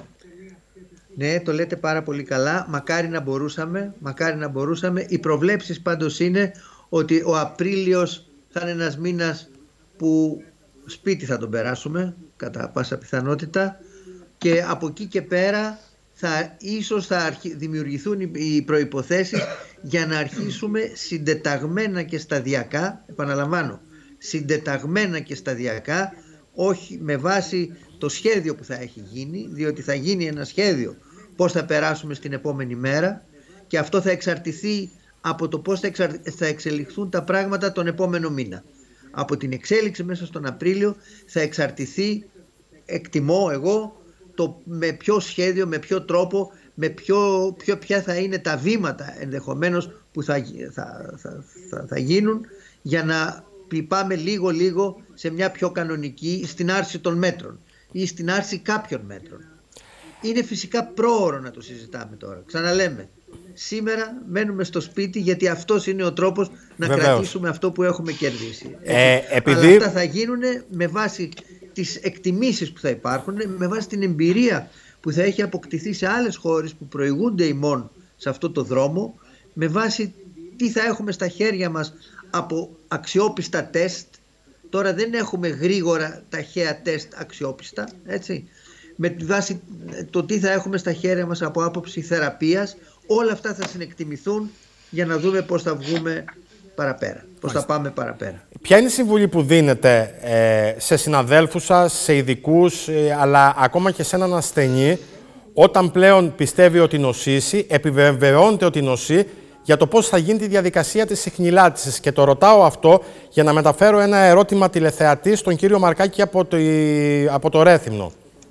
Ναι, το λέτε πάρα πολύ καλά. Μακάρι να μπορούσαμε, μακάρι να μπορούσαμε. Οι προβλέψεις πάντως είναι ότι ο Απρίλιος θα είναι ένας μήνας που σπίτι θα τον περάσουμε, κατά πάσα πιθανότητα, και από εκεί και πέρα θα, ίσως θα αρχι... δημιουργηθούν οι προϋποθέσεις για να αρχίσουμε συντεταγμένα και σταδιακά, επαναλαμβάνω, συντεταγμένα και σταδιακά, όχι με βάση το σχέδιο που θα έχει γίνει, διότι θα γίνει ένα σχέδιο πώς θα περάσουμε στην επόμενη μέρα και αυτό θα εξαρτηθεί από το πώς θα, εξαρ... θα εξελιχθούν τα πράγματα τον επόμενο μήνα. Από την εξέλιξη μέσα στον Απρίλιο θα εξαρτηθεί, εκτιμώ εγώ, το με ποιο σχέδιο, με ποιο τρόπο, με ποιο, ποιο, ποια θα είναι τα βήματα ενδεχομένως που θα, θα, θα, θα, θα γίνουν για να πάμε λίγο-λίγο σε μια πιο κανονική, στην άρση των μέτρων ή στην άρση κάποιων μέτρων. Είναι φυσικά πρόωρο να το συζητάμε τώρα. Ξαναλέμε, σήμερα μένουμε στο σπίτι γιατί αυτός είναι ο τρόπος να Βεβαίως. κρατήσουμε αυτό που έχουμε κερδίσει. Ε, επειδή... Αλλά αυτά θα γίνουν με βάση τις εκτιμήσεις που θα υπάρχουν, με βάση την εμπειρία που θα έχει αποκτηθεί σε άλλες χώρες που προηγούνται ημών σε αυτό το δρόμο, με βάση τι θα έχουμε στα χέρια μας από αξιόπιστα τεστ. Τώρα δεν έχουμε γρήγορα ταχαία τεστ αξιόπιστα, έτσι. Με βάση το τι θα έχουμε στα χέρια μας από άποψη θεραπείας, όλα αυτά θα συνεκτιμηθούν για να δούμε πώς θα βγούμε παραπέρα, πώς θα πάμε παραπέρα. Ποια είναι η συμβουλή που δίνετε ε, σε συναδέλφους σας, σε ειδικούς, ε, αλλά ακόμα και σε έναν ασθενή, όταν πλέον πιστεύει ότι νοσήσει, επιβεβαιώνεται ότι νοσεί, για το πώς θα γίνει τη διαδικασία της ιχνηλάτησης? Και το ρωτάω αυτό για να μεταφέρω ένα ερώτημα τηλεθεατή στον κύριο Μαρκάκη από το, από το Ρέθυμνο.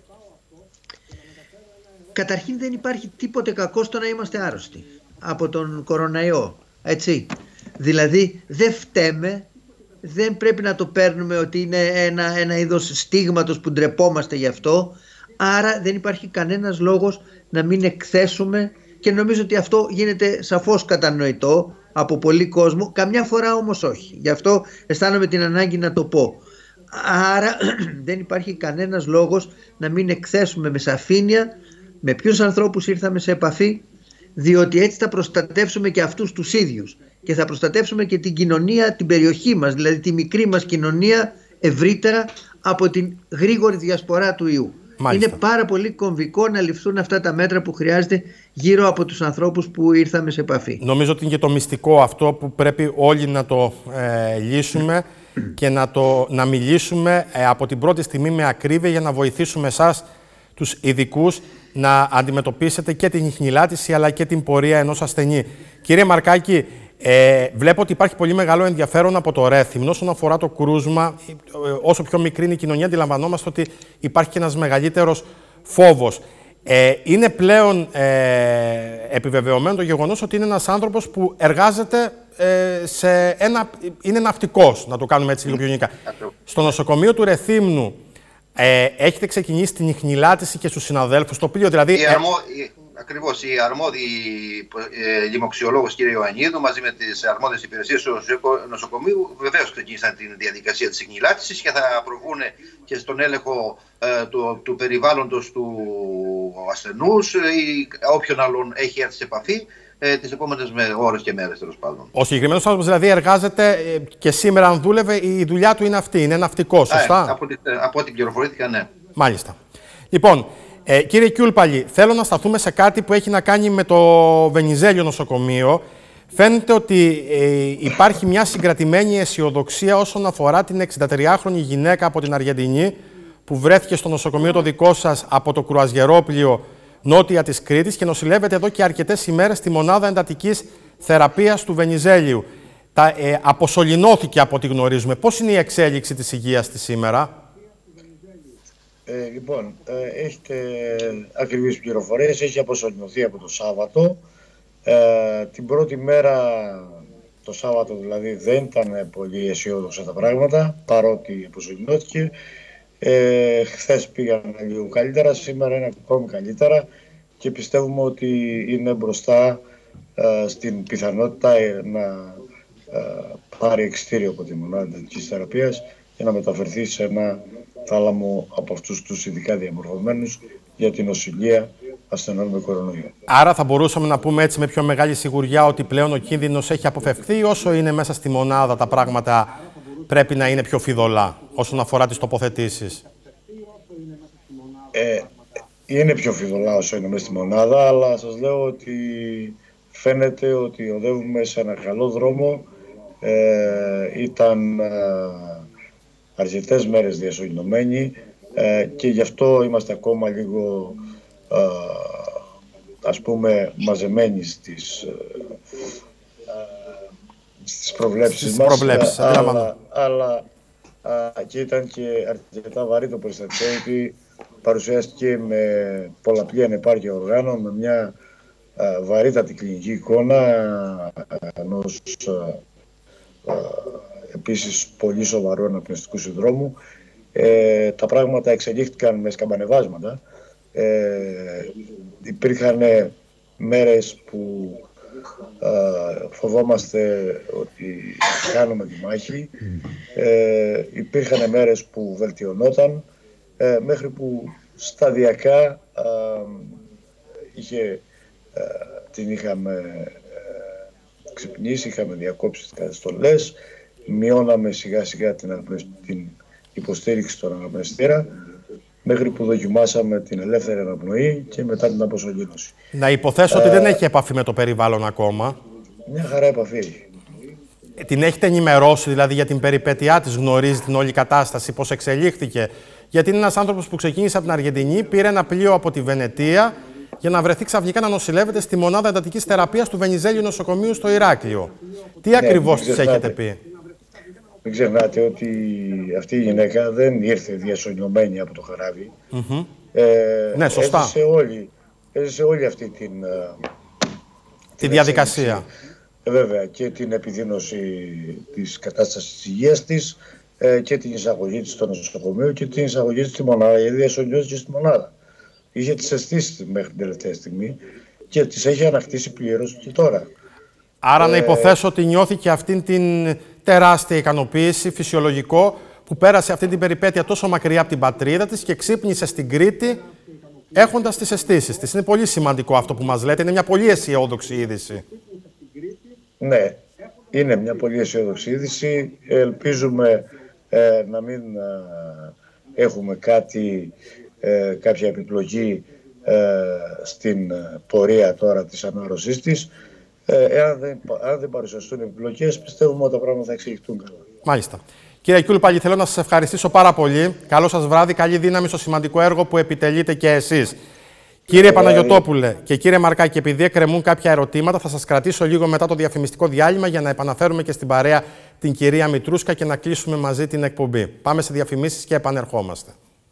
Καταρχήν δεν υπάρχει τίποτε κακό στο να είμαστε άρρωστοι από τον κοροναϊό, έτσι. Δηλαδή δεν φταίμε, δεν πρέπει να το παίρνουμε ότι είναι ένα, ένα είδος στίγματος που ντρεπόμαστε γι' αυτό. Άρα δεν υπάρχει κανένας λόγος να μην εκθέσουμε, και νομίζω ότι αυτό γίνεται σαφώς κατανοητό από πολλοί κόσμο, καμιά φορά όμως όχι. Γι' αυτό αισθάνομαι την ανάγκη να το πω. Άρα δεν υπάρχει κανένας λόγος να μην εκθέσουμε με σαφήνεια με ποιους ανθρώπους ήρθαμε σε επαφή, διότι έτσι θα προστατεύσουμε και αυτούς τους ίδιους και θα προστατεύσουμε και την κοινωνία, την περιοχή μας, δηλαδή τη μικρή μας κοινωνία ευρύτερα από την γρήγορη διασπορά του ιού. Μάλιστα. Είναι πάρα πολύ κομβικό να ληφθούν αυτά τα μέτρα που χρειάζεται γύρω από τους ανθρώπους που ήρθαμε σε επαφή. Νομίζω ότι είναι και το μυστικό αυτό που πρέπει όλοι να το ε, λύσουμε και να, το, να μιλήσουμε ε, από την πρώτη στιγμή με ακρίβεια για να βοηθήσουμε εσάς, τους ειδικούς, να αντιμετωπίσετε και την ιχνηλάτηση αλλά και την πορεία ενός ασθενή. Κύριε Μαρκάκη, ε, βλέπω ότι υπάρχει πολύ μεγάλο ενδιαφέρον από το Ρέθυμνο όσον αφορά το κρούσμα. Όσο πιο μικρή είναι η κοινωνία, αντιλαμβανόμαστε ότι υπάρχει και ένας μεγαλύτερος φόβος. Ε, είναι πλέον ε, επιβεβαιωμένο το γεγονός ότι είναι ένας άνθρωπος που εργάζεται ε, σε ένα... είναι ναυτικός, να το κάνουμε έτσι λίγο πιο γενικά. Στο νοσοκομείο του Ρεθύμνου ε, έχετε ξεκινήσει την ιχνηλάτηση και στους συναδέλφους, το οποίο δηλαδή... Η αρμο... Ακριβώς, η αρμόδιοι ε, λοιμοξιολόγος κ. Ιωαννίδου μαζί με τις αρμόδιες υπηρεσίες του νοσοκομείου βεβαίως ξεκίνησαν την διαδικασία της ιχνηλάτησης και θα προβούν και στον έλεγχο ε, του, του περιβάλλοντος του ασθενούς ή όποιον άλλον έχει έρθει σε επαφή ε, τις επόμενες ώρες και μέρες, τέλος πάντων. Ο συγκεκριμένος άνθρωπος δηλαδή εργάζεται ε, και σήμερα, αν δούλευε, η δουλειά του είναι αυτή, είναι ναυτικός, σωστά? Ε, από, από ό,τι πληροφορήθηκα, ναι. Μάλιστα. Λοιπόν, Ε, κύριε Κιούλπαλη, θέλω να σταθούμε σε κάτι που έχει να κάνει με το Βενιζέλιο νοσοκομείο. Φαίνεται ότι ε, υπάρχει μια συγκρατημένη αισιοδοξία όσον αφορά την εξηντατριάχρονη γυναίκα από την Αργεντινή που βρέθηκε στο νοσοκομείο το δικό σας από το κρουαζιερόπλιο νότια της Κρήτης και νοσηλεύεται εδώ και αρκετές ημέρες στη μονάδα εντατικής θεραπείας του Βενιζέλιου. Τα, ε, αποσωληνώθηκε από ό,τι γνωρίζουμε. Πώς είναι η εξέλιξη της υγείας της σήμερα? Ε, λοιπόν, ε, έχετε ακριβείς πληροφορίες, έχει αποσωληνωθεί από το Σάββατο. Ε, την πρώτη μέρα, το Σάββατο δηλαδή, δεν ήταν πολύ αισιόδοξα τα πράγματα, παρότι αποσωληνώθηκε. Ε, χθες πήγαν λίγο καλύτερα, σήμερα είναι ακόμη καλύτερα και πιστεύουμε ότι είναι μπροστά ε, στην πιθανότητα ε, να ε, πάρει εξιτήριο από τη μονάδα εντατικής θεραπείας και να μεταφερθεί σε ένα θάλαμο από αυτούς τους ειδικά διαμορφωμένους για την νοσηλεία ασθενών με κορονοϊό. Άρα θα μπορούσαμε να πούμε έτσι με πιο μεγάλη σιγουριά ότι πλέον ο κίνδυνος έχει αποφευχθεί, όσο είναι μέσα στη μονάδα τα πράγματα πρέπει να είναι πιο φιδωλά όσον αφορά τις τοποθετήσεις? Ε, είναι πιο φιδωλά όσο είναι μέσα στη μονάδα, αλλά σας λέω ότι φαίνεται ότι οδεύουμε σε ένα καλό δρόμο. Ε, ήταν... Ε, αρκετές μέρες διασωληνωμένοι ε, και γι' αυτό είμαστε ακόμα λίγο ε, ας πούμε μαζεμένοι στις, ε, στις προβλέψεις στις μας, προβλέψεις, αλλά, αλλά α, και ήταν και αρκετά βαρύ το περιστατικό, γιατί παρουσιάστηκε με πολλαπλή ανεπάρκεια οργάνων, με μια α, βαρύτατη κλινική εικόνα ενός α, α, επίσης πολύ σοβαρού αναπνευστικού συνδρόμου. Ε, τα πράγματα εξελίχθηκαν με σκαμπανεβάσματα. Ε, υπήρχαν μέρες που α, φοβόμαστε ότι χάνουμε τη μάχη. Ε, υπήρχαν μέρες που βελτιωνόταν, ε, μέχρι που σταδιακά α, είχε, α, την είχαμε α, ξυπνήσει, είχαμε διακόψει τις καταστολές, μειώναμε σιγά σιγά την, την υποστήριξη των αναπνευστήρα, μέχρι που δοκιμάσαμε την ελεύθερη αναπνοή και μετά την αποσωλήνωση. Να υποθέσω ε, ότι δεν έχει επαφή με το περιβάλλον ακόμα. Μια χαρά επαφή έχει. Την έχετε ενημερώσει δηλαδή για την περιπέτειά της, γνωρίζει την όλη κατάσταση, πώς εξελίχθηκε? Γιατί είναι ένας άνθρωπος που ξεκίνησε από την Αργεντινή, πήρε ένα πλοίο από τη Βενετία για να βρεθεί ξαφνικά να νοσηλεύεται στη μονάδα εντατικής θεραπείας του Βενιζέλιου νοσοκομείου στο Ηράκλειο. Τι ναι, ακριβώς της έχετε πει? Μην ξεχνάτε ότι αυτή η γυναίκα δεν ήρθε διασωληνωμένη από το Χαράβι. Mm-hmm. ε, ναι, σωστά. Έζησε όλη, έζησε όλη αυτή την, τη την διαδικασία. Ε, βέβαια, και την επιδείνωση της κατάστασης της υγείας της ε, και την εισαγωγή της στο νοσοκομείο και την εισαγωγή της στη μονάδα, γιατί διασωληνώθηκε στη μονάδα. Είχε τις αισθήσεις μέχρι την τελευταία στιγμή και τις έχει ανακτήσει πλήρως και τώρα. Άρα ε, να υποθέσω ότι νιώθηκε αυτήν την τεράστια ικανοποίηση, φυσιολογικό, που πέρασε αυτή την περιπέτεια τόσο μακριά από την πατρίδα της και ξύπνησε στην Κρήτη έχοντας τις αισθήσεις της. Είναι πολύ σημαντικό αυτό που μας λέτε, είναι μια πολύ αισιόδοξη είδηση. Ναι, είναι μια πολύ αισιόδοξη είδηση. Ελπίζουμε ε, να μην ε, έχουμε κάτι, ε, κάποια επιπλοκή ε, στην πορεία τώρα της ανάρρωσής της. Ε, εάν δεν, αν δεν παρουσιαστούν επιπλοκές, πιστεύουμε ότι τα πράγματα θα εξελιχθούν καλά. Μάλιστα. Κύριε Κιούλπαλη, θέλω να σας ευχαριστήσω πάρα πολύ. Καλό σας βράδυ, καλή δύναμη στο σημαντικό έργο που επιτελείτε και εσείς. Κύριε ε, Παναγιωτόπουλε και κύριε Μαρκάκη, επειδή εκκρεμούν κάποια ερωτήματα, θα σας κρατήσω λίγο μετά το διαφημιστικό διάλειμμα για να επαναφέρουμε και στην παρέα την κυρία Μητρούσκα και να κλείσουμε μαζί την εκπομπή. Πάμε σε διαφημίσεις και επανερχόμαστε.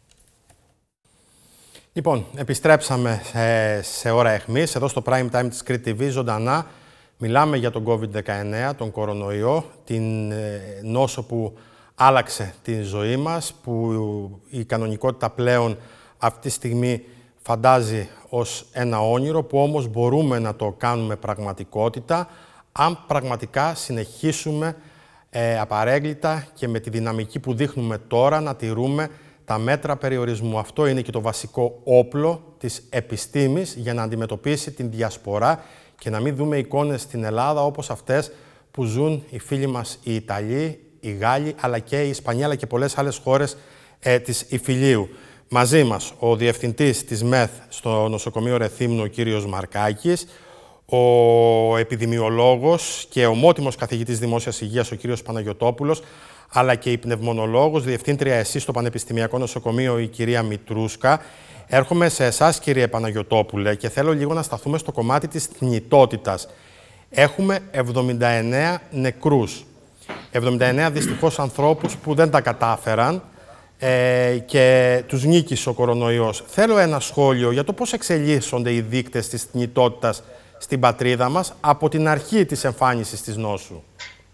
Λοιπόν, επιστρέψαμε σε, σε ώρα αιχμής, εδώ στο Prime Time της Κρήτη τι βι, ζωντανά. Μιλάμε για τον κόβιντ δεκαεννέα, τον κορονοϊό, την ε, νόσο που άλλαξε τη ζωή μας, που η κανονικότητα πλέον αυτή τη στιγμή φαντάζει ως ένα όνειρο, που όμως μπορούμε να το κάνουμε πραγματικότητα, αν πραγματικά συνεχίσουμε ε, απαρέγκλητα και με τη δυναμική που δείχνουμε τώρα να τηρούμε τα μέτρα περιορισμού. Αυτό είναι και το βασικό όπλο της επιστήμης για να αντιμετωπίσει την διασπορά και να μην δούμε εικόνες στην Ελλάδα όπως αυτές που ζουν οι φίλοι μας οι Ιταλοί, οι Γάλλοι, αλλά και οι Ισπανοί, αλλά και πολλές άλλες χώρες ε, της Ιφιλίου. Μαζί μας ο διευθυντής της ΜΕΘ στο νοσοκομείο Ρεθύμνου, ο κύριος Μαρκάκης, ο επιδημιολόγος και ομότιμος καθηγητής δημόσιας υγείας, ο κύριος Παναγιωτόπουλος, αλλά και η πνευμονολόγος, διευθύντρια εσείς στο Πανεπιστημιακό Νοσοκομείο, η κυρία Μητρούσκα. Έρχομαι σε εσάς, κύριε Παναγιωτόπουλε, και θέλω λίγο να σταθούμε στο κομμάτι της θνητότητας. Έχουμε εβδομήντα εννέα νεκρούς. εβδομήντα εννέα δυστυχώς ανθρώπους που δεν τα κατάφεραν ε, και τους νίκησε ο κορονοϊός. Θέλω ένα σχόλιο για το πώς εξελίσσονται οι δείκτες της θνητότητας στην πατρίδα μας από την αρχή της εμφάνισης της νόσου.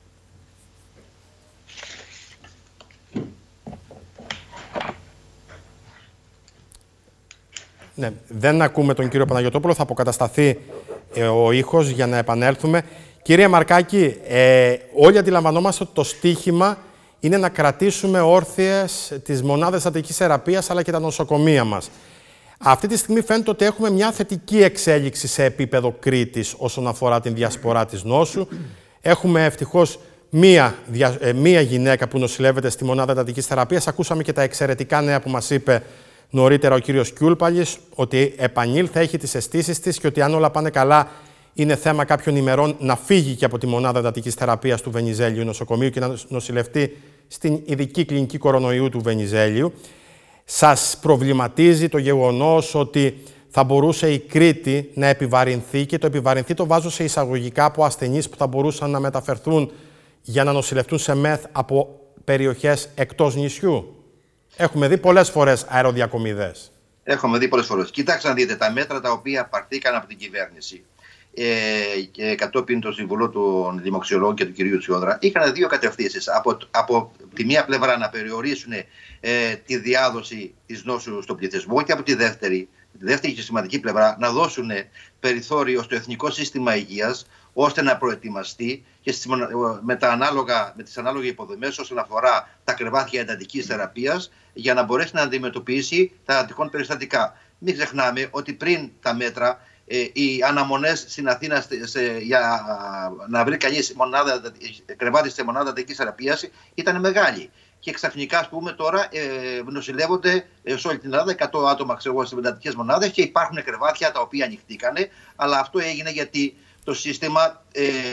Ναι, δεν ακούμε τον κύριο Παναγιωτόπουλο, θα αποκατασταθεί ε, ο ήχος για να επανέλθουμε. Κύριε Μαρκάκη, ε, όλοι αντιλαμβανόμαστε ότι το στίχημα είναι να κρατήσουμε όρθιες τις μονάδες εντατικής θεραπείας αλλά και τα νοσοκομεία μας. Αυτή τη στιγμή φαίνεται ότι έχουμε μια θετική εξέλιξη σε επίπεδο Κρήτης όσον αφορά την διασπορά της νόσου. Έχουμε ευτυχώς μία, ε, μία γυναίκα που νοσηλεύεται στη μονάδα εντατικής θεραπείας. Ακούσαμε και τα εξαιρετικά νέα που μας είπε νωρίτερα ο κύριος Κιούλπαλης, ότι επανήλθε, έχει τις αισθήσεις της και ότι αν όλα πάνε καλά είναι θέμα κάποιων ημερών να φύγει και από τη μονάδα εντατικής θεραπείας του Βενιζέλιου νοσοκομείου και να νοσηλευτεί στην ειδική κλινική κορονοϊού του Βενιζέλιου. Σας προβληματίζει το γεγονός ότι θα μπορούσε η Κρήτη να επιβαρυνθεί, και το επιβαρυνθεί το βάζω σε εισαγωγικά, από ασθενείς που θα μπορούσαν να μεταφερθούν για να νοσηλευτούν σε ΜΕΘ από περιοχές εκτός νησιού? Έχουμε δει πολλές φορές αεροδιακομιδές. Έχουμε δει πολλές φορές. Κοιτάξτε να δείτε τα μέτρα τα οποία πάρθηκαν από την κυβέρνηση ε, και κατόπιν των συμβουλών των δημοξιολόγων και του κυρίου Τσιόδρα, είχαν δύο κατευθύνσεις. Από, από τη μία πλευρά να περιορίσουν ε, τη διάδοση της νόσου στον πληθυσμό, και από τη δεύτερη, τη δεύτερη και σημαντική πλευρά, να δώσουν περιθώριο στο Εθνικό Σύστημα Υγείας ώστε να προετοιμαστεί και με, τα ανάλογα, με τις ανάλογες υποδομές όσον αφορά τα κρεβάτια εντατικής θεραπείας, για να μπορέσει να αντιμετωπίσει τα τυχόν περιστατικά. Μην ξεχνάμε ότι πριν τα μέτρα, ε, οι αναμονές στην Αθήνα σε, για να βρει κανείς μονάδα, κρεβάτι σε μονάδα εντατικής θεραπείας ήταν μεγάλη. Και ξαφνικά, ας πούμε, τώρα ε, νοσηλεύονται ε, σε όλη την Ελλάδα εκατό άτομα, ξέρω, σε εντατικές μονάδες, και υπάρχουν κρεβάτια τα οποία ανοιχτήκανε, αλλά αυτό έγινε γιατί το σύστημα... Ε...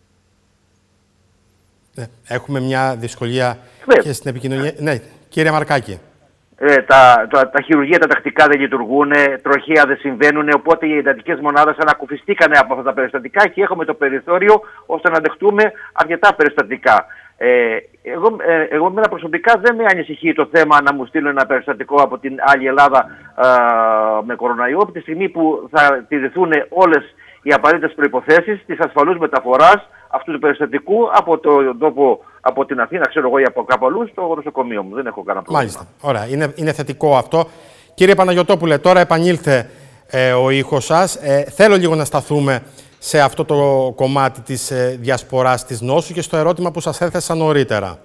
Έχουμε μια δυσκολία ναι. και στην επικοινωνία. Ναι, κύριε Μαρκάκη. Ε, τα, τα, τα χειρουργεία τα τακτικά δεν λειτουργούν, τροχαία δεν συμβαίνουν, οπότε οι εντατικές μονάδες ανακουφιστήκανε από αυτά τα περιστατικά και έχουμε το περιθώριο ώστε να δεχτούμε αρκετά περιστατικά. Ε, εγώ, ε, εγώ μένα προσωπικά δεν με ανησυχεί το θέμα να μου στείλουν ένα περιστατικό από την άλλη Ελλάδα α, με κοροναϊό, από τη στιγμή που θα τηρηθούν όλες οι απαραίτητες προϋποθέσεις της ασφαλούς μεταφοράς αυτού του περιστατικού από τον τόπο, από την Αθήνα, ξέρω εγώ, ή από κάπου αλλού, στο νοσοκομείο μου. Δεν έχω κανένα πρόβλημα. Μάλιστα. Ωραία. Είναι, είναι θετικό αυτό. Κύριε Παναγιωτόπουλε, τώρα επανήλθε ε, ο ήχος σας. Ε, θέλω λίγο να σταθούμε σε αυτό το κομμάτι της ε, διασποράς της νόσου και στο ερώτημα που σας έθεσα νωρίτερα.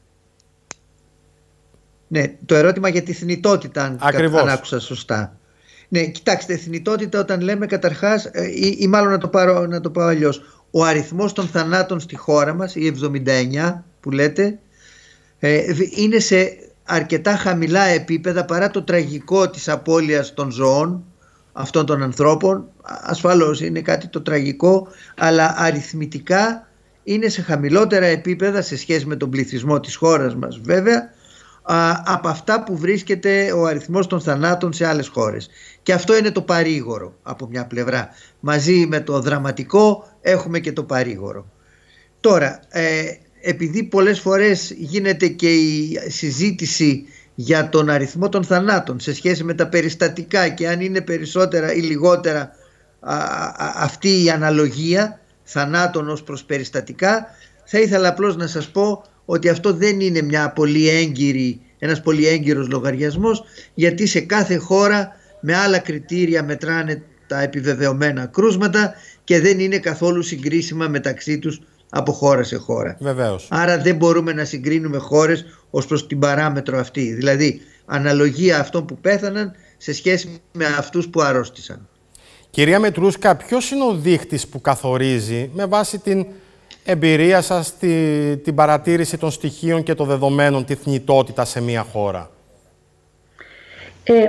Ναι, το ερώτημα για τη θνητότητα, αν, Ακριβώς. αν άκουσα σωστά. Ναι, κοιτάξτε, θνητότητα όταν λέμε καταρχάς, ε, ή, ή μάλλον να το, πάρω, να το πάω αλλιώς, ο αριθμός των θανάτων στη χώρα μας, οι εβδομήντα εννιά που λέτε, ε, είναι σε αρκετά χαμηλά επίπεδα παρά το τραγικό της απώλειας των ζώων αυτών των ανθρώπων. Ασφαλώς είναι κάτι το τραγικό, αλλά αριθμητικά είναι σε χαμηλότερα επίπεδα σε σχέση με τον πληθυσμό της χώρας μας, βέβαια, από αυτά που βρίσκεται ο αριθμός των θανάτων σε άλλες χώρες. Και αυτό είναι το παρήγορο από μια πλευρά. Μαζί με το δραματικό έχουμε και το παρήγορο. Τώρα, ε, επειδή πολλές φορές γίνεται και η συζήτηση για τον αριθμό των θανάτων σε σχέση με τα περιστατικά και αν είναι περισσότερα ή λιγότερα α, α, αυτή η αναλογία θανάτων ως προς περιστατικά, θα ήθελα απλώς να σας πω ότι αυτό δεν είναι μια πολύ έγκυρη, ένας πολύ έγκυρος λογαριασμός, γιατί σε κάθε χώρα με άλλα κριτήρια μετράνε τα επιβεβαιωμένα κρούσματα και δεν είναι καθόλου συγκρίσιμα μεταξύ τους από χώρα σε χώρα. Βεβαίως. Άρα δεν μπορούμε να συγκρίνουμε χώρες ως προς την παράμετρο αυτή. Δηλαδή αναλογία αυτών που πέθαναν σε σχέση με αυτούς που αρρώστησαν. Κυρία Μετρούσκα, ποιος είναι ο δείχτης που καθορίζει με βάση την εμπειρία σας, τη, την παρατήρηση των στοιχείων και των δεδομένων, τη θνητότητα σε μια χώρα? Ε,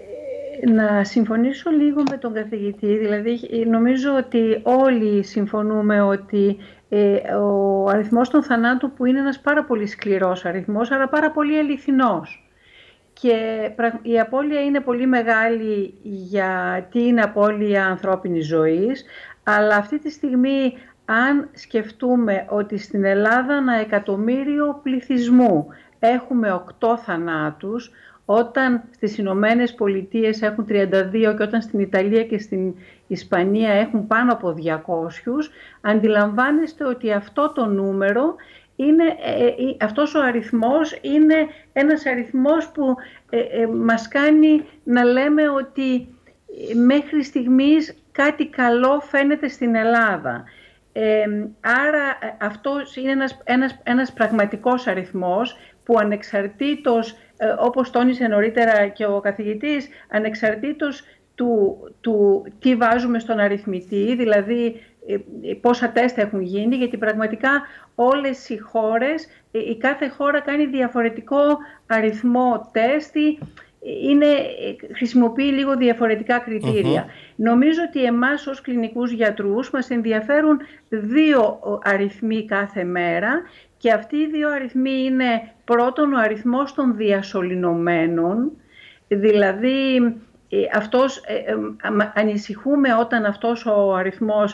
να συμφωνήσω λίγο με τον καθηγητή. Δηλαδή, νομίζω ότι όλοι συμφωνούμε ότι ε, ο αριθμός των θανάτων, που είναι ένας πάρα πολύ σκληρός αριθμός, αλλά πάρα πολύ αληθινός. Και η απώλεια είναι πολύ μεγάλη, γιατί είναι απώλεια ανθρώπινης ζωής, αλλά αυτή τη στιγμή, αν σκεφτούμε ότι στην Ελλάδα ανά εκατομμύριο πληθυσμού έχουμε οκτώ θανάτους, όταν στις Ηνωμένες Πολιτείες έχουν τριάντα δύο και όταν στην Ιταλία και στην Ισπανία έχουν πάνω από διακόσιους, αντιλαμβάνεστε ότι αυτό το νούμερο, είναι, ε, αυτός ο αριθμός είναι ένας αριθμός που ε, ε, μας κάνει να λέμε ότι μέχρι στιγμής κάτι καλό φαίνεται στην Ελλάδα. Ε, άρα αυτός είναι ένας, ένας, ένας πραγματικός αριθμός που ανεξαρτήτως, ε, όπως τόνισε νωρίτερα και ο καθηγητής, ανεξαρτήτως του, του τι βάζουμε στον αριθμητή, δηλαδή ε, πόσα τεστ έχουν γίνει, γιατί πραγματικά όλες οι χώρες, ε, η κάθε χώρα κάνει διαφορετικό αριθμό τεστ, είναι, χρησιμοποιεί λίγο διαφορετικά κριτήρια. Uh-huh. Νομίζω ότι εμάς ως κλινικούς γιατρούς μας ενδιαφέρουν δύο αριθμοί κάθε μέρα, και αυτοί οι δύο αριθμοί είναι πρώτον ο αριθμός των διασωληνωμένων, δηλαδή αυτός, ε, ε, ανησυχούμε όταν αυτός ο αριθμός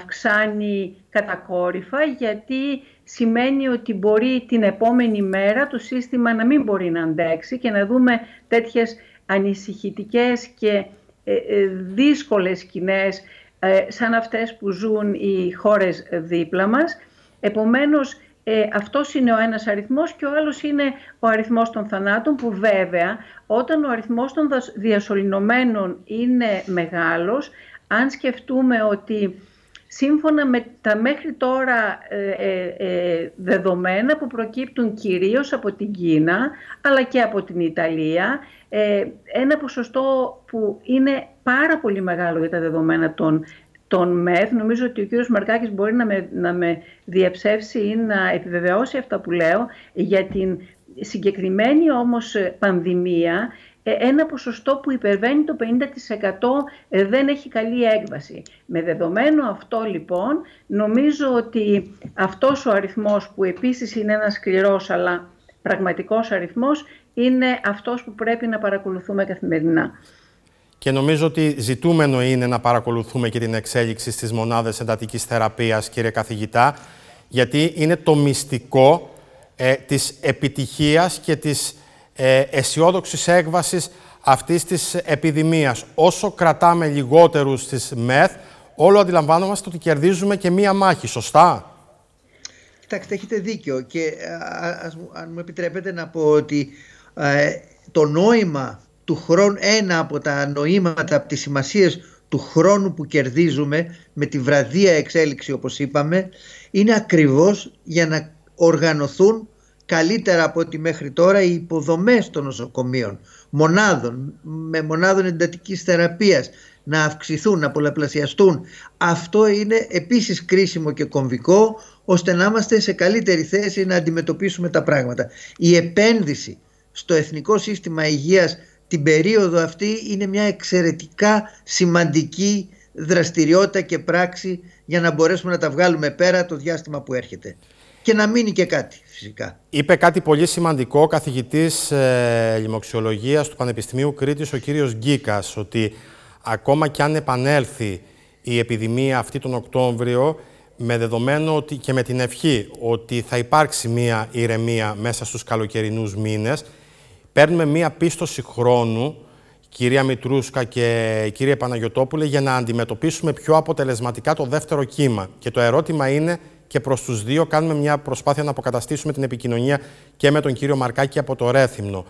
αυξάνει κατακόρυφα, γιατί σημαίνει ότι μπορεί την επόμενη μέρα το σύστημα να μην μπορεί να αντέξει και να δούμε τέτοιες ανησυχητικές και ε, ε, δύσκολες σκηνές ε, σαν αυτές που ζουν οι χώρες δίπλα μας. Επομένως, Ε, αυτός είναι ο ένας αριθμός και ο άλλος είναι ο αριθμός των θανάτων, που βέβαια όταν ο αριθμός των διασωληνωμένων είναι μεγάλος, αν σκεφτούμε ότι σύμφωνα με τα μέχρι τώρα ε, ε, ε, δεδομένα που προκύπτουν κυρίως από την Κίνα αλλά και από την Ιταλία, ε, ένα ποσοστό που είναι πάρα πολύ μεγάλο για τα δεδομένα των τον ΜΕΘ, νομίζω ότι ο κύριος Μαρκάκης μπορεί να με, να με διαψεύσει ή να επιβεβαιώσει αυτά που λέω, για την συγκεκριμένη όμως πανδημία, ένα ποσοστό που υπερβαίνει το πενήντα τοις εκατό δεν έχει καλή έκβαση. Με δεδομένο αυτό λοιπόν, νομίζω ότι αυτός ο αριθμός, που επίσης είναι ένας σκληρός αλλά πραγματικός αριθμός, είναι αυτός που πρέπει να παρακολουθούμε καθημερινά. Και νομίζω ότι ζητούμενο είναι να παρακολουθούμε και την εξέλιξη στις μονάδες εντατικής θεραπείας, κύριε καθηγητά, γιατί είναι το μυστικό ε, της επιτυχίας και της ε, αισιόδοξης έκβασης αυτής της επιδημίας. Όσο κρατάμε λιγότερους στις ΜΕΘ, όλο αντιλαμβάνομαστε ότι κερδίζουμε και μία μάχη, σωστά? Κοιτάξτε, έχετε δίκιο και α, ας, αν μου επιτρέπετε να πω ότι ε, το νόημα του χρόνου, ένα από τα νοήματα, από τις σημασίες του χρόνου που κερδίζουμε με τη βραδία εξέλιξη, όπως είπαμε, είναι ακριβώς για να οργανωθούν καλύτερα από ό,τι μέχρι τώρα οι υποδομές των νοσοκομείων, μονάδων, με μονάδων εντατικής θεραπείας, να αυξηθούν, να πολλαπλασιαστούν. Αυτό είναι επίσης κρίσιμο και κομβικό, ώστε να είμαστε σε καλύτερη θέση να αντιμετωπίσουμε τα πράγματα. Η επένδυση στο Εθνικό Σύστημα Υγείας την περίοδο αυτή είναι μια εξαιρετικά σημαντική δραστηριότητα και πράξη για να μπορέσουμε να τα βγάλουμε πέρα το διάστημα που έρχεται. Και να μείνει και κάτι, φυσικά. Είπε κάτι πολύ σημαντικό ο καθηγητής ε, λοιμοξιολογίας του Πανεπιστημίου Κρήτης, ο κύριος Γκίκας, ότι ακόμα κι αν επανέλθει η επιδημία αυτή τον Οκτώβριο, με δεδομένο ότι, και με την ευχή ότι θα υπάρξει μια ηρεμία μέσα στους καλοκαιρινούς μήνες, παίρνουμε μία πίστοση χρόνου, κυρία Μητρούσκα και κύριε Παναγιωτόπουλε, για να αντιμετωπίσουμε πιο αποτελεσματικά το δεύτερο κύμα. Και το ερώτημα είναι και προς τους δύο, κάνουμε μια προσπάθεια να αποκαταστήσουμε την επικοινωνία και με τον κύριο Μαρκάκη από το Ρέθυμνο.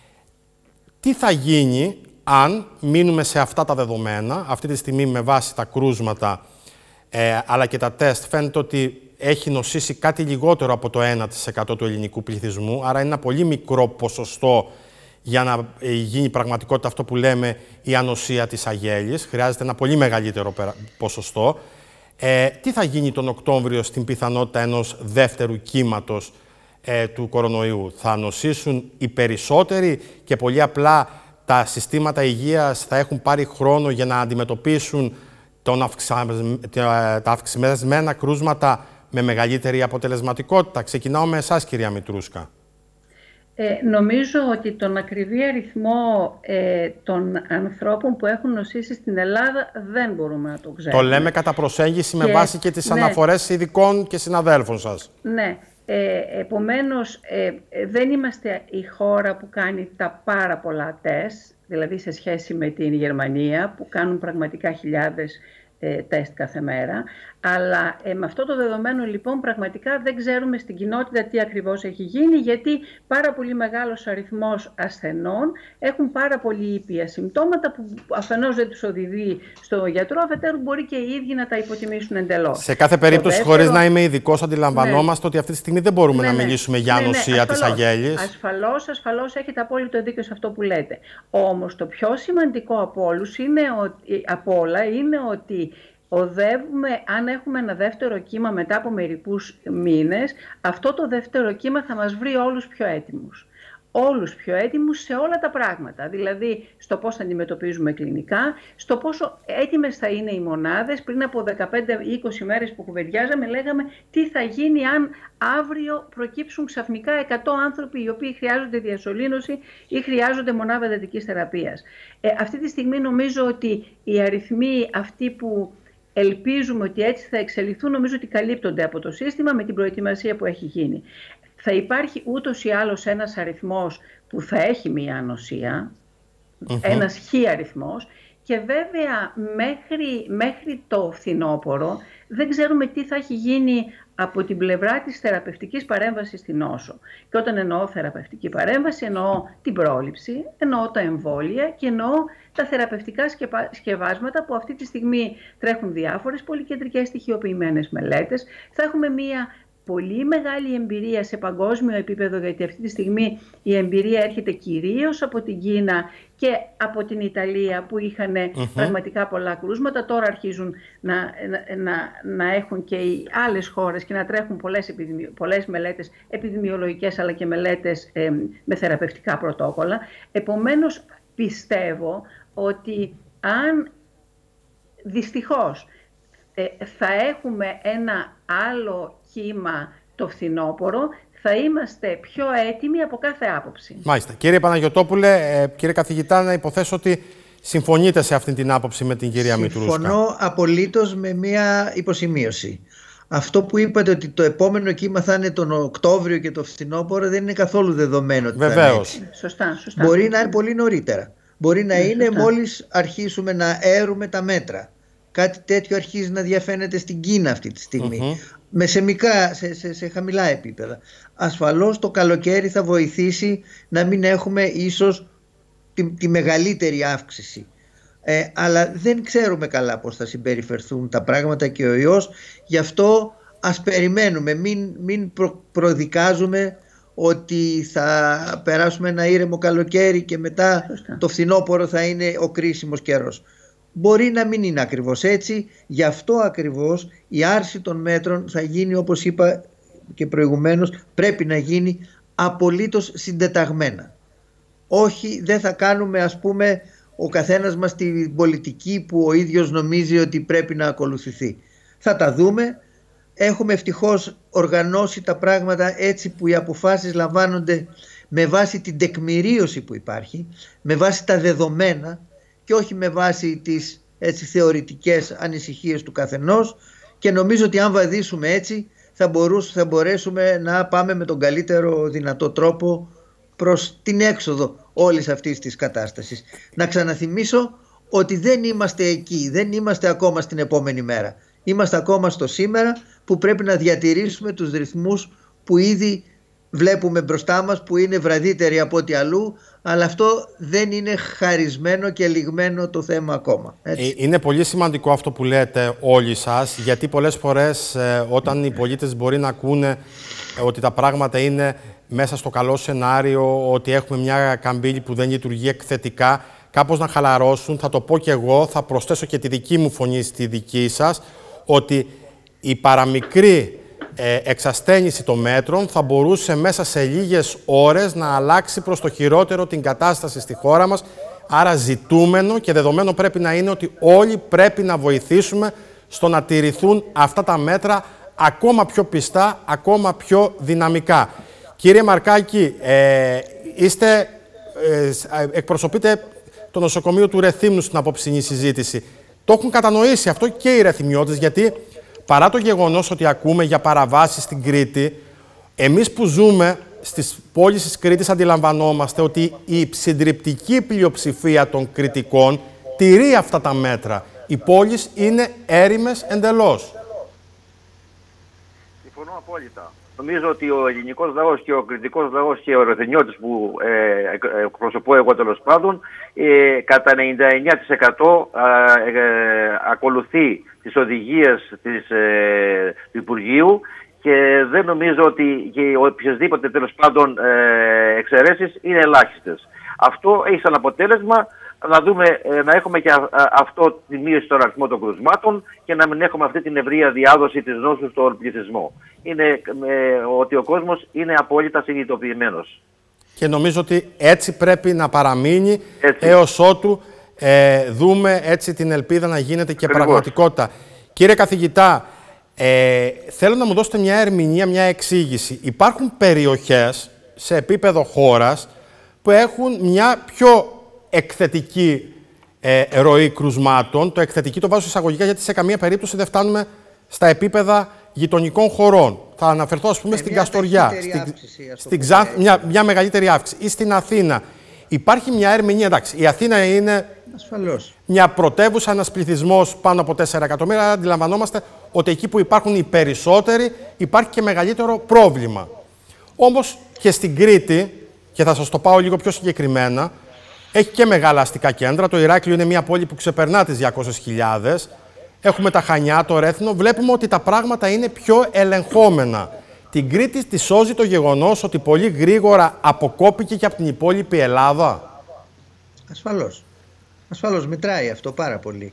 Τι θα γίνει αν μείνουμε σε αυτά τα δεδομένα, αυτή τη στιγμή με βάση τα κρούσματα ε, αλλά και τα τεστ, φαίνεται ότι έχει νοσήσει κάτι λιγότερο από το ένα τοις εκατό του ελληνικού πληθυσμού, άρα είναι ένα πολύ μικρό ποσοστό για να γίνει πραγματικότητα αυτό που λέμε η ανοσία της αγέλης. Χρειάζεται ένα πολύ μεγαλύτερο ποσοστό. Ε, τι θα γίνει τον Οκτώβριο στην πιθανότητα ενός δεύτερου κύματος ε, του κορονοϊού? Θα νοσήσουν οι περισσότεροι και πολύ απλά τα συστήματα υγείας θα έχουν πάρει χρόνο για να αντιμετωπίσουν τον αυξα... τα αυξημένα κρούσματα με μεγαλύτερη αποτελεσματικότητα? Ξεκινάω με εσάς, κυρία Μητρούσκα. Ε, νομίζω ότι τον ακριβή αριθμό ε, των ανθρώπων που έχουν νοσήσει στην Ελλάδα δεν μπορούμε να το ξέρουμε. Το λέμε κατά προσέγγιση και, με βάση και τις ναι. αναφορές ειδικών και συναδέλφων σας. Ναι. Ε, επομένως, ε, δεν είμαστε η χώρα που κάνει τα πάρα πολλά τεστ, δηλαδή σε σχέση με την Γερμανία, που κάνουν πραγματικά χιλιάδες ε, τεστ κάθε μέρα. Αλλά ε, με αυτό το δεδομένο λοιπόν πραγματικά δεν ξέρουμε στην κοινότητα τι ακριβώς έχει γίνει, γιατί πάρα πολύ μεγάλος αριθμός ασθενών έχουν πάρα πολύ ήπια συμπτώματα που αφενός δεν τους οδηγεί στο γιατρό, αφετέρου μπορεί και οι ίδιοι να τα υποτιμήσουν εντελώς. Σε κάθε περίπτωση, δεύτερο... χωρίς να είμαι ειδικός, αντιλαμβανόμαστε ναι. ότι αυτή τη στιγμή δεν μπορούμε ναι, να μιλήσουμε ναι, για ανοσία ναι, ναι, της αγέλης. Ασφαλώς, ασφαλώς έχετε απόλυτο δίκιο σε αυτό που λέτε. Όμως το πιο σημαντικό από όλους είναι ότι, από όλα είναι ότι οδεύουμε, αν έχουμε ένα δεύτερο κύμα μετά από μερικούς μήνες, αυτό το δεύτερο κύμα θα μας βρει όλους πιο έτοιμους. όλους πιο έτοιμους σε όλα τα πράγματα. Δηλαδή στο πώς θα αντιμετωπίζουμε κλινικά, στο πόσο έτοιμες θα είναι οι μονάδες. Πριν από δεκαπέντε ή είκοσι μέρες που κουβεντιάζαμε, λέγαμε τι θα γίνει αν αύριο προκύψουν ξαφνικά εκατό άνθρωποι οι οποίοι χρειάζονται διασωλήνωση ή χρειάζονται μονάδα εντατικής θεραπείας. Ε, αυτή τη στιγμή νομίζω ότι οι αριθμοί αυτοί που ελπίζουμε ότι έτσι θα εξελιχθούν, νομίζω ότι καλύπτονται από το σύστημα με την προετοιμασία που έχει γίνει. Θα υπάρχει ούτως ή άλλως ένας αριθμός που θα έχει μία ανοσία, mm-hmm. ένας χ αριθμός, και βέβαια μέχρι, μέχρι το φθινόπωρο δεν ξέρουμε τι θα έχει γίνει από την πλευρά της θεραπευτικής παρέμβασης στην νόσο. Και όταν εννοώ θεραπευτική παρέμβαση, εννοώ την πρόληψη, εννοώ τα εμβόλια και εννοώ τα θεραπευτικά σκευάσματα που αυτή τη στιγμή τρέχουν διάφορες πολυκεντρικές στοιχειοποιημένες μελέτες. Θα έχουμε μία πολύ μεγάλη εμπειρία σε παγκόσμιο επίπεδο, γιατί αυτή τη στιγμή η εμπειρία έρχεται κυρίως από την Κίνα και από την Ιταλία που είχαν mm-hmm. πραγματικά πολλά κρούσματα. Τώρα αρχίζουν να, να, να έχουν και οι άλλες χώρες και να τρέχουν πολλές, επιδημιο, πολλές μελέτες επιδημιολογικές αλλά και μελέτες ε, με θεραπευτικά πρωτόκολλα. Επομένως πιστεύω ότι αν δυστυχώς ε, θα έχουμε ένα άλλο κύμα το φθινόπωρο, θα είμαστε πιο έτοιμοι από κάθε άποψη. Μάλιστα. Κύριε Παναγιωτόπουλε, κύριε καθηγητά, να υποθέσω ότι συμφωνείτε σε αυτή την άποψη με την κυρία Μητρούσκα. Συμφωνώ απολύτως με μία υποσημείωση. Αυτό που είπατε ότι το επόμενο κύμα θα είναι τον Οκτώβριο και το φθινόπωρο δεν είναι καθόλου δεδομένο ότι Βεβαίως. θα είναι έτσι. Σωστά, σωστά. Μπορεί να είναι πολύ νωρίτερα. Μπορεί να είναι, είναι μόλις αρχίσουμε να έρουμε τα μέτρα. Κάτι τέτοιο αρχίζει να διαφαίνεται στην Κίνα αυτή τη στιγμή. Mm-hmm. Με σε, μικρά, σε, σε, σε χαμηλά επίπεδα. Ασφαλώς το καλοκαίρι θα βοηθήσει να μην έχουμε ίσως τη, τη μεγαλύτερη αύξηση. Ε, αλλά δεν ξέρουμε καλά πώς θα συμπεριφερθούν τα πράγματα και ο ιός. Γι' αυτό ας περιμένουμε, μην, μην προ, προδικάζουμε ότι θα περάσουμε ένα ήρεμο καλοκαίρι και μετά Σωστά. το φθινόπωρο θα είναι ο κρίσιμος καιρός. Μπορεί να μην είναι ακριβώς έτσι, γι' αυτό ακριβώς η άρση των μέτρων θα γίνει, όπως είπα και προηγουμένως, πρέπει να γίνει απολύτως συντεταγμένα. Όχι, δεν θα κάνουμε ας πούμε ο καθένας μας την πολιτική που ο ίδιος νομίζει ότι πρέπει να ακολουθηθεί. Θα τα δούμε. Έχουμε ευτυχώς οργανώσει τα πράγματα έτσι που οι αποφάσεις λαμβάνονται με βάση την τεκμηρίωση που υπάρχει, με βάση τα δεδομένα και όχι με βάση τις έτσι, θεωρητικές ανησυχίες του καθενός, και νομίζω ότι αν βαδίσουμε έτσι θα, μπορούς, θα μπορέσουμε να πάμε με τον καλύτερο δυνατό τρόπο προς την έξοδο όλης αυτής της κατάστασης. Να ξαναθυμίσω ότι δεν είμαστε εκεί, δεν είμαστε ακόμα στην επόμενη μέρα. Είμαστε ακόμα στο σήμερα που πρέπει να διατηρήσουμε τους ρυθμούς που ήδη βλέπουμε μπροστά μας, που είναι βραδύτεροι από ό,τι αλλού, αλλά αυτό δεν είναι χαρισμένο και λιγμένο το θέμα ακόμα. Έτσι. Είναι πολύ σημαντικό αυτό που λέτε όλοι σας, γιατί πολλές φορές ε, όταν οι πολίτες μπορεί να ακούνε ε, ότι τα πράγματα είναι μέσα στο καλό σενάριο, ότι έχουμε μια καμπύλη που δεν λειτουργεί εκθετικά, κάπως να χαλαρώσουν. Θα το πω και εγώ, θα προσθέσω και τη δική μου φωνή στη δική σας, ότι η παραμικρή ε, εξασθένηση των μέτρων θα μπορούσε μέσα σε λίγες ώρες να αλλάξει προς το χειρότερο την κατάσταση στη χώρα μας. Άρα ζητούμενο και δεδομένο πρέπει να είναι ότι όλοι πρέπει να βοηθήσουμε στο να τηρηθούν αυτά τα μέτρα ακόμα πιο πιστά, ακόμα πιο δυναμικά. Κύριε Μαρκάκη, ε, είστε, ε, εκπροσωπείτε το νοσοκομείο του Ρεθύμνου στην απόψινή συζήτηση. Το έχουν κατανοήσει αυτό και οι ρεθυμιώτες, γιατί παρά το γεγονός ότι ακούμε για παραβάσεις στην Κρήτη, εμείς που ζούμε στις πόλεις της Κρήτης αντιλαμβανόμαστε ότι η συντριπτική πλειοψηφία των Κρητικών τηρεί αυτά τα μέτρα. Οι πόλεις είναι έρημες εντελώς. Συμφωνώ απόλυτα. Νομίζω ότι ο ελληνικός λαός και ο κρητικός λαός και ο ρεθυμιώτης που ε, εκπροσωπώ εγώ τέλος πάντων, ε, κατά ενενήντα εννέα τοις εκατό ε, ε, ακολουθεί τις οδηγίες της, ε, του Υπουργείου, και δεν νομίζω ότι και οποιασδήποτε τέλος πάντων ε, εξαιρέσεις είναι ελάχιστες. Αυτό έχει σαν αποτέλεσμα να, δούμε, να έχουμε και α, αυτό τη μείωση των αριθμών των κρουσμάτων και να μην έχουμε αυτή την ευρεία διάδοση της νόσου στον πληθυσμό. Είναι ε, ότι ο κόσμος είναι απόλυτα συνειδητοποιημένος. Και νομίζω ότι έτσι πρέπει να παραμείνει έτσι. έως ότου ε, δούμε έτσι την ελπίδα να γίνεται και Ακριβώς. πραγματικότητα. Κύριε καθηγητά, ε, θέλω να μου δώσετε μια ερμηνεία, μια εξήγηση. Υπάρχουν περιοχές σε επίπεδο χώρας που έχουν μια πιο εκθετική ε, ροή κρουσμάτων. Το εκθετική το βάζω εισαγωγικά γιατί σε καμία περίπτωση δεν φτάνουμε στα επίπεδα γειτονικών χωρών. Θα αναφερθώ, ας πούμε, ε, στην Καστοριά, στην, στην Ξάνθη, μια, μια μεγαλύτερη αύξηση. Ή στην Αθήνα. Υπάρχει μια ερμηνεία, εντάξει, η Αθήνα είναι ασφαλώς μια πρωτεύουσα, ένας πληθυσμός πάνω από τέσσερα εκατομμύρια. Αντιλαμβανόμαστε ότι εκεί που υπάρχουν οι περισσότεροι υπάρχει και μεγαλύτερο πρόβλημα. Όμως και στην Κρήτη, και θα σας το πάω λίγο πιο συγκεκριμένα, έχει και μεγάλα αστικά κέντρα. Το Ηράκλειο είναι μια πόλη που ξεπερνά τις διακόσιες χιλιάδες. Έχουμε τα Χανιά, το Ρέθινο. Βλέπουμε ότι τα πράγματα είναι πιο ελεγχόμενα. Την Κρήτη τη σώζει το γεγονός ότι πολύ γρήγορα αποκόπηκε και από την υπόλοιπη Ελλάδα. Ασφαλώς. Ασφαλώς μετράει αυτό πάρα πολύ.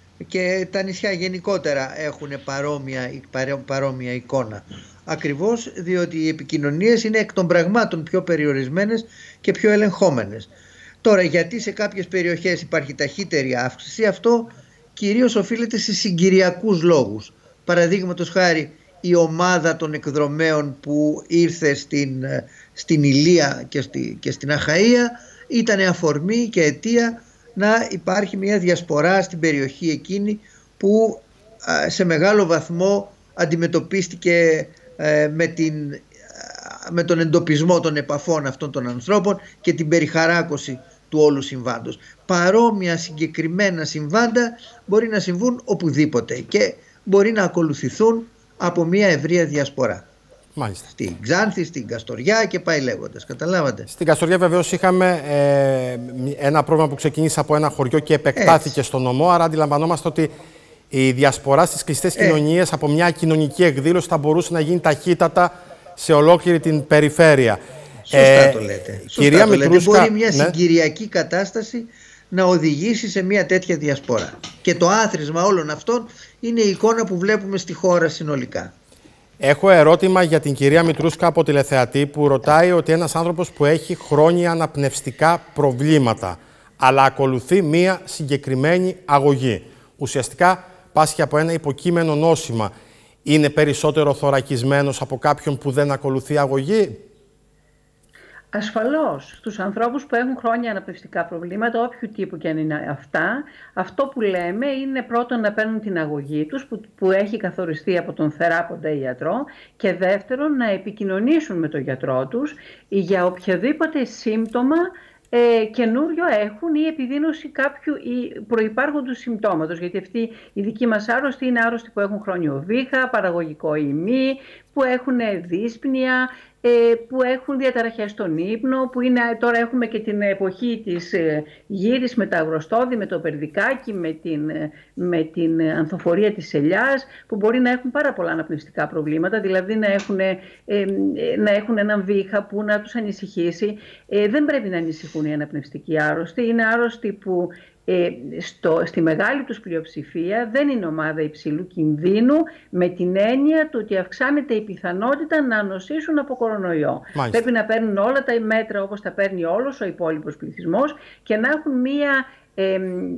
Και τα νησιά γενικότερα έχουν παρόμοια, παρόμοια εικόνα. Ακριβώς διότι οι επικοινωνίες είναι εκ των πραγμάτων πιο περιορισμένες και πιο ελεγχόμενες. Τώρα, γιατί σε κάποιες περιοχές υπάρχει ταχύτερη αύξηση, αυτό κυρίως οφείλεται σε συγκυριακούς λόγους. Παραδείγματος χάρη, η ομάδα των εκδρομέων που ήρθε στην, στην Ηλία και, στη, και στην Αχαΐα ήταν αφορμή και αιτία να υπάρχει μια διασπορά στην περιοχή εκείνη που α, σε μεγάλο βαθμό αντιμετωπίστηκε ε, με, την, με τον εντοπισμό των επαφών αυτών των ανθρώπων και την περιχαράκωση του όλου συμβάντος. Παρόμοια συγκεκριμένα συμβάντα μπορεί να συμβούν οπουδήποτε και μπορεί να ακολουθηθούν από μια ευρεία διασπορά. Μάλιστα. Στην Ξάνθη, στην Καστοριά και πάει λέγοντας. Καταλάβατε. Στην Καστοριά βεβαίως είχαμε ε, ένα πρόβλημα που ξεκίνησε από ένα χωριό και επεκτάθηκε Έτσι. στο νομό, άρα αντιλαμβανόμαστε ότι η διασπορά στις κλειστές ε. κοινωνίες από μια κοινωνική εκδήλωση θα μπορούσε να γίνει ταχύτατα σε ολόκληρη την περιφέρεια. Σωστά ε, το λέτε. Σωστά κυρία το λέτε. Μητρούσκα, μπορεί μια ναι. συγκυριακή κατάσταση να οδηγήσει σε μια τέτοια διασπορά. Και το άθροισμα όλων αυτών είναι η εικόνα που βλέπουμε στη χώρα συνολικά. Έχω ερώτημα για την κυρία Μητρούσκα από τηλεθεατή που ρωτάει ότι ένας άνθρωπος που έχει χρόνια αναπνευστικά προβλήματα αλλά ακολουθεί μία συγκεκριμένη αγωγή. Ουσιαστικά πάσχει από ένα υποκείμενο νόσημα. Είναι περισσότερο θωρακισμένος από κάποιον που δεν ακολουθεί αγωγή? Ασφαλώς, στους ανθρώπους που έχουν χρόνια αναπνευστικά προβλήματα, όποιου τύπου και αν είναι αυτά, αυτό που λέμε είναι πρώτον να παίρνουν την αγωγή τους που, που έχει καθοριστεί από τον θεράποντα ιατρό και δεύτερον να επικοινωνήσουν με τον γιατρό τους για οποιοδήποτε σύμπτωμα Ε, καινούριο έχουν ή επιδείνωση κάποιου ή προϋπάρχοντος συμπτώματος. Γιατί αυτοί οι δικοί μας άρρωστοι είναι άρρωστοι που έχουν χρόνιο βήχα, παραγωγικό ημί, που έχουν δύσπνοια, ε, που έχουν διαταραχές στον ύπνο, που είναι, τώρα έχουμε και την εποχή της ε, γύρης με τα αγροστόδη, με το περδικάκι, με την, ε, με την ανθοφορία της ελιάς, που μπορεί να έχουν πάρα πολλά αναπνευστικά προβλήματα, δηλαδή να έχουν, ε, ε, να έχουν έναν βήχα που να τους ανησυχήσει. Ε, δεν πρέπει να ανησυχούν οι αναπνευστικοί άρρωστοι. Είναι άρρωστοι που Ε, στο, στη μεγάλη τους πλειοψηφία δεν είναι ομάδα υψηλού κινδύνου, με την έννοια του ότι αυξάνεται η πιθανότητα να νοσήσουν από κορονοϊό. Μάλιστα. Πρέπει να παίρνουν όλα τα μέτρα όπως τα παίρνει όλος ο υπόλοιπος πληθυσμός και να έχουν μία, ε,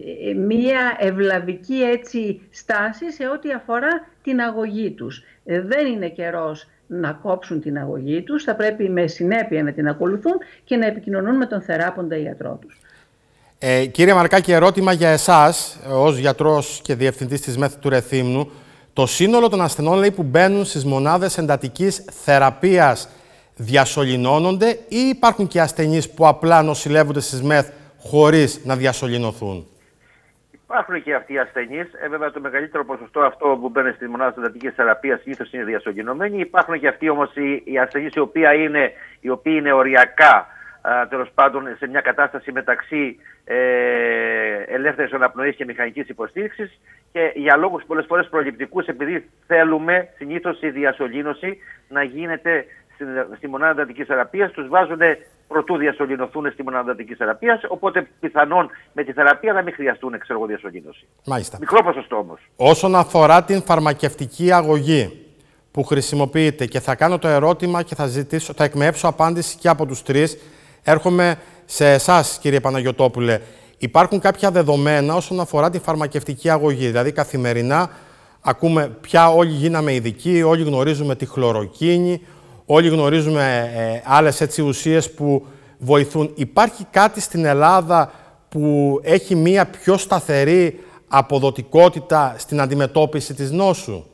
μία ευλαβική έτσι, στάση σε ό,τι αφορά την αγωγή τους. Ε, δεν είναι καιρός να κόψουν την αγωγή τους, θα πρέπει με συνέπεια να την ακολουθούν και να επικοινωνούν με τον θεράποντα ιατρό τους. Ε, κύριε Μαρκάκη, ερώτημα για εσάς, ως γιατρός και διευθυντής της ΜΕΘ του Ρεθύμνου. Το σύνολο των ασθενών, λέει, που μπαίνουν στις μονάδες εντατικής θεραπείας διασωληνώνονται ή υπάρχουν και ασθενείς που απλά νοσηλεύονται στις ΜΕΘ χωρίς να διασωληνωθούν? Υπάρχουν και αυτοί οι ασθενείς. Ε, βέβαια, το μεγαλύτερο ποσοστό αυτό που μπαίνει στη μονάδα εντατικής θεραπείας συνήθως είναι διασωληνωμένοι. Υπάρχουν και αυτοί όμως οι, οι ασθενείς οι οποίοι είναι, οι οποίοι είναι οριακά, τέλος πάντων, σε μια κατάσταση μεταξύ ε, ελεύθερης αναπνοής και μηχανικής υποστήριξης και για λόγους πολλές φορές προληπτικούς, επειδή θέλουμε συνήθως η διασωλήνωση να γίνεται στη, στη μονάδα εντατικής θεραπείας, τους βάζουν προτού διασωληνωθούν στη μονάδα εντατικής θεραπείας, οπότε πιθανόν με τη θεραπεία να μην χρειαστούν ξέρω, διασωλήνωση. Μάλιστα. Μικρό ποσοστό όμως. Όσον αφορά την φαρμακευτική αγωγή που χρησιμοποιείται, και θα κάνω το ερώτημα και θα, ζητήσω, θα εκμεύσω απάντηση και από τους τρεις, Έρχομαι σε εσάς, κύριε Παναγιωτόπουλε. Υπάρχουν κάποια δεδομένα όσον αφορά τη φαρμακευτική αγωγή. Δηλαδή, καθημερινά ακούμε πια όλοι γίναμε ειδικοί, όλοι γνωρίζουμε τη χλωροκίνη, όλοι γνωρίζουμε ε, άλλες έτσι ουσίες που βοηθούν. Υπάρχει κάτι στην Ελλάδα που έχει μία πιο σταθερή αποδοτικότητα στην αντιμετώπιση της νόσου?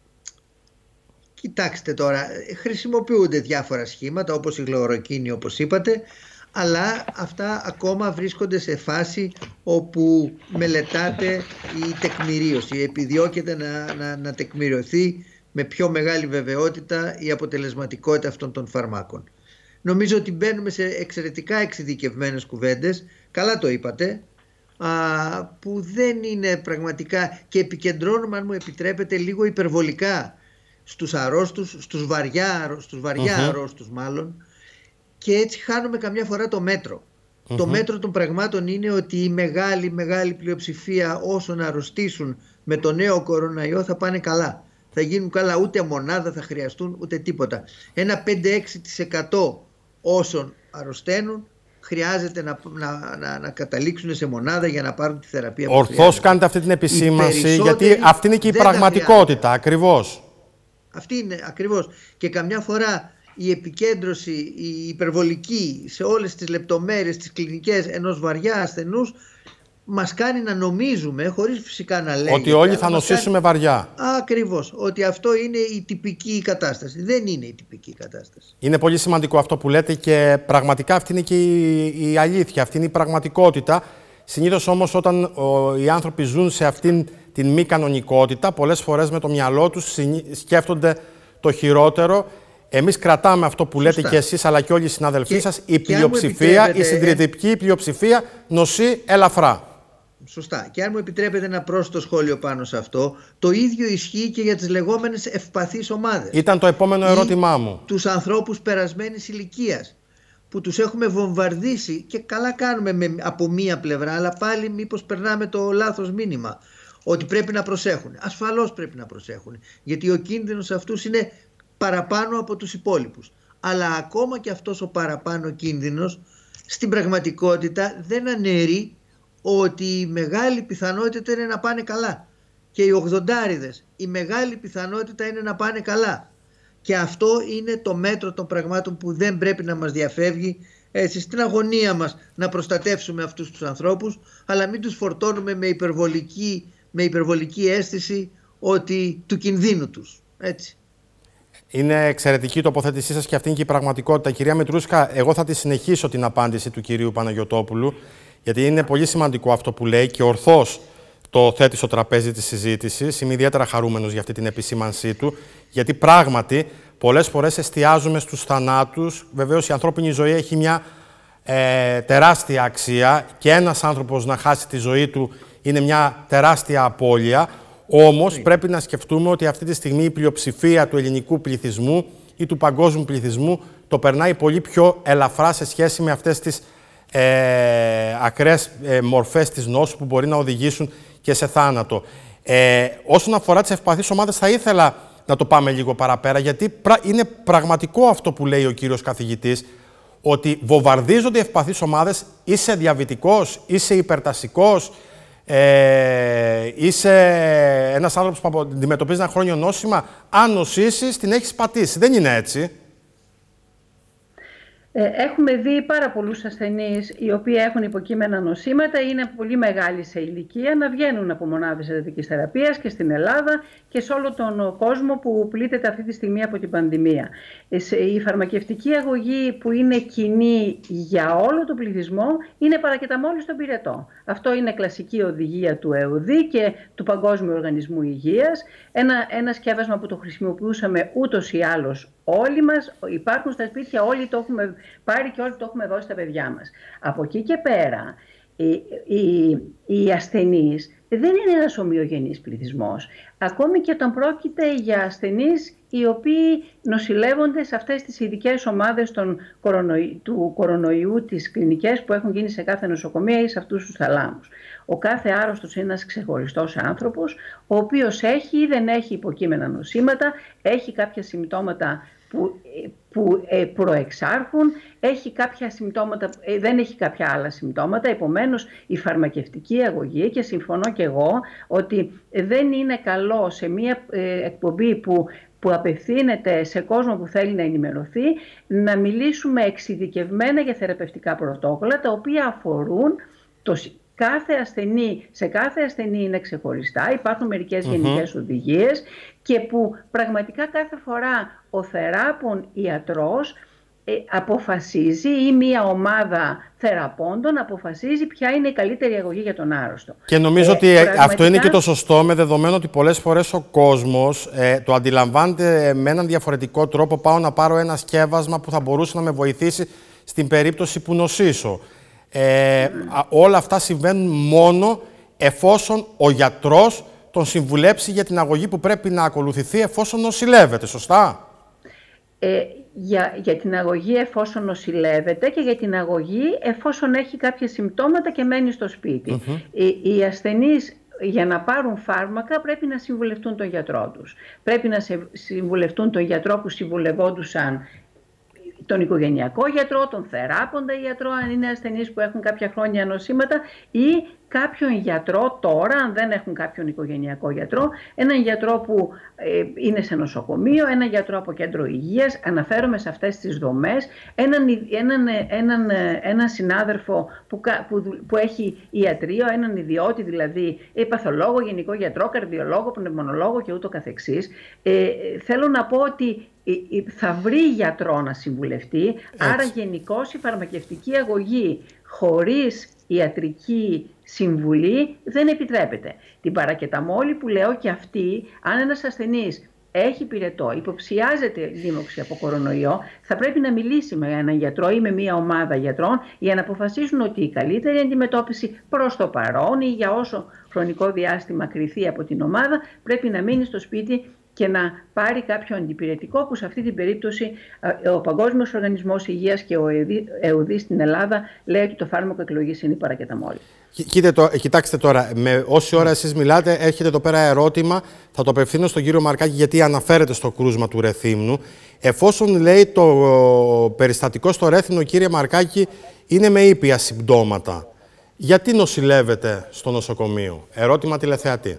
Κοιτάξτε τώρα, χρησιμοποιούνται διάφορα σχήματα όπως η χλωροκίνη, όπως είπατε, αλλά αυτά ακόμα βρίσκονται σε φάση όπου μελετάται η τεκμηρίωση, επιδιώκεται να, να, να τεκμηριωθεί με πιο μεγάλη βεβαιότητα η αποτελεσματικότητα αυτών των φαρμάκων. Νομίζω ότι μπαίνουμε σε εξαιρετικά εξειδικευμένες κουβέντες, καλά το είπατε, α, που δεν είναι πραγματικά, και επικεντρώνουμε, αν μου επιτρέπετε, λίγο υπερβολικά στους αρρώστους, στους βαριά, στους βαριά uh-huh. αρρώστους μάλλον, και έτσι χάνουμε καμιά φορά το μέτρο. Uh-huh. Το μέτρο των πραγμάτων είναι ότι η μεγάλη μεγάλη πλειοψηφία όσων αρρωστήσουν με το νέο κοροναϊό θα πάνε καλά. Θα γίνουν καλά, ούτε μονάδα θα χρειαστούν, ούτε τίποτα. Ένα πέντε με έξι τοις εκατό όσων αρρωσταίνουν χρειάζεται να, να, να, να καταλήξουν σε μονάδα για να πάρουν τη θεραπεία που χρειάζεται. Ορθώς κάνετε αυτή την επισήμανση, γιατί αυτή είναι και η πραγματικότητα, ακριβώς. Αυτή είναι ακριβώς. Και καμιά φορά η επικέντρωση, η υπερβολική σε όλες τις λεπτομέρειες, τις κλινικές ενός βαριά ασθενούς, μας κάνει να νομίζουμε, χωρίς φυσικά να λέγεται, ότι όλοι θα νοσήσουμε κάνει... βαριά. Ακριβώς. Ότι αυτό είναι η τυπική κατάσταση. Δεν είναι η τυπική κατάσταση. Είναι πολύ σημαντικό αυτό που λέτε και πραγματικά αυτή είναι και η, η αλήθεια, αυτή είναι η πραγματικότητα. Συνήθως όμως όταν ο, οι άνθρωποι ζουν σε αυτήν την μη κανονικότητα, πολλές φορές με το μυαλό τους σκέφτονται το χειρότερο. Εμείς κρατάμε αυτό που Σωστά. λέτε και εσείς, αλλά και όλοι οι συνάδελφοί και, σας, η πλειοψηφία, η συντριπτική πλειοψηφία νοσεί ελαφρά. Σωστά. Και αν μου επιτρέπετε ένα πρόσθετο σχόλιο πάνω σε αυτό, το ίδιο ισχύει και για τις λεγόμενες ευπαθείς ομάδες. Ήταν το επόμενο ερώτημά μου. Τους ανθρώπους περασμένης ηλικίας, που τους έχουμε βομβαρδίσει, και καλά κάνουμε με, από μία πλευρά, αλλά πάλι μήπως περνάμε το λάθος μήνυμα, ότι πρέπει να προσέχουν. Ασφαλώς πρέπει να προσέχουν, γιατί ο κίνδυνος αυτούς είναι παραπάνω από τους υπόλοιπους. Αλλά ακόμα και αυτός ο παραπάνω κίνδυνος στην πραγματικότητα δεν αναιρεί ότι η μεγάλη πιθανότητα είναι να πάνε καλά. Και οι ογδοντάριδες, η μεγάλη πιθανότητα είναι να πάνε καλά. Και αυτό είναι το μέτρο των πραγμάτων που δεν πρέπει να μας διαφεύγει, έτσι, στην αγωνία μας να προστατεύσουμε αυτούς τους ανθρώπους, αλλά μην τους φορτώνουμε με υπερβολική, με υπερβολική αίσθηση ότι, του κινδύνου τους. Έτσι. Είναι εξαιρετική η τοποθέτησή σας και αυτή είναι και η πραγματικότητα. Κυρία Μητρούσκα, εγώ θα τη συνεχίσω την απάντηση του κυρίου Παναγιωτόπουλου, γιατί είναι πολύ σημαντικό αυτό που λέει και ορθώς το θέτει στο τραπέζι της συζήτησης. Είμαι ιδιαίτερα χαρούμενος για αυτή την επισήμανσή του, γιατί πράγματι πολλές φορές εστιάζουμε στους θανάτους. Βεβαίως η ανθρώπινη ζωή έχει μια ε, τεράστια αξία και ένας άνθρωπος να χάσει τη ζωή του είναι μια τεράστια απώλεια. Όμως πρέπει να σκεφτούμε ότι αυτή τη στιγμή η πλειοψηφία του ελληνικού πληθυσμού ή του παγκόσμιου πληθυσμού το περνάει πολύ πιο ελαφρά σε σχέση με αυτές τις ε, ακραίες ε, μορφές της νόσου που μπορεί να οδηγήσουν και σε θάνατο. Ε, όσον αφορά τις ευπαθείς ομάδες, θα ήθελα να το πάμε λίγο παραπέρα, γιατί είναι πραγματικό αυτό που λέει ο κύριος καθηγητής, ότι βομβαρδίζονται οι ευπαθείς ομάδες. Είσαι διαβητικός, είσαι υπερτασικός, ε, είσαι ένας άνθρωπος που αντιμετωπίζει ένα χρόνιο νόσημα. Αν νοσήσεις, την έχεις πατήσει. Δεν είναι έτσι. Έχουμε δει πάρα πολλούς ασθενείς οι οποίοι έχουν υποκείμενα νοσήματα, είναι πολύ μεγάλοι σε ηλικία, να βγαίνουν από μονάδες εντατικής θεραπείας και στην Ελλάδα και σε όλο τον κόσμο που πλήττεται αυτή τη στιγμή από την πανδημία. Η φαρμακευτική αγωγή που είναι κοινή για όλο τον πληθυσμό είναι παρακεταμόλη στον πυρετό. Αυτό είναι κλασική οδηγία του ΕΟΔΗ και του Παγκόσμιου Οργανισμού Υγείας. Ένα, ένα σκεύασμα που το χρησιμοποιούσαμε ούτως ή άλλως όλοι μας, υπάρχουν στα σπίτια, όλοι το έχουμε πάρει και όλοι το έχουμε δώσει στα παιδιά μας. Από εκεί και πέρα, οι, οι, οι ασθενείς δεν είναι ένας ομοιογενής πληθυσμός. Ακόμη και όταν πρόκειται για ασθενείς οι οποίοι νοσηλεύονται σε αυτές τις ειδικές ομάδες των κορονοϊ... του κορονοϊού, τις κλινικές που έχουν γίνει σε κάθε νοσοκομεία ή σε αυτούς τους θαλάμους. Ο κάθε άρρωστος είναι ένας ξεχωριστός άνθρωπος, ο οποίος έχει ή δεν έχει υποκείμενα νοσήματα, έχει κάποια συμπτώματα που, που ε, προεξάρχουν, έχει κάποια συμπτώματα, ε, δεν έχει κάποια άλλα συμπτώματα, επομένως η φαρμακευτική αγωγή, και συμφωνώ και εγώ ότι δεν είναι καλό σε μια ε, εκπομπή που που απευθύνεται σε κόσμο που θέλει να ενημερωθεί, να μιλήσουμε εξειδικευμένα για θεραπευτικά πρωτόκολλα, τα οποία αφορούν το κάθε ασθενή, σε κάθε ασθενή είναι ξεχωριστά, υπάρχουν μερικές mm-hmm. γενικές οδηγίες, και που πραγματικά κάθε φορά ο θεράπων ιατρός ε, αποφασίζει, ή μια ομάδα θεραπώντων αποφασίζει ποια είναι η καλύτερη αγωγή για τον άρρωστο. Και νομίζω ε, ότι πραγματικά αυτό είναι και το σωστό, με δεδομένο ότι πολλές φορές ο κόσμος ε, το αντιλαμβάνεται με έναν διαφορετικό τρόπο. Πάω να πάρω ένα σκεύασμα που θα μπορούσε να με βοηθήσει στην περίπτωση που νοσήσω. Ε, mm. Όλα αυτά συμβαίνουν μόνο εφόσον ο γιατρός τον συμβουλέψει για την αγωγή που πρέπει να ακολουθηθεί εφόσον νοσηλεύεται, σωστά? Ε, για, για την αγωγή εφόσον νοσηλεύεται, και για την αγωγή εφόσον έχει κάποια συμπτώματα και μένει στο σπίτι. Mm-hmm. Οι, οι ασθενείς, για να πάρουν φάρμακα, πρέπει να συμβουλευτούν τον γιατρό τους. Πρέπει να σε, συμβουλευτούν τον γιατρό που συμβουλευόντουσαν τον οικογενειακό γιατρό, τον θεράποντα γιατρό, αν είναι ασθενείς που έχουν κάποια χρόνια νοσήματα, ή κάποιον γιατρό τώρα, αν δεν έχουν κάποιον οικογενειακό γιατρό, έναν γιατρό που ε, είναι σε νοσοκομείο, έναν γιατρό από κέντρο υγείας, αναφέρομαι σε αυτές τις δομές, έναν, έναν, έναν, έναν συνάδελφο που, που, που έχει ιατρείο, έναν ιδιώτη δηλαδή, ε, παθολόγο, γενικό γιατρό, καρδιολόγο, πνευμονολόγο και ούτω καθεξής. Ε, θέλω να πω ότι θα βρει γιατρό να συμβουλευτεί, έτσι. Άρα γενικώς η φαρμακευτική αγωγή χωρίς ιατρική συμβουλή δεν επιτρέπεται. Την παρακεταμόλη που λέω, και αυτή, αν ένας ασθενής έχει πυρετό, υποψιάζεται λίμωξη από κορονοϊό, θα πρέπει να μιλήσει με έναν γιατρό ή με μια ομάδα γιατρών για να αποφασίσουν ότι η καλύτερη αντιμετώπιση προς το παρόν, ή για όσο χρονικό διάστημα κριθεί από την ομάδα, πρέπει να μείνει στο σπίτι και να πάρει κάποιο αντιπυρετικό, που σε αυτή την περίπτωση ο Παγκόσμιος Οργανισμός Υγείας και ο ΕΟΔΗ στην Ελλάδα λέει ότι το φάρμακο εκλογής είναι η παρακεταμόλη. Κοιτάξτε τώρα, με όση ώρα εσείς μιλάτε, έρχεται εδώ πέρα ερώτημα, θα το απευθύνω στον κύριο Μαρκάκη, γιατί αναφέρεται στο κρούσμα του Ρεθύμνου. Εφόσον λέει το περιστατικό στο Ρέθυμνο, κύριε Μαρκάκη, είναι με ήπια συμπτώματα, γιατί νοσηλεύεται στο νοσοκομείο? Ερώτημα τηλεθεατή.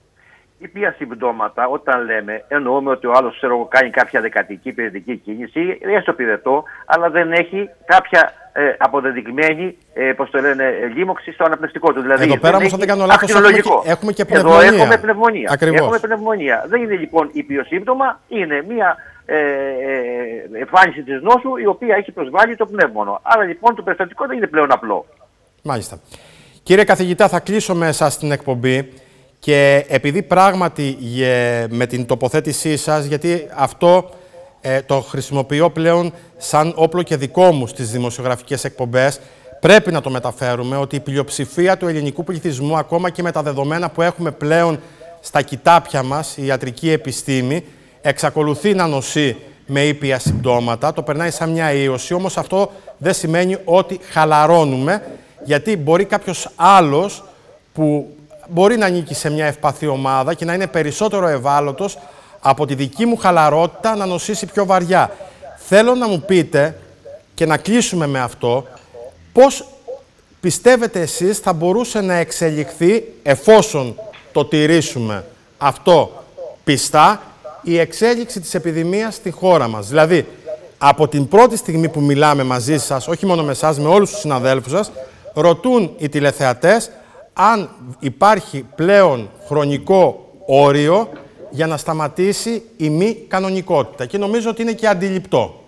Ήπια συμπτώματα, όταν λέμε, εννοούμε ότι ο άλλος κάνει κάποια δεκατική πυρετική κίνηση, έστω πυρετό, αλλά δεν έχει κάποια ε, αποδεδειγμένη ε, πώς το λένε, λίμωξη στο αναπνευστικό του. Δηλαδή, εδώ πέρα όμως, αν δεν κάνω λάθος, έχουμε, έχουμε και πνευμονία. Εδώ έχουμε πνευμονία. Ακριβώς. Έχουμε πνευμονία. Δεν είναι λοιπόν ήπιο σύμπτωμα, είναι μια ε, ε, εμφάνιση της νόσου η οποία έχει προσβάλει το πνεύμονο. Άρα λοιπόν το περιστατικό δεν είναι πλέον απλό. Μάλιστα. Κύριε καθηγητά, θα κλείσω με εσάς την εκπομπή. Και επειδή πράγματι με την τοποθέτησή σας, γιατί αυτό ε, το χρησιμοποιώ πλέον σαν όπλο και δικό μου στις δημοσιογραφικές εκπομπές, πρέπει να το μεταφέρουμε ότι η πλειοψηφία του ελληνικού πληθυσμού, ακόμα και με τα δεδομένα που έχουμε πλέον στα κοιτάπια μας, η ιατρική επιστήμη, εξακολουθεί να νοσεί με ήπια συμπτώματα, το περνάει σαν μια ίωση, όμως αυτό δεν σημαίνει ότι χαλαρώνουμε, γιατί μπορεί κάποιος άλλος που μπορεί να ανήκει σε μια ευπαθή ομάδα και να είναι περισσότερο ευάλωτος από τη δική μου χαλαρότητα να νοσήσει πιο βαριά. Θέλω να μου πείτε, και να κλείσουμε με αυτό, πώς πιστεύετε εσείς θα μπορούσε να εξελιχθεί, εφόσον το τηρήσουμε αυτό πιστά, η εξέλιξη της επιδημίας στη χώρα μας? Δηλαδή, από την πρώτη στιγμή που μιλάμε μαζί σας, όχι μόνο με εσάς, με όλους τους συναδέλφους σας, ρωτούν οι τηλεθεατές αν υπάρχει πλέον χρονικό όριο για να σταματήσει η μη κανονικότητα. Και νομίζω ότι είναι και αντιληπτό.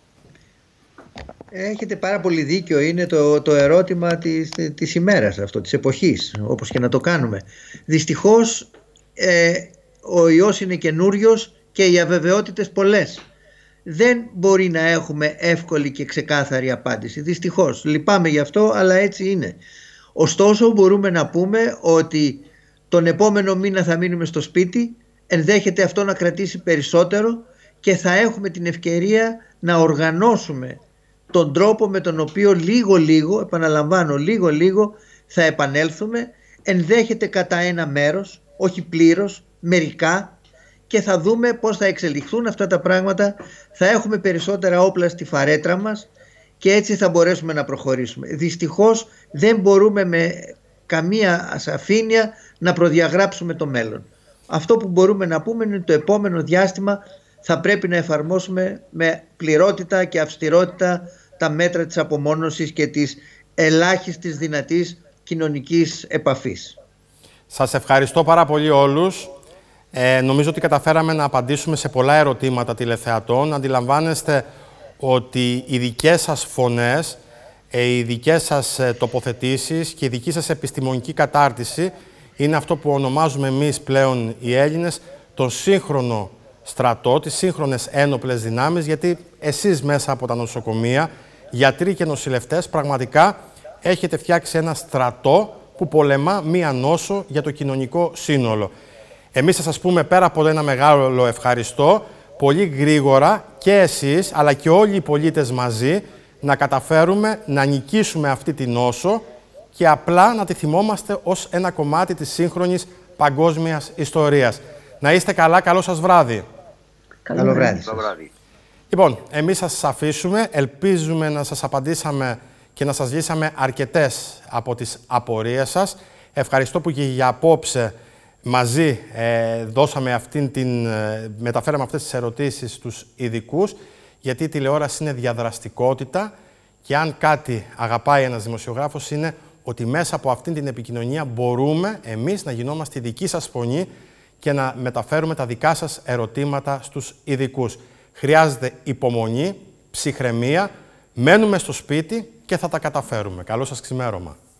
Έχετε πάρα πολύ δίκιο. Είναι το, το ερώτημα της, της ημέρας αυτό, της εποχής, όπως και να το κάνουμε. Δυστυχώς ε, ο ιός είναι καινούριος και οι αβεβαιότητες πολλές. Δεν μπορεί να έχουμε εύκολη και ξεκάθαρη απάντηση. Δυστυχώς. Λυπάμαι γι' αυτό, αλλά έτσι είναι. Ωστόσο μπορούμε να πούμε ότι τον επόμενο μήνα θα μείνουμε στο σπίτι, ενδέχεται αυτό να κρατήσει περισσότερο και θα έχουμε την ευκαιρία να οργανώσουμε τον τρόπο με τον οποίο λίγο λίγο, επαναλαμβάνω λίγο λίγο, θα επανέλθουμε, ενδέχεται κατά ένα μέρος, όχι πλήρως, μερικά, και θα δούμε πώς θα εξελιχθούν αυτά τα πράγματα. Θα έχουμε περισσότερα όπλα στη φαρέτρα μας και έτσι θα μπορέσουμε να προχωρήσουμε. Δυστυχώς δεν μπορούμε με καμία ασαφήνεια να προδιαγράψουμε το μέλλον. Αυτό που μπορούμε να πούμε είναι ότι το επόμενο διάστημα θα πρέπει να εφαρμόσουμε με πληρότητα και αυστηρότητα τα μέτρα της απομόνωσης και της ελάχιστης δυνατής κοινωνικής επαφής. Σας ευχαριστώ πάρα πολύ όλους. Ε, νομίζω ότι καταφέραμε να απαντήσουμε σε πολλά ερωτήματα τηλεθεατών. Αντιλαμβάνεστε ότι οι δικές σας φωνές, οι δικές σας τοποθετήσεις και η δική σας επιστημονική κατάρτιση είναι αυτό που ονομάζουμε εμείς πλέον οι Έλληνες τον σύγχρονο στρατό, τις σύγχρονες ένοπλες δυνάμεις, γιατί εσείς μέσα από τα νοσοκομεία, γιατροί και νοσηλευτές, πραγματικά έχετε φτιάξει ένα στρατό που πολεμά μία νόσο για το κοινωνικό σύνολο. Εμείς θα σας πούμε πέρα από ένα μεγάλο ευχαριστώ, πολύ γρήγορα και εσείς, αλλά και όλοι οι πολίτες μαζί, να καταφέρουμε να νικήσουμε αυτή τη νόσο και απλά να τη θυμόμαστε ως ένα κομμάτι της σύγχρονης παγκόσμιας ιστορίας. Να είστε καλά, καλό σας βράδυ. Καλό βράδυ. Λοιπόν, εμείς θα σας αφήσουμε. Ελπίζουμε να σας απαντήσαμε και να σας λύσαμε αρκετές από τις απορίες σας. Ευχαριστώ που και για απόψε μαζί ε, δώσαμε αυτήν την, ε, μεταφέραμε αυτές τις ερωτήσεις στους ειδικούς, γιατί η τηλεόραση είναι διαδραστικότητα και αν κάτι αγαπάει ένας δημοσιογράφος είναι ότι μέσα από αυτήν την επικοινωνία μπορούμε εμείς να γινόμαστε η δική σας φωνή και να μεταφέρουμε τα δικά σας ερωτήματα στους ειδικούς. Χρειάζεται υπομονή, ψυχραιμία, μένουμε στο σπίτι και θα τα καταφέρουμε. Καλό σας ξημέρωμα.